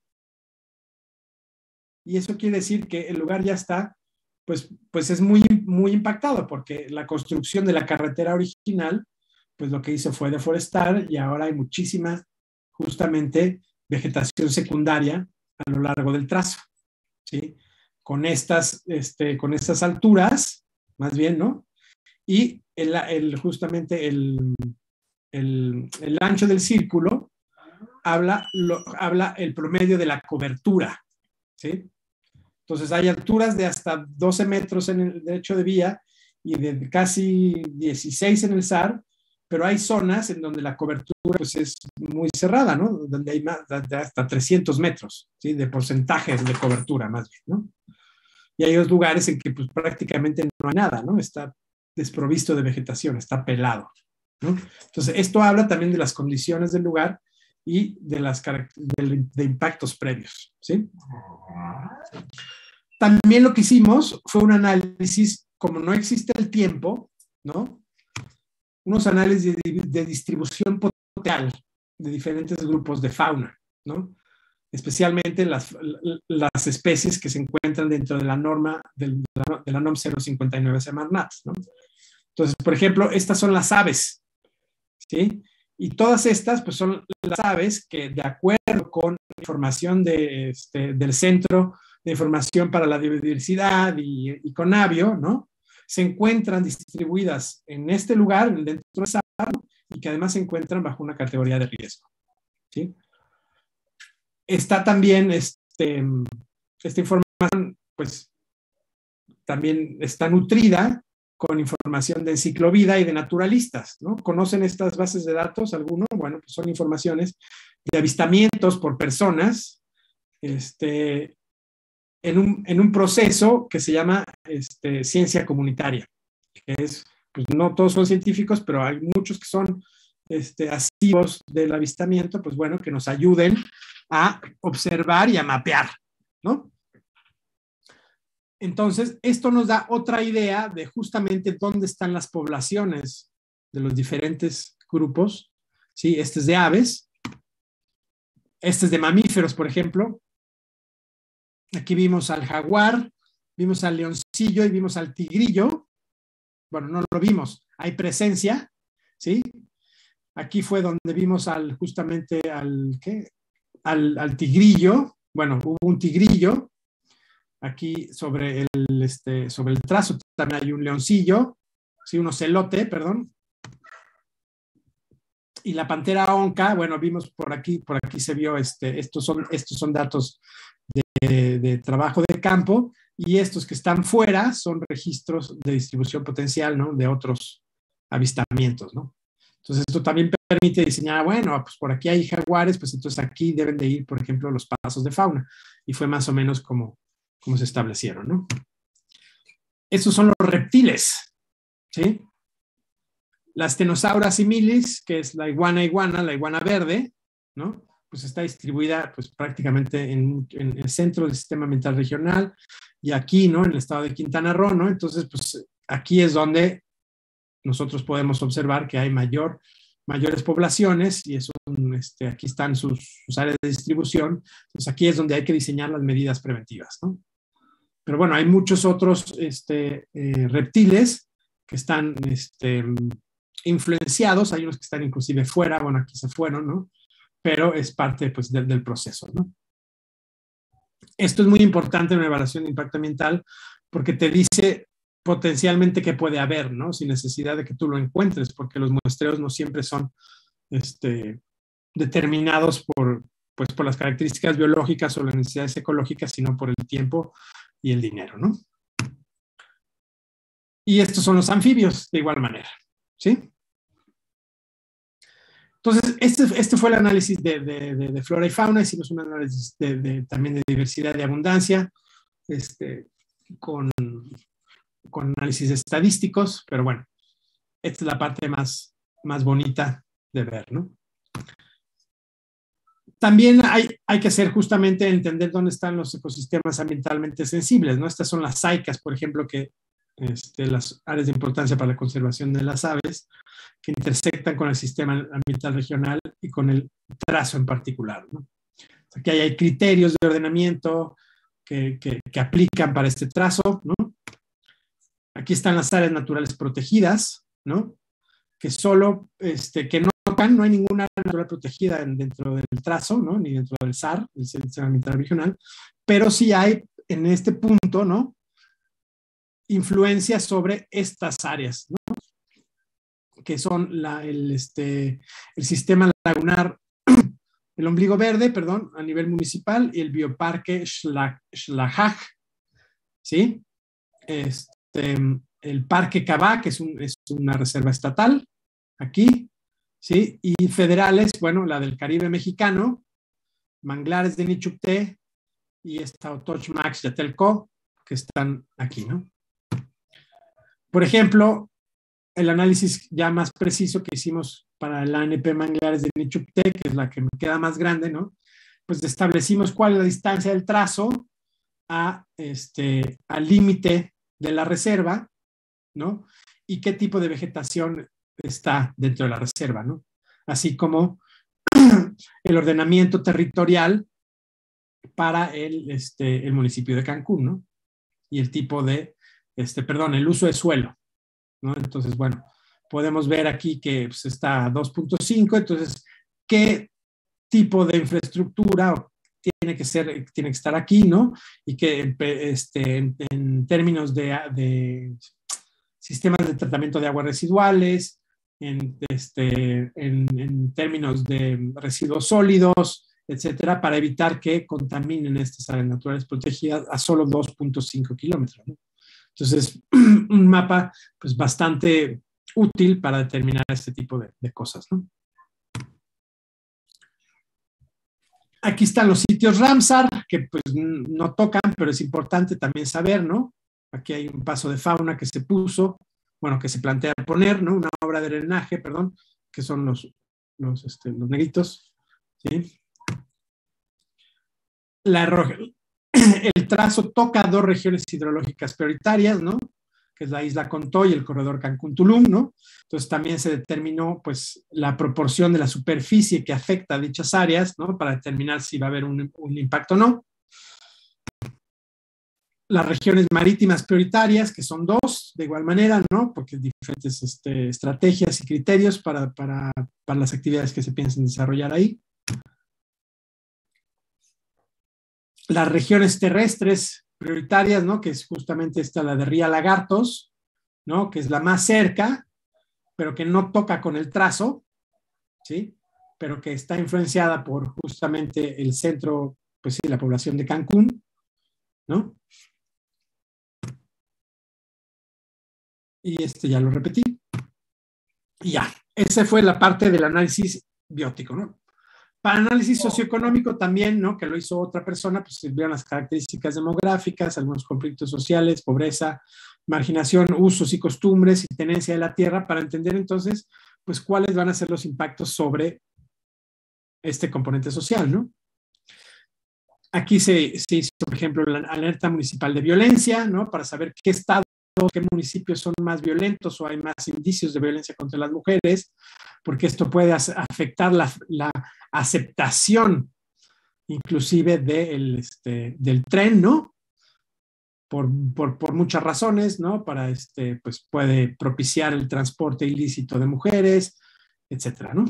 y eso quiere decir que el lugar ya está, pues, pues es muy, muy impactado, porque la construcción de la carretera original, pues lo que hizo fue deforestar, y ahora hay muchísima, justamente, vegetación secundaria a lo largo del trazo, ¿sí? Con estas, este, con estas alturas, más bien, ¿no? Y el, el, justamente el, el, el ancho del círculo habla, lo, habla el promedio de la cobertura, ¿sí? Entonces hay alturas de hasta doce metros en el derecho de vía y de casi dieciséis en el S A R, pero hay zonas en donde la cobertura, pues, es muy cerrada, ¿no? Donde hay más, de hasta trescientos metros, ¿sí?, de porcentaje de cobertura, más bien, ¿no? Y hay otros lugares en que, pues, prácticamente no hay nada, ¿no? Está desprovisto de vegetación, está pelado, ¿no? Entonces, esto habla también de las condiciones del lugar y de, las, de, de impactos previos, ¿sí? También lo que hicimos fue un análisis, como no existe el tiempo, ¿no?, unos análisis de, de distribución potencial de diferentes grupos de fauna, ¿no?, especialmente las, las especies que se encuentran dentro de la norma del, de, la, de la NOM cero cincuenta y nueve Semarnat, ¿no? Entonces, por ejemplo, estas son las aves, ¿sí? Y todas estas, pues, son las aves que, de acuerdo con información de, este, del Centro de Información para la Biodiversidad y, y Conavio, ¿no?, se encuentran distribuidas en este lugar, dentro de esa área, y que además se encuentran bajo una categoría de riesgo, ¿sí? Está también, este, esta información, pues, también está nutrida con información de enciclovida y de naturalistas, ¿no? ¿Conocen estas bases de datos alguno? Bueno, pues son informaciones de avistamientos por personas, este, en un, en un proceso que se llama este, ciencia comunitaria, que es, pues no todos son científicos, pero hay muchos que son este, asiduos del avistamiento, pues bueno, que nos ayuden a observar y a mapear, ¿no? Entonces, esto nos da otra idea de justamente dónde están las poblaciones de los diferentes grupos, ¿sí? Este es de aves, este es de mamíferos, por ejemplo. Aquí vimos al jaguar, vimos al leoncillo y vimos al tigrillo. Bueno, no lo vimos, hay presencia, ¿sí? Aquí fue donde vimos al, justamente al, ¿qué? Al, al tigrillo. Bueno, hubo un tigrillo. Aquí sobre el, este, sobre el trazo también hay un leoncillo, ¿sí? Un ocelote, perdón. Y la pantera onca, bueno, vimos por aquí, por aquí se vio, este, estos, son, estos son datos de, de trabajo de campo, y estos que están fuera son registros de distribución potencial, ¿no?, de otros avistamientos, ¿no? Entonces esto también permite diseñar, bueno, pues por aquí hay jaguares, pues entonces aquí deben de ir, por ejemplo, los pasos de fauna, y fue más o menos como, como se establecieron, ¿no? Estos son los reptiles, ¿sí? La Stenosaura similis, que es la iguana iguana, la iguana verde, ¿no?, pues está distribuida, pues, prácticamente en, en el centro del sistema ambiental regional, y aquí, ¿no?, en el estado de Quintana Roo, ¿no? Entonces, pues aquí es donde nosotros podemos observar que hay mayor, mayores poblaciones, y eso, este, aquí están sus, sus áreas de distribución. Entonces aquí es donde hay que diseñar las medidas preventivas, ¿no? Pero bueno, hay muchos otros este, eh, reptiles que están este, influenciados, hay unos que están inclusive fuera, bueno, aquí se fueron, ¿no? Pero es parte, pues, del, del proceso, ¿no? Esto es muy importante en una evaluación de impacto ambiental, porque te dice potencialmente qué puede haber, ¿no?, sin necesidad de que tú lo encuentres, porque los muestreos no siempre son este, determinados por, pues, por las características biológicas o las necesidades ecológicas, sino por el tiempo y el dinero, ¿no? Y estos son los anfibios, de igual manera, ¿sí? Entonces, este, este fue el análisis de, de, de, de flora y fauna. Hicimos un análisis de, de, también de diversidad y abundancia, este, con, con análisis estadísticos, pero bueno, esta es la parte más, más bonita de ver, ¿no? También hay, hay que hacer justamente entender dónde están los ecosistemas ambientalmente sensibles, ¿no? Estas son las saicas, por ejemplo, que este, las áreas de importancia para la conservación de las aves, que intersectan con el sistema ambiental regional y con el trazo en particular, ¿no? O sea, que hay, hay criterios de ordenamiento que, que, que aplican para este trazo, ¿no? Aquí están las áreas naturales protegidas, ¿no? Que solo, este, que no tocan, no hay ninguna área natural protegida en, dentro del trazo, ¿no? Ni dentro del S A R, el Sistema Ambiental Regional, pero sí hay en este punto, ¿no? Influencia sobre estas áreas, ¿no? Que son la, el, este, el sistema lagunar, el ombligo verde, perdón, a nivel municipal, y el bioparque Xlajaj, ¿sí? Este, el parque Cabá, que es, un, es una reserva estatal, aquí, ¿sí? Y federales, bueno, la del Caribe mexicano, manglares de Nichupté y esta Otochmax de Atelco, que están aquí, ¿no? Por ejemplo, el análisis ya más preciso que hicimos para la A N P Manglares de Nichupté, que es la que me queda más grande, ¿no? Pues establecimos cuál es la distancia del trazo a, este, al límite de la reserva, ¿no? Y qué tipo de vegetación está dentro de la reserva, ¿no? Así como el ordenamiento territorial para el, este, el municipio de Cancún, ¿no? Y el tipo de, este, perdón, el uso de suelo, ¿no? Entonces, bueno, podemos ver aquí que pues, está a dos punto cinco, entonces, ¿qué tipo de infraestructura tiene que ser, tiene que estar aquí, ¿no? Y que este, en, en términos de, de sistemas de tratamiento de aguas residuales, en, este, en, en términos de residuos sólidos, etcétera, para evitar que contaminen estas áreas naturales protegidas a solo dos punto cinco kilómetros, ¿no? Entonces, un mapa pues, bastante útil para determinar este tipo de, de cosas, ¿no? Aquí están los sitios Ramsar, que pues no tocan, pero es importante también saber, ¿no? Aquí hay un paso de fauna que se puso, bueno, que se plantea poner, ¿no? Una obra de drenaje, perdón, que son los, los, este, los negritos, ¿sí? La, el trazo toca dos regiones hidrológicas prioritarias, ¿no? Que es la isla Contoy y el corredor Cancún-Tulum, ¿no? Entonces también se determinó, pues, la proporción de la superficie que afecta a dichas áreas, ¿no? Para determinar si va a haber un, un impacto o no. Las regiones marítimas prioritarias, que son dos, de igual manera, ¿no? Porque hay diferentes este, estrategias y criterios para, para, para las actividades que se piensan desarrollar ahí. Las regiones terrestres prioritarias, ¿no? Que es justamente esta, la de Ría Lagartos, ¿no? Que es la más cerca, pero que no toca con el trazo, ¿sí? Pero que está influenciada por justamente el centro, pues sí, la población de Cancún, ¿no? Y este ya lo repetí. Y ya, esa fue la parte del análisis biótico, ¿no? Para análisis socioeconómico también, ¿no? Que lo hizo otra persona, pues se vieron las características demográficas, algunos conflictos sociales, pobreza, marginación, usos y costumbres y tenencia de la tierra, para entender entonces, pues cuáles van a ser los impactos sobre este componente social, ¿no? Aquí se, se hizo, por ejemplo, la alerta municipal de violencia, ¿no? Para saber qué estado, qué municipios son más violentos o hay más indicios de violencia contra las mujeres, porque esto puede afectar la, la aceptación inclusive de el, este, del tren, ¿no? Por, por, por muchas razones, ¿no? Para, este, pues puede propiciar el transporte ilícito de mujeres, etcétera, ¿no?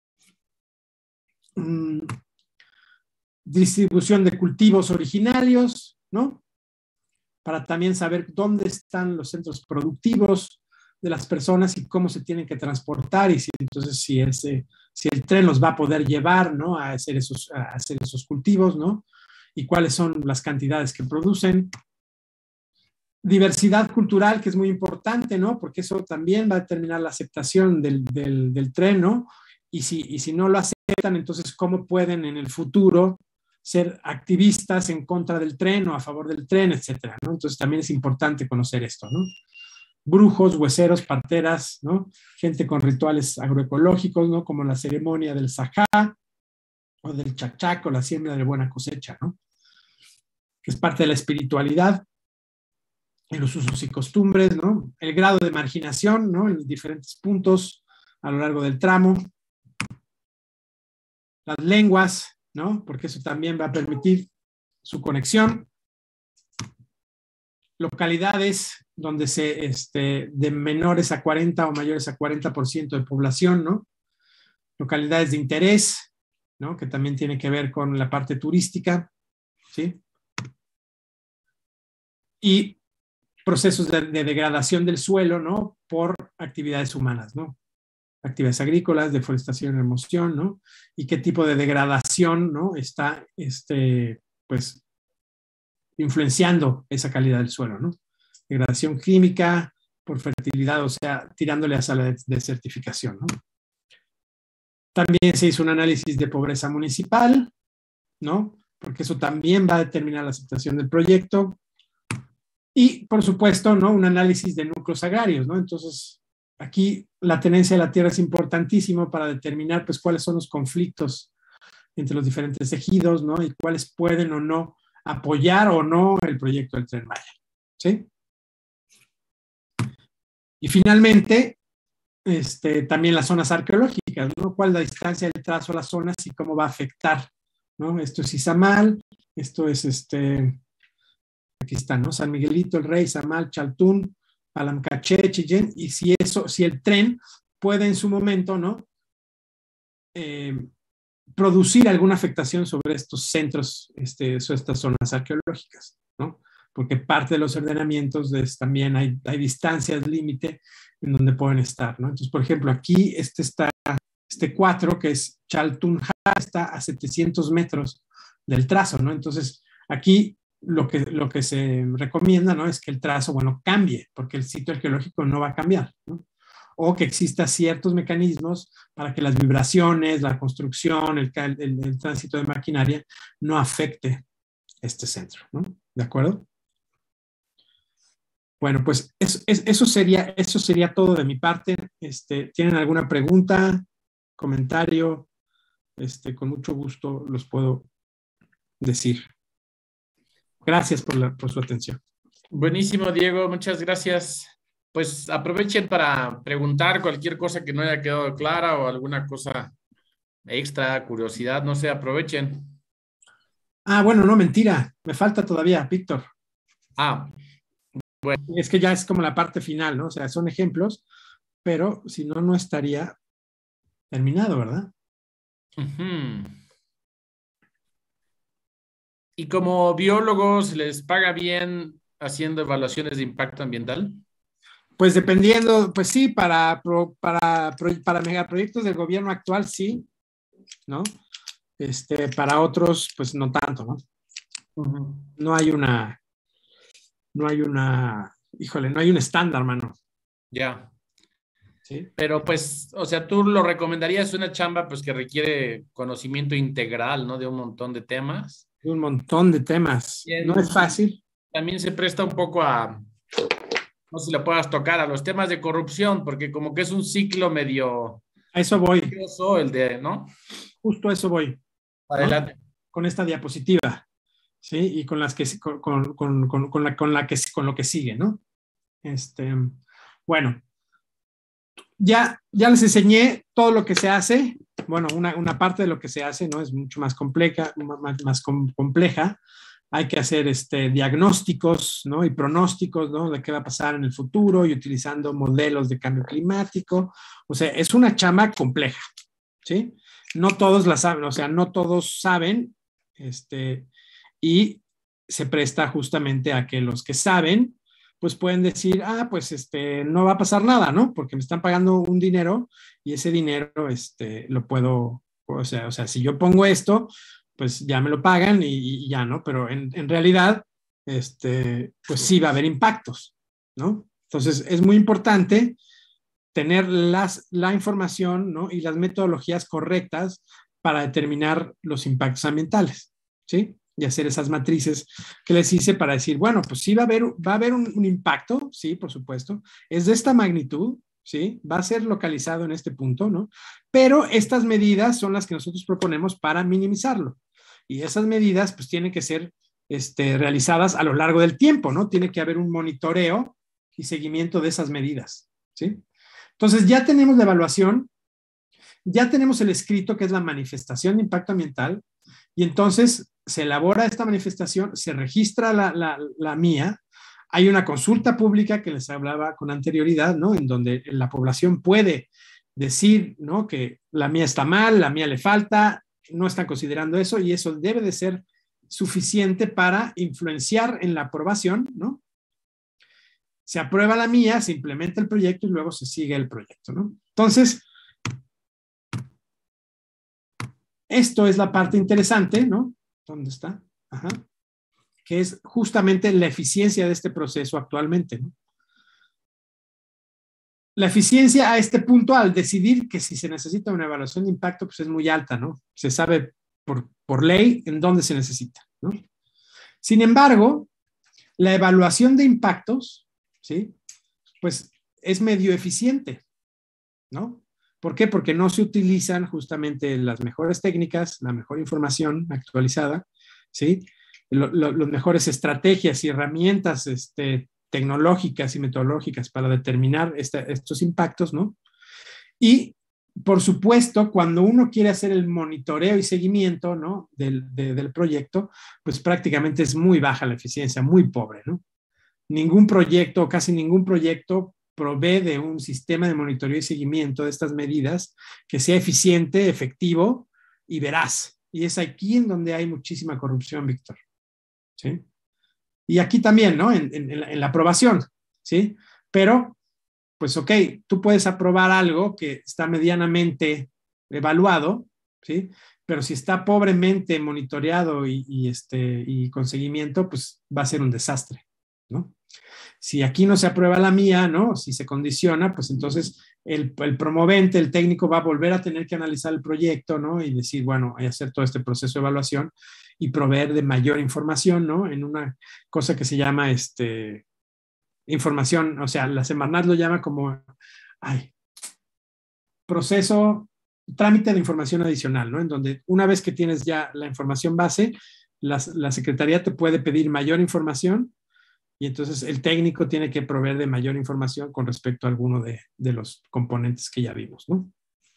Mm, distribución de cultivos originarios, ¿no? Para también saber dónde están los centros productivos de las personas y cómo se tienen que transportar y si entonces si, ese, si el tren los va a poder llevar, ¿no? a, hacer esos, a hacer esos cultivos, ¿no? Y cuáles son las cantidades que producen. diversidad cultural, que es muy importante, ¿no? Porque eso también va a determinar la aceptación del, del, del tren, ¿no? Y si, y si no lo aceptan, entonces, ¿cómo pueden en el futuro ser activistas en contra del tren o a favor del tren, etcétera, ¿no? Entonces, también es importante conocer esto, ¿no? Brujos, hueseros, parteras, ¿no? Gente con rituales agroecológicos, ¿no? Como la ceremonia del sajá o del chachaco, la siembra de buena cosecha, ¿no? Que es parte de la espiritualidad en los usos y costumbres, ¿no? El grado de marginación, ¿no? En los diferentes puntos a lo largo del tramo. Las lenguas, ¿no? Porque eso también va a permitir su conexión. Localidades donde se, este, de menores a cuarenta o mayores a cuarenta por ciento de población, ¿no? Localidades de interés, ¿no? Que también tiene que ver con la parte turística, ¿sí? Y procesos de, de degradación del suelo, ¿no? Por actividades humanas, ¿no? Actividades agrícolas, deforestación y remoción, ¿no? Y qué tipo de degradación, ¿no? Está, este, pues, influenciando esa calidad del suelo, ¿no? Degradación química por fertilidad, o sea, tirándole hacia la desertificación, ¿no? También se hizo un análisis de pobreza municipal, ¿no? Porque eso también va a determinar la aceptación del proyecto. Y, por supuesto, ¿no? Un análisis de núcleos agrarios, ¿no? Entonces, aquí la tenencia de la tierra es importantísimo para determinar, pues, cuáles son los conflictos entre los diferentes ejidos, ¿no? Y cuáles pueden o no apoyar o no el proyecto del Tren Maya, ¿sí? Y finalmente, este, también las zonas arqueológicas, ¿no? ¿Cuál es la distancia del trazo a las zonas y cómo va a afectar, ¿no? Esto es Izamal, esto es este... Aquí está, ¿no? San Miguelito, El Rey, Izamal, Chaltún, Alamcaché, Chillén, y si eso, si el tren puede en su momento, ¿no? Eh, producir alguna afectación sobre estos centros, este, sobre estas zonas arqueológicas, ¿no? Porque parte de los ordenamientos de, también hay, hay distancias límite en donde pueden estar, ¿no? Entonces, por ejemplo, aquí este está, este cuatro, que es Chaltún, está a setecientos metros del trazo, ¿no? Entonces, aquí Lo que, lo que se recomienda, ¿no? Es que el trazo, bueno, cambie, porque el sitio arqueológico no va a cambiar, ¿no? O que exista ciertos mecanismos para que las vibraciones, la construcción, el, el, el tránsito de maquinaria no afecte este centro, ¿no? ¿De acuerdo? Bueno, pues eso, eso, sería, eso sería todo de mi parte. Este, ¿tienen alguna pregunta, comentario? Este, con mucho gusto los puedo decir. Gracias por, la, por su atención. Buenísimo, Diego, muchas gracias. Pues aprovechen para preguntar cualquier cosa que no haya quedado clara o alguna cosa extra, curiosidad, no sé, aprovechen. Ah, bueno, no, mentira, me falta todavía, Víctor. Ah, bueno. Es que ya es como la parte final, ¿no? O sea, son ejemplos, pero si no, no estaría terminado, ¿verdad? Uh-huh. ¿Y como biólogos les paga bien haciendo evaluaciones de impacto ambiental? Pues dependiendo, pues sí, para, para, para megaproyectos del gobierno actual sí, ¿no? Este, para otros, pues no tanto, ¿no? Uh-huh. No hay una, no hay una, híjole, no hay un estándar, mano. Ya. Sí. Pero pues, o sea, tú lo recomendarías una chamba pues que requiere conocimiento integral, ¿no? De un montón de temas. Un montón de temas. Bien, no es fácil. También se presta un poco a, no sé si lo puedas tocar, a los temas de corrupción, porque como que es un ciclo medio... A eso voy. El de, ¿no? Justo a eso voy. Adelante. ¿No? Con esta diapositiva, ¿sí? Y con las que, con, con, con, con, con, la, con, la que, con lo que sigue, ¿no? Este, bueno, ya, ya les enseñé todo lo que se hace. Bueno, una, una parte de lo que se hace, ¿no? Es mucho más compleja, más, más compleja. Hay que hacer este, diagnósticos, ¿no? Y pronósticos, ¿no? De qué va a pasar en el futuro y utilizando modelos de cambio climático. O sea, es una chamba compleja, ¿sí? No todos la saben, o sea, no todos saben, este, y se presta justamente a que los que saben, pues pueden decir, ah, pues este, no va a pasar nada, ¿no? Porque me están pagando un dinero y ese dinero este, lo puedo, o sea, o sea, si yo pongo esto, pues ya me lo pagan y, y ya, ¿no? Pero en, en realidad, este, pues sí va a haber impactos, ¿no? Entonces, es muy importante tener las, la información, ¿no? Y las metodologías correctas para determinar los impactos ambientales, ¿sí? Y hacer esas matrices que les hice para decir, bueno, pues sí va a haber, va a haber un, un impacto, sí, por supuesto, es de esta magnitud, ¿sí? Va a ser localizado en este punto, ¿no? Pero estas medidas son las que nosotros proponemos para minimizarlo. Y esas medidas, pues, tienen que ser este, realizadas a lo largo del tiempo, ¿no? Tiene que haber un monitoreo y seguimiento de esas medidas, ¿sí? Entonces, ya tenemos la evaluación, ya tenemos el escrito, que es la manifestación de impacto ambiental, y entonces se elabora esta manifestación, se registra la, la, la mía, hay una consulta pública que les hablaba con anterioridad, ¿no? En donde la población puede decir, ¿no? Que la mía está mal, la mía le falta, no están considerando eso, y eso debe de ser suficiente para influenciar en la aprobación, ¿no? Se aprueba la mía, se implementa el proyecto y luego se sigue el proyecto, ¿no? Entonces, esto es la parte interesante, ¿no? ¿Dónde está? Ajá. Que es justamente la eficiencia de este proceso actualmente, ¿no? La eficiencia a este punto, al decidir que si se necesita una evaluación de impacto, pues es muy alta, ¿no? Se sabe por, por ley en dónde se necesita, ¿no? Sin embargo, la evaluación de impactos, ¿sí? Pues es medio eficiente, ¿no? ¿Por qué? Porque no se utilizan justamente las mejores técnicas, la mejor información actualizada, ¿sí? Lo, lo, las mejores estrategias y herramientas este, tecnológicas y metodológicas para determinar esta, estos impactos, ¿no? Y, por supuesto, cuando uno quiere hacer el monitoreo y seguimiento, ¿no? del, de, del proyecto, pues prácticamente es muy baja la eficiencia, muy pobre, ¿no? Ningún proyecto, casi ningún proyecto provee de un sistema de monitoreo y seguimiento de estas medidas que sea eficiente, efectivo y veraz. Y es aquí en donde hay muchísima corrupción, Víctor, ¿sí? Y aquí también, ¿no? En, en, en, la, en la aprobación, ¿sí? Pero, pues, ok, tú puedes aprobar algo que está medianamente evaluado, ¿sí? Pero si está pobremente monitoreado y, y, este, y con seguimiento, pues va a ser un desastre, ¿no? Si aquí no se aprueba la mía, ¿no? Si se condiciona, pues entonces el, el promovente, el técnico va a volver a tener que analizar el proyecto, ¿no? Y decir, bueno, hay que hacer todo este proceso de evaluación y proveer de mayor información, ¿no? En una cosa que se llama este, información, o sea, la Semarnat lo llama como, ay, proceso, trámite de información adicional, ¿no? En donde una vez que tienes ya la información base, la, la Secretaría te puede pedir mayor información. Y entonces el técnico tiene que proveer de mayor información con respecto a alguno de, de los componentes que ya vimos, ¿no?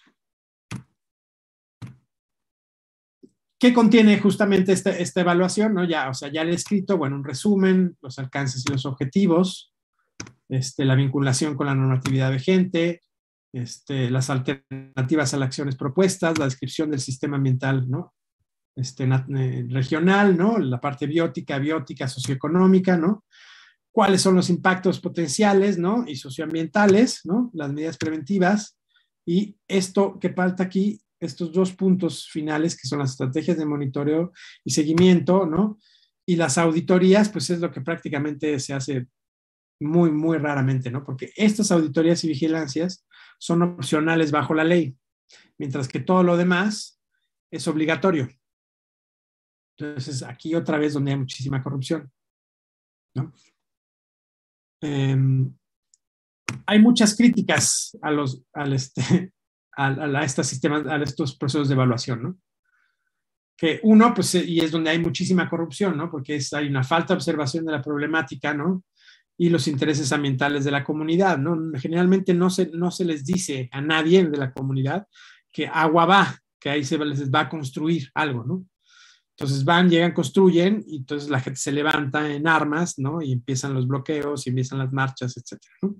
¿Qué contiene justamente esta, esta evaluación? ¿No? Ya, o sea, ya le he escrito, bueno, un resumen, los alcances y los objetivos, este, la vinculación con la normatividad vigente, este, las alternativas a las acciones propuestas, la descripción del sistema ambiental, ¿no? Este, eh, regional, ¿no? La parte biótica, biótica, socioeconómica, ¿no? Cuáles son los impactos potenciales, ¿no? Y socioambientales, ¿no? Las medidas preventivas. Y esto que falta aquí, estos dos puntos finales, que son las estrategias de monitoreo y seguimiento, ¿no? Y las auditorías, pues es lo que prácticamente se hace muy, muy raramente, ¿no? Porque estas auditorías y vigilancias son opcionales bajo la ley, mientras que todo lo demás es obligatorio. Entonces, aquí otra vez donde hay muchísima corrupción, ¿no? Eh, hay muchas críticas a, los, al este, a, a, a, estos sistemas, a estos procesos de evaluación, ¿no? Que uno, pues, y es donde hay muchísima corrupción, ¿no? Porque es, hay una falta de observación de la problemática, ¿no? Y los intereses ambientales de la comunidad, ¿no? Generalmente no se, no se les dice a nadie de la comunidad que agua va, que ahí se les va a construir algo, ¿no? Entonces van, llegan, construyen y entonces la gente se levanta en armas, ¿no? Y empiezan los bloqueos y empiezan las marchas, etcétera, ¿no?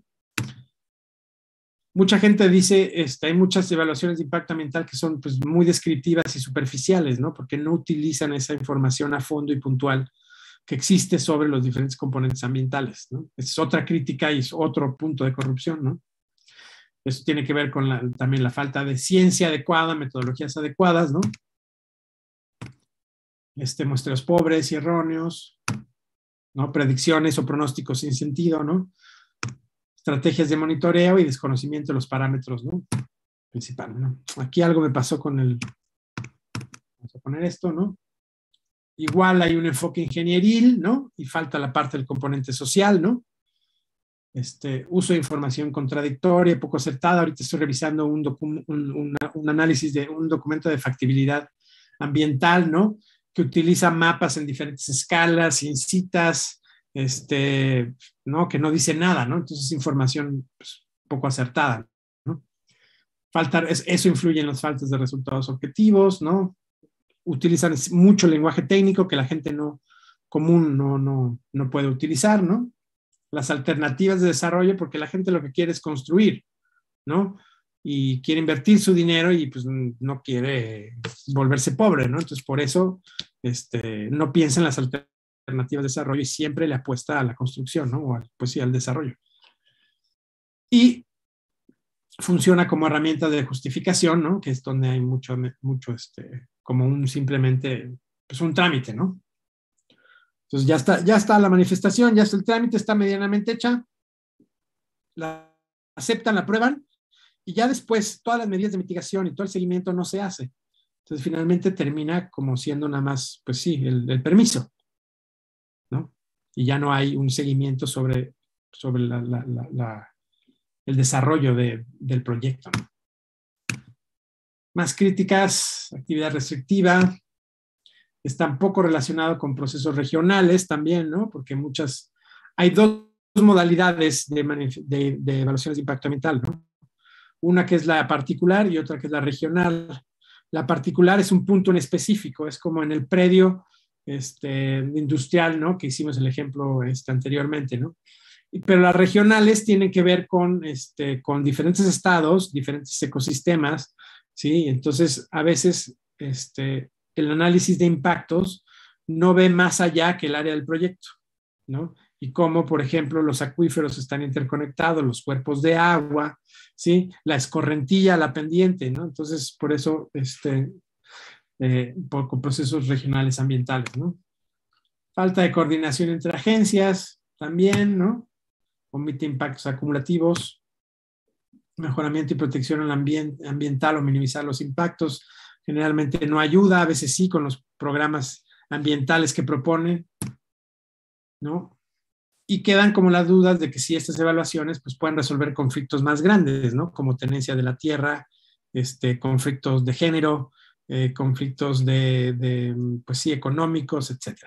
Mucha gente dice, este, hay muchas evaluaciones de impacto ambiental que son pues, muy descriptivas y superficiales, ¿no? Porque no utilizan esa información a fondo y puntual que existe sobre los diferentes componentes ambientales, ¿no? Es otra crítica y es otro punto de corrupción, ¿no? Eso tiene que ver con la, también la falta de ciencia adecuada, metodologías adecuadas, ¿no? Este, muestreos pobres y erróneos, ¿no? Predicciones o pronósticos sin sentido, ¿no? Estrategias de monitoreo y desconocimiento de los parámetros, ¿no? Principal, ¿no? Aquí algo me pasó con el... Vamos a poner esto, ¿no? Igual hay un enfoque ingenieril, ¿no? Y falta la parte del componente social, ¿no? Este, uso de información contradictoria, poco acertada. Ahorita estoy revisando un, un, un, un análisis de un documento de factibilidad ambiental, ¿no? Que utiliza mapas en diferentes escalas, sin citas, este, ¿no? Que no dice nada, ¿no? Entonces es información pues, poco acertada, ¿no? Falta, eso influye en las faltas de resultados objetivos, ¿no? Utilizan mucho lenguaje técnico que la gente no, común no, no, no puede utilizar, ¿no? Las alternativas de desarrollo, porque la gente lo que quiere es construir, ¿no? Y quiere invertir su dinero y pues no quiere volverse pobre, ¿no? Entonces por eso este, no piensa en las alternativas de desarrollo y siempre le apuesta a la construcción, ¿no? O al, pues sí, al desarrollo. Y funciona como herramienta de justificación, ¿no? Que es donde hay mucho, mucho este, como un simplemente, pues un trámite, ¿no? Entonces ya está, ya está la manifestación, ya está el trámite, está medianamente hecha, la aceptan, la aprueban, y ya después todas las medidas de mitigación y todo el seguimiento no se hace. Entonces finalmente termina como siendo nada más, pues sí, el, el permiso, ¿no? Y ya no hay un seguimiento sobre, sobre la, la, la, la, el desarrollo de, del proyecto, ¿no? Más críticas, actividad restrictiva, está poco relacionado con procesos regionales también, ¿no? Porque muchas, hay dos modalidades de, de, de evaluaciones de impacto ambiental, ¿no? Una que es la particular y otra que es la regional. La particular es un punto en específico, es como en el predio este, industrial, ¿no? Que hicimos el ejemplo este, anteriormente, ¿no? Pero las regionales tienen que ver con, este, con diferentes estados, diferentes ecosistemas, ¿sí? Entonces, a veces, este, el análisis de impactos no ve más allá que el área del proyecto, ¿no? Y cómo, por ejemplo, los acuíferos están interconectados, los cuerpos de agua, ¿sí? La escorrentía, la pendiente, ¿no? Entonces, por eso, este, eh, por, con procesos regionales ambientales, ¿no? Falta de coordinación entre agencias, también, ¿no? Omite impactos acumulativos, mejoramiento y protección al ambiente, ambiental o minimizar los impactos. Generalmente no ayuda, a veces sí, con los programas ambientales que proponen, ¿no? Y quedan como las dudas de que si estas evaluaciones pues, pueden resolver conflictos más grandes, ¿no? Como tenencia de la tierra, este, conflictos de género, eh, conflictos de, de, pues sí, económicos, etcétera.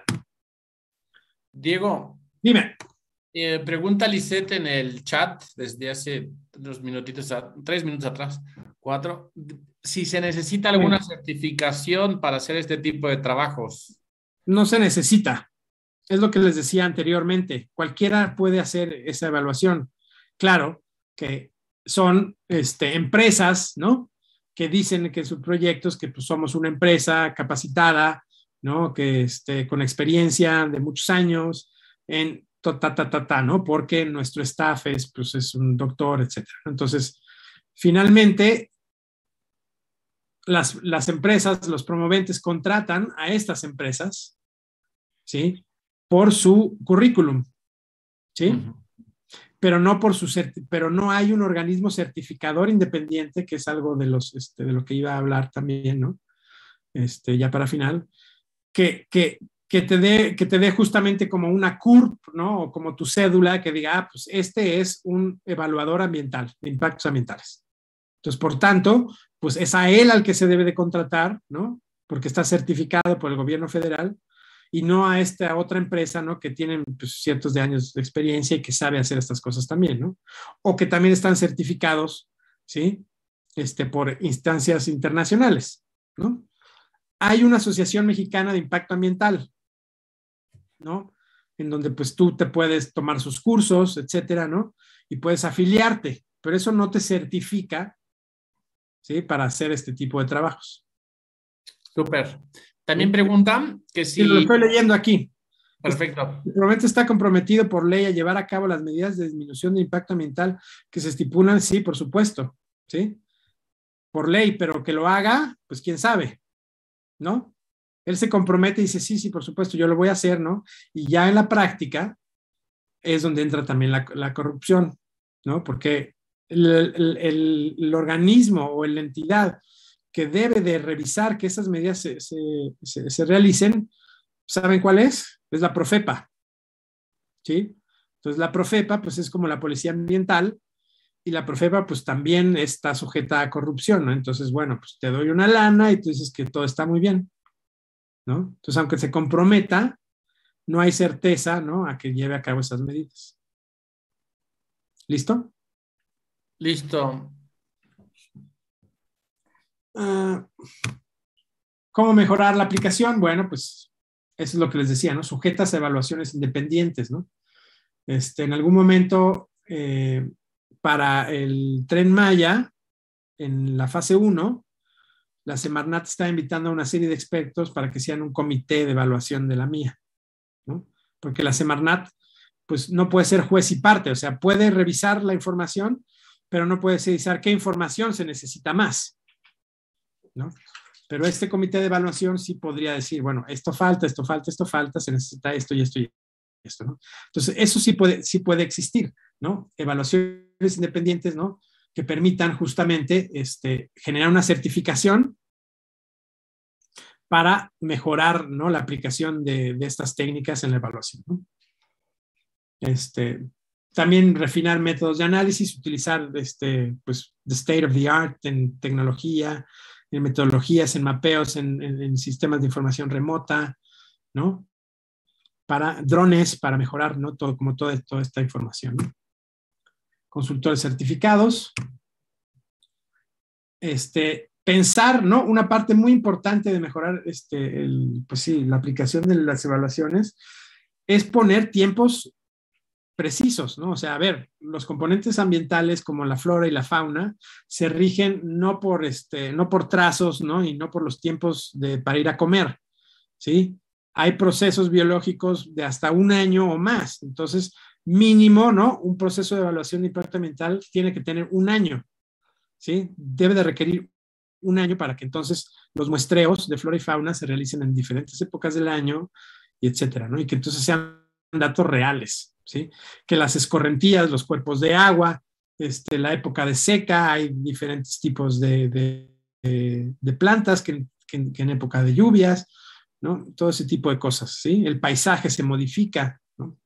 Diego. Dime. Eh, pregunta Lisette en el chat desde hace unos minutitos, tres minutos atrás, cuatro, si se necesita alguna certificación para hacer este tipo de trabajos. No se necesita. Es lo que les decía anteriormente. Cualquiera puede hacer esa evaluación. Claro que son este, empresas, ¿no? Que dicen que sus proyectos, que pues, somos una empresa capacitada, ¿no? Que este, con experiencia de muchos años en ta, ta, ta, ta, ta, ¿no? Porque nuestro staff es, pues, es un doctor, etcétera. Entonces, finalmente, las, las empresas, los promoventes contratan a estas empresas, ¿sí? Por su currículum, ¿sí? Uh-huh. Pero no por su pero no hay un organismo certificador independiente, que es algo de los este, de lo que iba a hablar también, ¿no? Este, ya para final, que, que, que te dé que te dé justamente como una C U R P, ¿no? O como tu cédula que diga, ah, pues este es un evaluador ambiental, de impactos ambientales. Entonces, por tanto, pues es a él al que se debe de contratar, ¿no? Porque está certificado por el gobierno federal, y no a esta otra empresa, ¿no? Que tienen pues, cientos de años de experiencia y que sabe hacer estas cosas también, ¿no? O que también están certificados, ¿sí? Este, por instancias internacionales, ¿no? Hay una Asociación Mexicana de Impacto Ambiental, ¿no? En donde pues tú te puedes tomar sus cursos, etcétera, ¿no? Y puedes afiliarte, pero eso no te certifica, ¿sí? Para hacer este tipo de trabajos. Súper. También preguntan que si... Sí, lo estoy leyendo aquí. Perfecto. El promovente está comprometido por ley a llevar a cabo las medidas de disminución de impacto ambiental que se estipulan, sí, por supuesto, ¿sí? Por ley, pero que lo haga, pues quién sabe, ¿no? Él se compromete y dice, sí, sí, por supuesto, yo lo voy a hacer, ¿no? Y ya en la práctica es donde entra también la, la corrupción, ¿no? Porque el, el, el, el organismo o la entidad que debe de revisar que esas medidas se, se, se, se realicen, ¿saben cuál es? Es la Profepa, ¿sí? Entonces la Profepa pues es como la policía ambiental y la Profepa pues también está sujeta a corrupción, ¿no? Entonces, bueno, pues te doy una lana y tú dices que todo está muy bien, ¿no? Entonces, aunque se comprometa, no hay certeza, ¿no?, a que lleve a cabo esas medidas. ¿Listo? Listo. Uh, ¿Cómo mejorar la aplicación? Bueno, pues eso es lo que les decía, ¿no? Sujetas a evaluaciones independientes, ¿no? Este, en algún momento, eh, para el Tren Maya, en la fase uno, la Semarnat está invitando a una serie de expertos para que sean un comité de evaluación de la mía, ¿no? Porque la Semarnat, pues no puede ser juez y parte, o sea, puede revisar la información, pero no puede revisar qué información se necesita más, ¿no? Pero este comité de evaluación sí podría decir, bueno, esto falta, esto falta, esto falta, se necesita esto y esto y esto, ¿no? Entonces, eso sí puede, sí puede existir, ¿no? Evaluaciones independientes, ¿no?, que permitan justamente este, generar una certificación para mejorar, ¿no?, la aplicación de, de estas técnicas en la evaluación, ¿no? Este, también refinar métodos de análisis, utilizar este, pues, the state of the art en tecnología, en metodologías, en mapeos, en, en, en sistemas de información remota, ¿no? Para drones, para mejorar, ¿no?, todo, como toda, toda esta información, ¿no? Consultores certificados. Este, pensar, ¿no?, una parte muy importante de mejorar este, el, pues sí, la aplicación de las evaluaciones es poner tiempos precisos, ¿no? O sea, a ver, los componentes ambientales como la flora y la fauna se rigen no por, este, no por trazos, ¿no?, y no por los tiempos de, para ir a comer, ¿sí? Hay procesos biológicos de hasta un año o más. Entonces, mínimo, ¿no?, un proceso de evaluación de impacto ambiental tiene que tener un año, ¿sí? Debe de requerir un año para que entonces los muestreos de flora y fauna se realicen en diferentes épocas del año, y etcétera, ¿no? Y que entonces sean datos reales, ¿sí? Que las escorrentías, los cuerpos de agua, este, la época de seca, hay diferentes tipos de, de, de, de plantas que, que, que en época de lluvias, ¿no? Todo ese tipo de cosas, ¿sí? El paisaje se modifica, ¿no?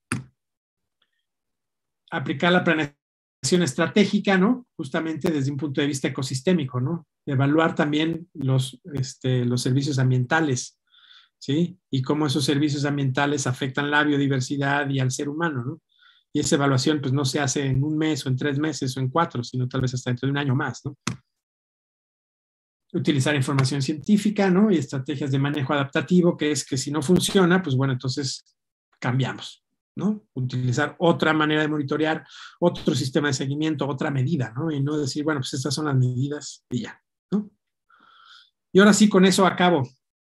Aplicar la planeación estratégica, ¿no?, justamente desde un punto de vista ecosistémico, ¿no? Evaluar también los, este, los servicios ambientales, ¿sí? Y cómo esos servicios ambientales afectan la biodiversidad y al ser humano, ¿no? Y esa evaluación pues no se hace en un mes o en tres meses o en cuatro, sino tal vez hasta dentro de un año más, ¿no? Utilizar información científica, ¿no?, y estrategias de manejo adaptativo, que es que si no funciona, pues bueno, entonces cambiamos, ¿no? Utilizar otra manera de monitorear, otro sistema de seguimiento, otra medida, ¿no? Y no decir, bueno, pues estas son las medidas y ya, ¿no? Y ahora sí, con eso acabo.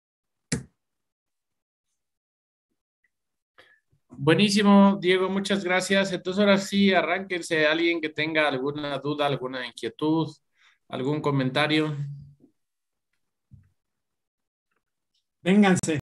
Buenísimo, Diego, muchas gracias. Entonces, ahora sí, arránquense. Alguien que tenga alguna duda, alguna inquietud, algún comentario. Vénganse.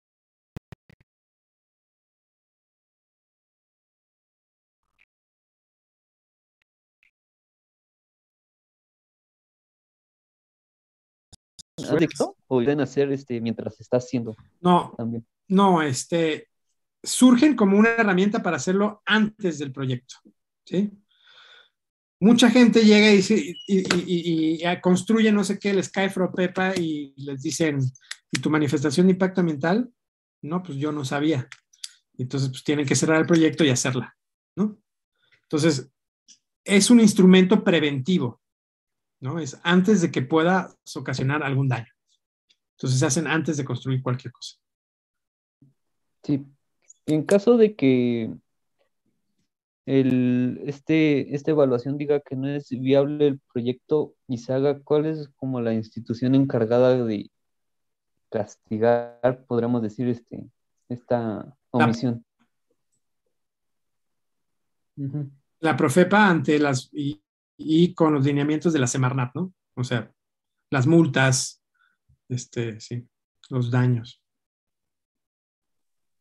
¿Adicto? ¿O pueden hacer este, mientras está haciendo? No, también. no, este, surgen como una herramienta para hacerlo antes del proyecto, ¿sí? Mucha gente llega y, dice, y, y, y, y construye no sé qué, les cae Profepa y les dicen, ¿y tu manifestación de impacto ambiental? No, pues yo no sabía. Entonces, pues tienen que cerrar el proyecto y hacerla, ¿no? Entonces, es un instrumento preventivo, ¿no? Es antes de que pueda ocasionar algún daño. Entonces, se hacen antes de construir cualquier cosa. Sí. En caso de que el, este, esta evaluación diga que no es viable el proyecto y se haga, ¿cuál es como la institución encargada de castigar, podríamos decir, este, esta omisión? La, uh-huh. la Profepa ante las y, y con los lineamientos de la Semarnat, ¿no? O sea, las multas, este, sí, los daños.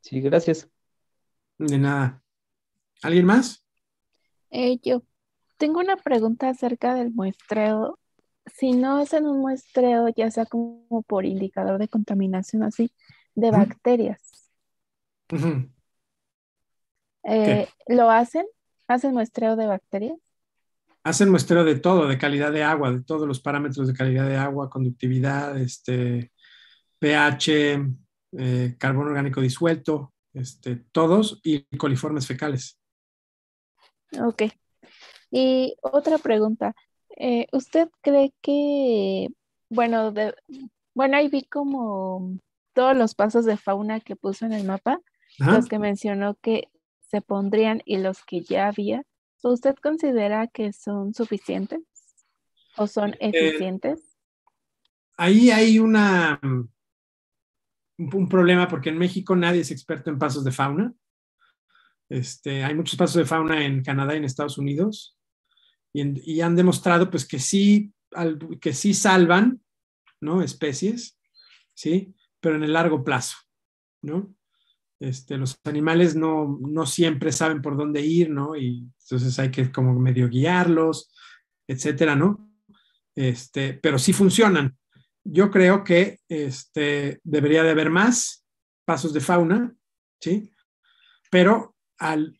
Sí, gracias. De nada. ¿Alguien más? Eh, yo tengo una pregunta acerca del muestreo. Si no hacen un muestreo, ya sea como por indicador de contaminación así, de Ujú. bacterias, Ujú. eh, ¿Qué? ¿lo hacen? ¿Hacen muestreo de bacterias? Hacen muestreo de todo, de calidad de agua, de todos los parámetros de calidad de agua, conductividad, este, pH, eh, carbono orgánico disuelto, este, todos, y coliformes fecales. Ok. Y otra pregunta. Eh, ¿usted cree que, bueno, de, bueno, ahí vi como todos los pasos de fauna que puso en el mapa, Ajá. los que mencionó que se pondrían y los que ya había. ¿Usted considera que son suficientes o son Eh, eficientes? ahí hay una, un, un problema porque en México nadie es experto en pasos de fauna. Este, hay muchos pasos de fauna en Canadá y en Estados Unidos y, en- y han demostrado pues que sí, al- que sí salvan, ¿no? Especies, ¿sí? Pero en el largo plazo, ¿no? Este, los animales no, no siempre saben por dónde ir, ¿no? Y entonces hay que como medio guiarlos, etcétera, ¿no? Este, pero sí funcionan. Yo creo que este, debería de haber más pasos de fauna, ¿sí? Pero al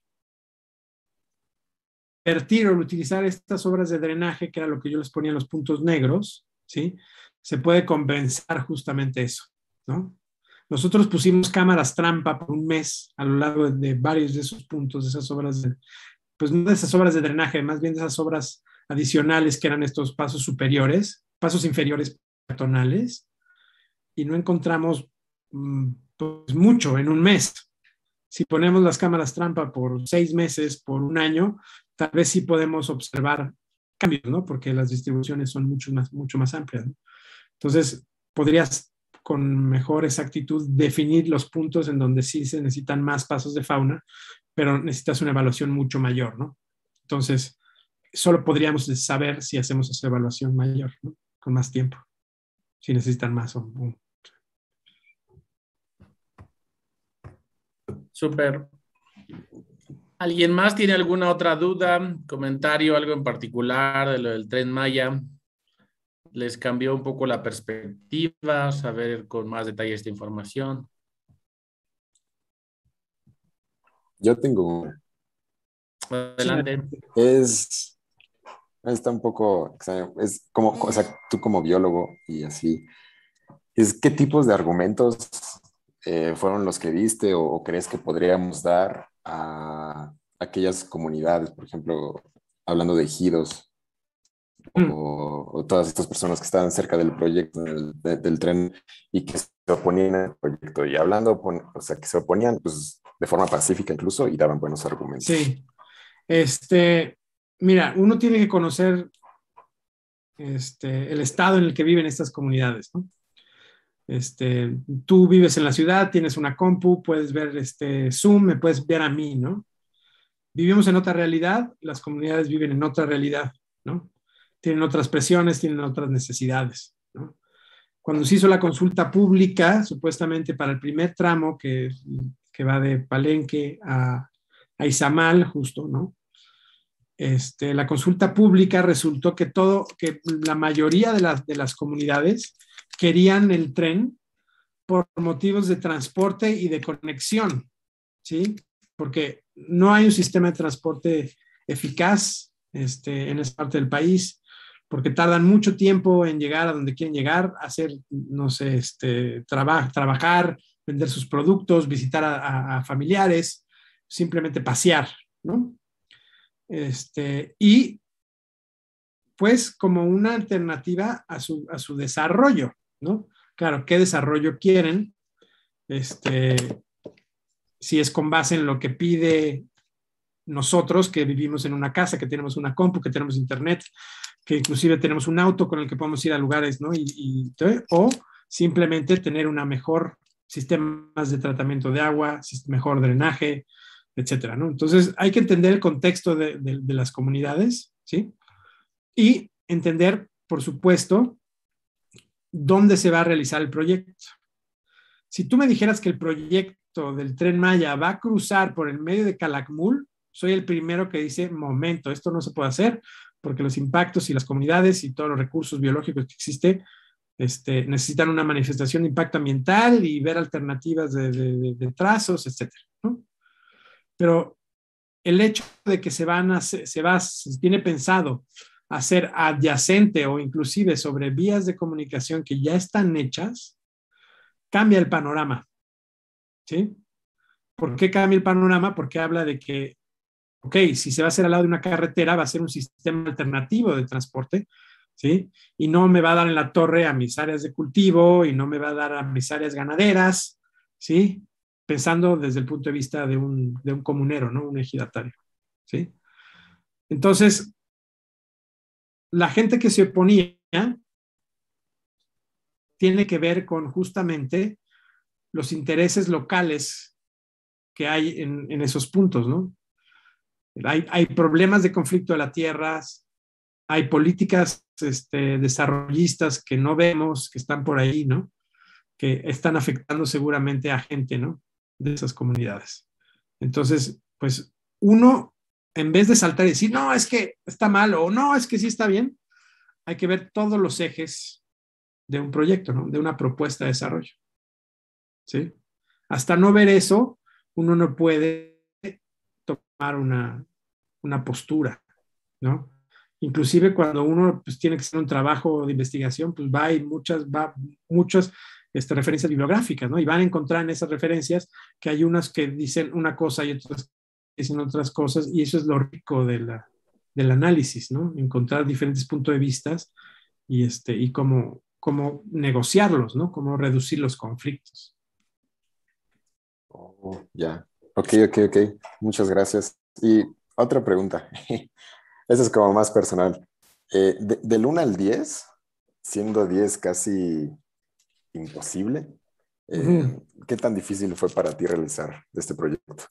vertir o utilizar estas obras de drenaje, que era lo que yo les ponía en los puntos negros, ¿sí? Se puede compensar justamente eso, ¿no? Nosotros pusimos cámaras trampa por un mes a lo largo de, de varios de esos puntos, de esas obras, de, pues no de esas obras de drenaje, más bien de esas obras adicionales que eran estos pasos superiores, pasos inferiores peatonales, y no encontramos mm, pues mucho en un mes. Si ponemos las cámaras trampa por seis meses, por un año, tal vez sí podemos observar cambios, ¿no? Porque las distribuciones son mucho más, mucho más amplias, ¿no? Entonces, podrías con mejor exactitud definir los puntos en donde sí se necesitan más pasos de fauna, pero necesitas una evaluación mucho mayor, ¿no? Entonces, solo podríamos saber si hacemos esa evaluación mayor, ¿no? Con más tiempo, si necesitan más o, o Súper. ¿Alguien más tiene alguna otra duda, comentario, algo en particular de lo del Tren Maya? ¿Les cambió un poco la perspectiva? Saber con más detalle esta información. Yo tengo, Adelante. es, está un poco, extraño. Es como, o sea, tú como biólogo y así, es qué tipos de argumentos eh, fueron los que viste o, o crees que podríamos dar a aquellas comunidades, por ejemplo, hablando de ejidos Mm. o, o todas estas personas que estaban cerca del proyecto del, de- del tren y que se oponían al proyecto y hablando, pon- o sea, que se oponían pues, de forma pacífica incluso y daban buenos argumentos. Sí. Este, mira, uno tiene que conocer este, el estado en el que viven estas comunidades, ¿no? Este, tú vives en la ciudad, tienes una compu, puedes ver este Zoom, me puedes ver a mí, ¿no? Vivimos en otra realidad, las comunidades viven en otra realidad, ¿no? Tienen otras presiones, tienen otras necesidades, ¿no? Cuando se hizo la consulta pública, supuestamente para el primer tramo que, que va de Palenque a, a Izamal, justo, ¿no? Este, la consulta pública resultó que todo, que la mayoría de las, de las comunidades querían el tren por motivos de transporte y de conexión, ¿sí? Porque no hay un sistema de transporte eficaz este, en esa parte del país, porque tardan mucho tiempo en llegar a donde quieren llegar, hacer, no sé, este, traba, trabajar, vender sus productos, visitar a, a, a familiares, simplemente pasear, ¿no? Este, y pues como una alternativa a su, a su desarrollo, ¿no? Claro, ¿qué desarrollo quieren? Este, si es con base en lo que pide nosotros, que vivimos en una casa, que tenemos una compu, que tenemos internet, que inclusive tenemos un auto con el que podemos ir a lugares, ¿no? Y, y, o simplemente tener una mejor sistemas de tratamiento de agua, mejor drenaje, etcétera, ¿no? Entonces hay que entender el contexto de, de, de las comunidades, ¿sí? Y entender, por supuesto, dónde se va a realizar el proyecto. Si tú me dijeras que el proyecto proyecto del Tren Maya va a cruzar por el medio de Calakmul, soy el primero que dice, momento, esto no se puede hacer porque los impactos y las comunidades y todos los recursos biológicos que existen este, necesitan una manifestación de impacto ambiental y ver alternativas de, de, de, de trazos, etcétera, ¿no? Pero el hecho de que se van a hacer, se va, se tiene pensado hacer adyacente o inclusive sobre vías de comunicación que ya están hechas, cambia el panorama, ¿sí? ¿Por qué cambia el panorama? Porque habla de que, ok, si se va a hacer al lado de una carretera, va a ser un sistema alternativo de transporte, ¿sí? Y no me va a dar en la torre a mis áreas de cultivo y no me va a dar a mis áreas ganaderas, ¿sí? Pensando desde el punto de vista de un, de un comunero, ¿no? Un ejidatario, ¿sí? Entonces, la gente que se oponía tiene que ver con justamente los intereses locales que hay en, en esos puntos, ¿no? Hay, hay problemas de conflicto de las tierras, hay políticas este, desarrollistas que no vemos, que están por ahí, ¿no? Que están afectando seguramente a gente, ¿no? De esas comunidades. Entonces, pues uno, en vez de saltar y decir, no, es que está mal o no, es que sí está bien, hay que ver todos los ejes de un proyecto, ¿no? De una propuesta de desarrollo, ¿sí? Hasta no ver eso, uno no puede tomar una, una postura, ¿no? Inclusive cuando uno pues, tiene que hacer un trabajo de investigación, pues va y muchas, va, muchas este, referencias bibliográficas, ¿no? Y van a encontrar en esas referencias que hay unas que dicen una cosa y otras que dicen otras cosas, y eso es lo rico de la, del análisis, ¿no? Encontrar diferentes puntos de vista y, este, y cómo, cómo negociarlos, ¿no? Cómo reducir los conflictos. Oh, ya. Ok, ok, ok. Muchas gracias. Y otra pregunta. Esa es como más personal. Eh, de, del uno al diez, siendo diez casi imposible, eh, uh-huh. ¿Qué tan difícil fue para ti realizar este proyecto?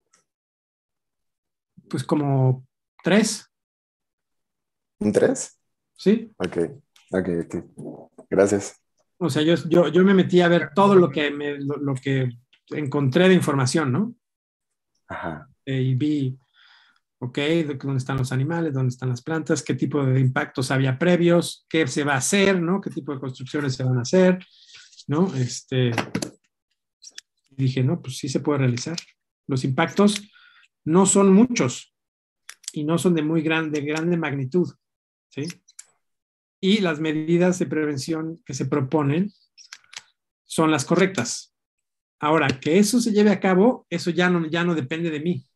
Pues como tres. ¿Un tres? Sí. Ok, ok, ok. Gracias. O sea, yo, yo, yo me metí a ver todo lo que, me, lo, lo que encontré de información, ¿no? Ajá. Eh, y vi, ok, dónde están los animales, dónde están las plantas, qué tipo de impactos había previos, qué se va a hacer, ¿no? Qué tipo de construcciones se van a hacer, ¿no? Este, dije, no, pues sí se puede realizar. Los impactos no son muchos y no son de muy grande, grande magnitud, ¿sí? Y las medidas de prevención que se proponen son las correctas. Ahora, que eso se lleve a cabo, eso ya no, ya no depende de mí,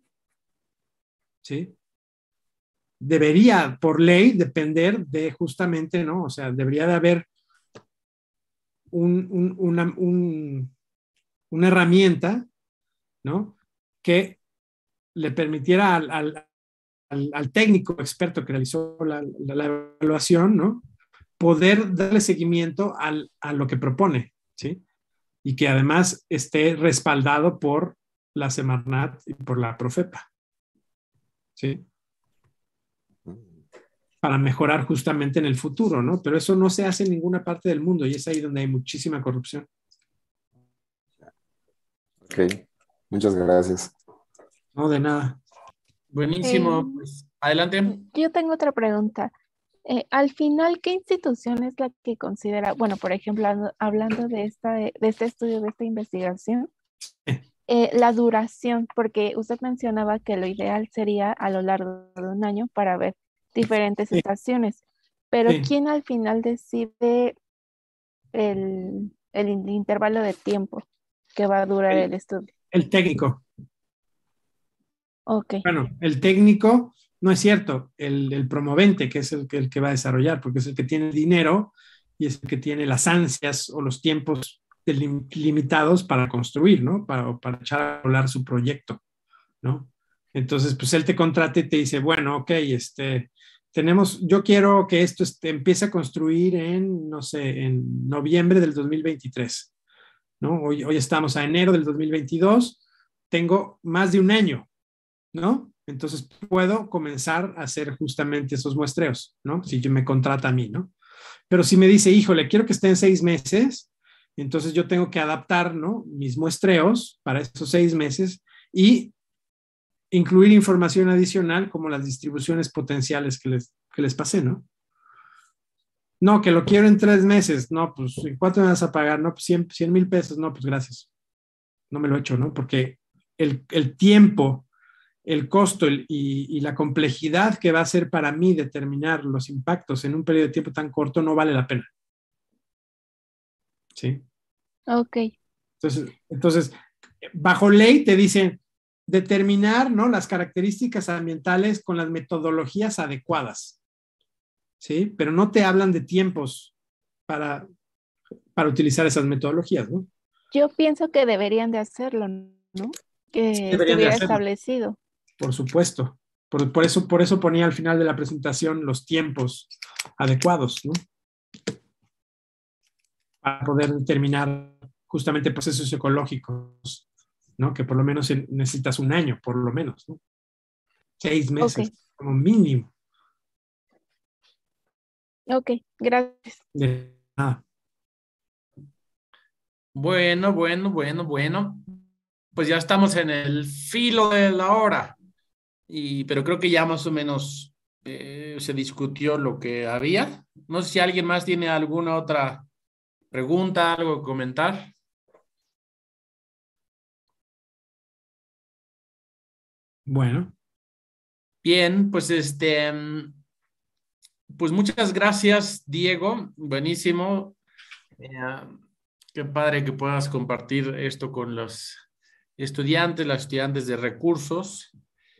¿sí? Debería, por ley, depender de justamente, ¿no? O sea, debería de haber un, un, una, un, una herramienta, ¿no? Que le permitiera al, al, al, al técnico experto que realizó la, la, la evaluación, ¿no? Poder darle seguimiento al, a lo que propone, ¿sí? Y que además esté respaldado por la Semarnat y por la Profepa, ¿sí? Para mejorar justamente en el futuro, ¿no? Pero eso no se hace en ninguna parte del mundo y es ahí donde hay muchísima corrupción. Ok, muchas gracias. No, de nada. Buenísimo. Eh, pues, adelante. Yo tengo otra pregunta. Eh, al final, ¿qué institución es la que considera, bueno, por ejemplo, hablando de, esta, de este estudio, de esta investigación, eh, la duración? Porque usted mencionaba que lo ideal sería a lo largo de un año para ver diferentes sí. estaciones, pero sí. ¿Quién al final decide el, el intervalo de tiempo que va a durar el, el estudio? El técnico. Ok. Bueno, el técnico, no es cierto, el, el promovente, que es el que, el que va a desarrollar, porque es el que tiene el dinero y es el que tiene las ansias o los tiempos lim, limitados para construir, ¿no? Para, para echar a volar su proyecto, ¿no? Entonces, pues él te contrata y te dice, bueno, ok, este, tenemos, yo quiero que esto este, empiece a construir en, no sé, en noviembre del dos mil veintitrés, ¿no? Hoy, hoy estamos a enero del dos mil veintidós, tengo más de un año, ¿no? Entonces puedo comenzar a hacer justamente esos muestreos, ¿no? Si yo me contrata a mí, ¿no? Pero si me dice, híjole, quiero que esté en seis meses, Entonces yo tengo que adaptar, ¿no?, mis muestreos para esos seis meses y incluir información adicional como las distribuciones potenciales que les, que les pasé, ¿no? No, que lo quiero en tres meses. No, pues, ¿en cuánto me vas a pagar? No, pues cien mil pesos. No, pues gracias. No me lo he hecho, ¿no? Porque el, el tiempo, el costo el, y, y la complejidad que va a ser para mí determinar los impactos en un periodo de tiempo tan corto no vale la pena. ¿Sí? Ok. Entonces, entonces bajo ley te dicen determinar, ¿no?, las características ambientales con las metodologías adecuadas. ¿Sí? Pero no te hablan de tiempos para, para utilizar esas metodologías, ¿no? Yo pienso que deberían de hacerlo, ¿no? Que Deberían de estuviera hacerlo. establecido. Por supuesto. Por, por, eso, por eso ponía al final de la presentación los tiempos adecuados, ¿no? Para poder determinar justamente procesos ecológicos, ¿no? Que por lo menos necesitas un año, por lo menos, ¿no? Seis meses, Ok. como mínimo. Ok, gracias. De nada. Bueno, bueno, bueno, bueno. Pues ya estamos en el filo de la hora. Y, pero creo que ya más o menos eh, se discutió lo que había. No sé si alguien más tiene alguna otra pregunta, algo que comentar. Bueno. Bien, pues este, pues muchas gracias, Diego. Buenísimo. Eh, qué padre que puedas compartir esto con los estudiantes, las estudiantes de recursos.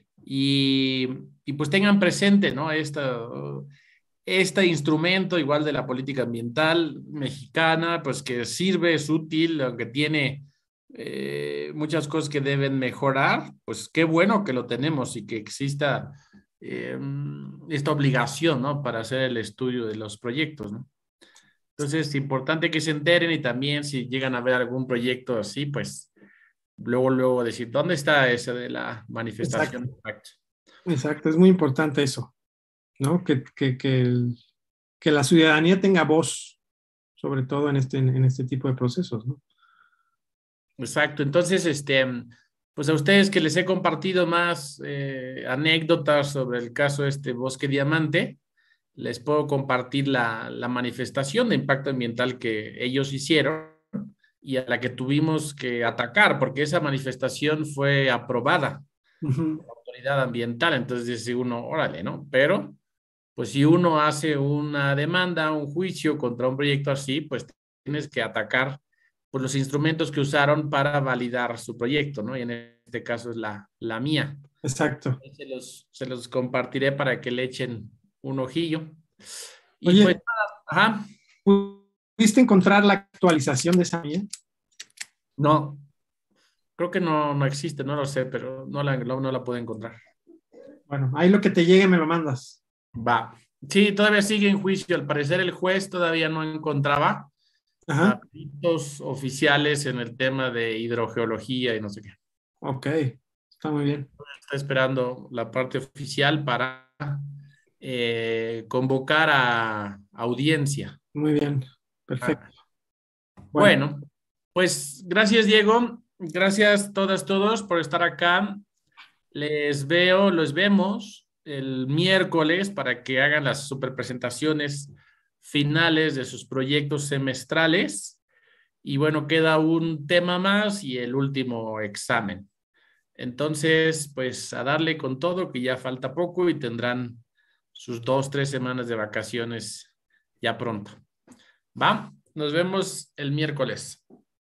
Y, y pues tengan presente, ¿no?, Esta, este instrumento igual de la política ambiental mexicana, pues que sirve, es útil, aunque tiene eh, muchas cosas que deben mejorar, pues qué bueno que lo tenemos y que exista eh, esta obligación, ¿no?, para hacer el estudio de los proyectos, ¿no? Entonces es importante que se enteren y también si llegan a ver algún proyecto así, pues luego, luego decir, ¿dónde está ese de la manifestación de impacto? Exacto, es muy importante eso, ¿no? Que, que, que, el, que la ciudadanía tenga voz, sobre todo en este, en este tipo de procesos, ¿no? Exacto, entonces, este, pues a ustedes que les he compartido más eh, anécdotas sobre el caso de este Bosque Diamante, les puedo compartir la, la manifestación de impacto ambiental que ellos hicieron y a la que tuvimos que atacar, porque esa manifestación fue aprobada Uh-huh. por la autoridad ambiental. Entonces dice uno, órale, ¿no? Pero, pues si uno hace una demanda, un juicio contra un proyecto así, pues tienes que atacar pues, los instrumentos que usaron para validar su proyecto, ¿no? Y en este caso es la, la mía. Exacto. Se los, se los compartiré para que le echen un ojillo. Y Oye, pues, ajá. ¿pudiste encontrar la actualización de esa mía? No, creo que no, no existe, no lo sé, pero no la, no, no la puedo encontrar. Bueno, ahí lo que te llegue me lo mandas. Va. Sí, todavía sigue en juicio. Al parecer el juez todavía no encontraba datos oficiales en el tema de hidrogeología y no sé qué. Ok, está muy bien. Está esperando la parte oficial para eh, convocar a audiencia. Muy bien, perfecto. Ah. Bueno. bueno, pues gracias, Diego. Gracias todas, todos por estar acá. Les veo, los vemos el miércoles para que hagan las superpresentaciones finales de sus proyectos semestrales. Y bueno, queda un tema más y el último examen. Entonces, pues a darle con todo, que ya falta poco y tendrán sus dos, tres semanas de vacaciones ya pronto. ¿Va? Nos vemos el miércoles.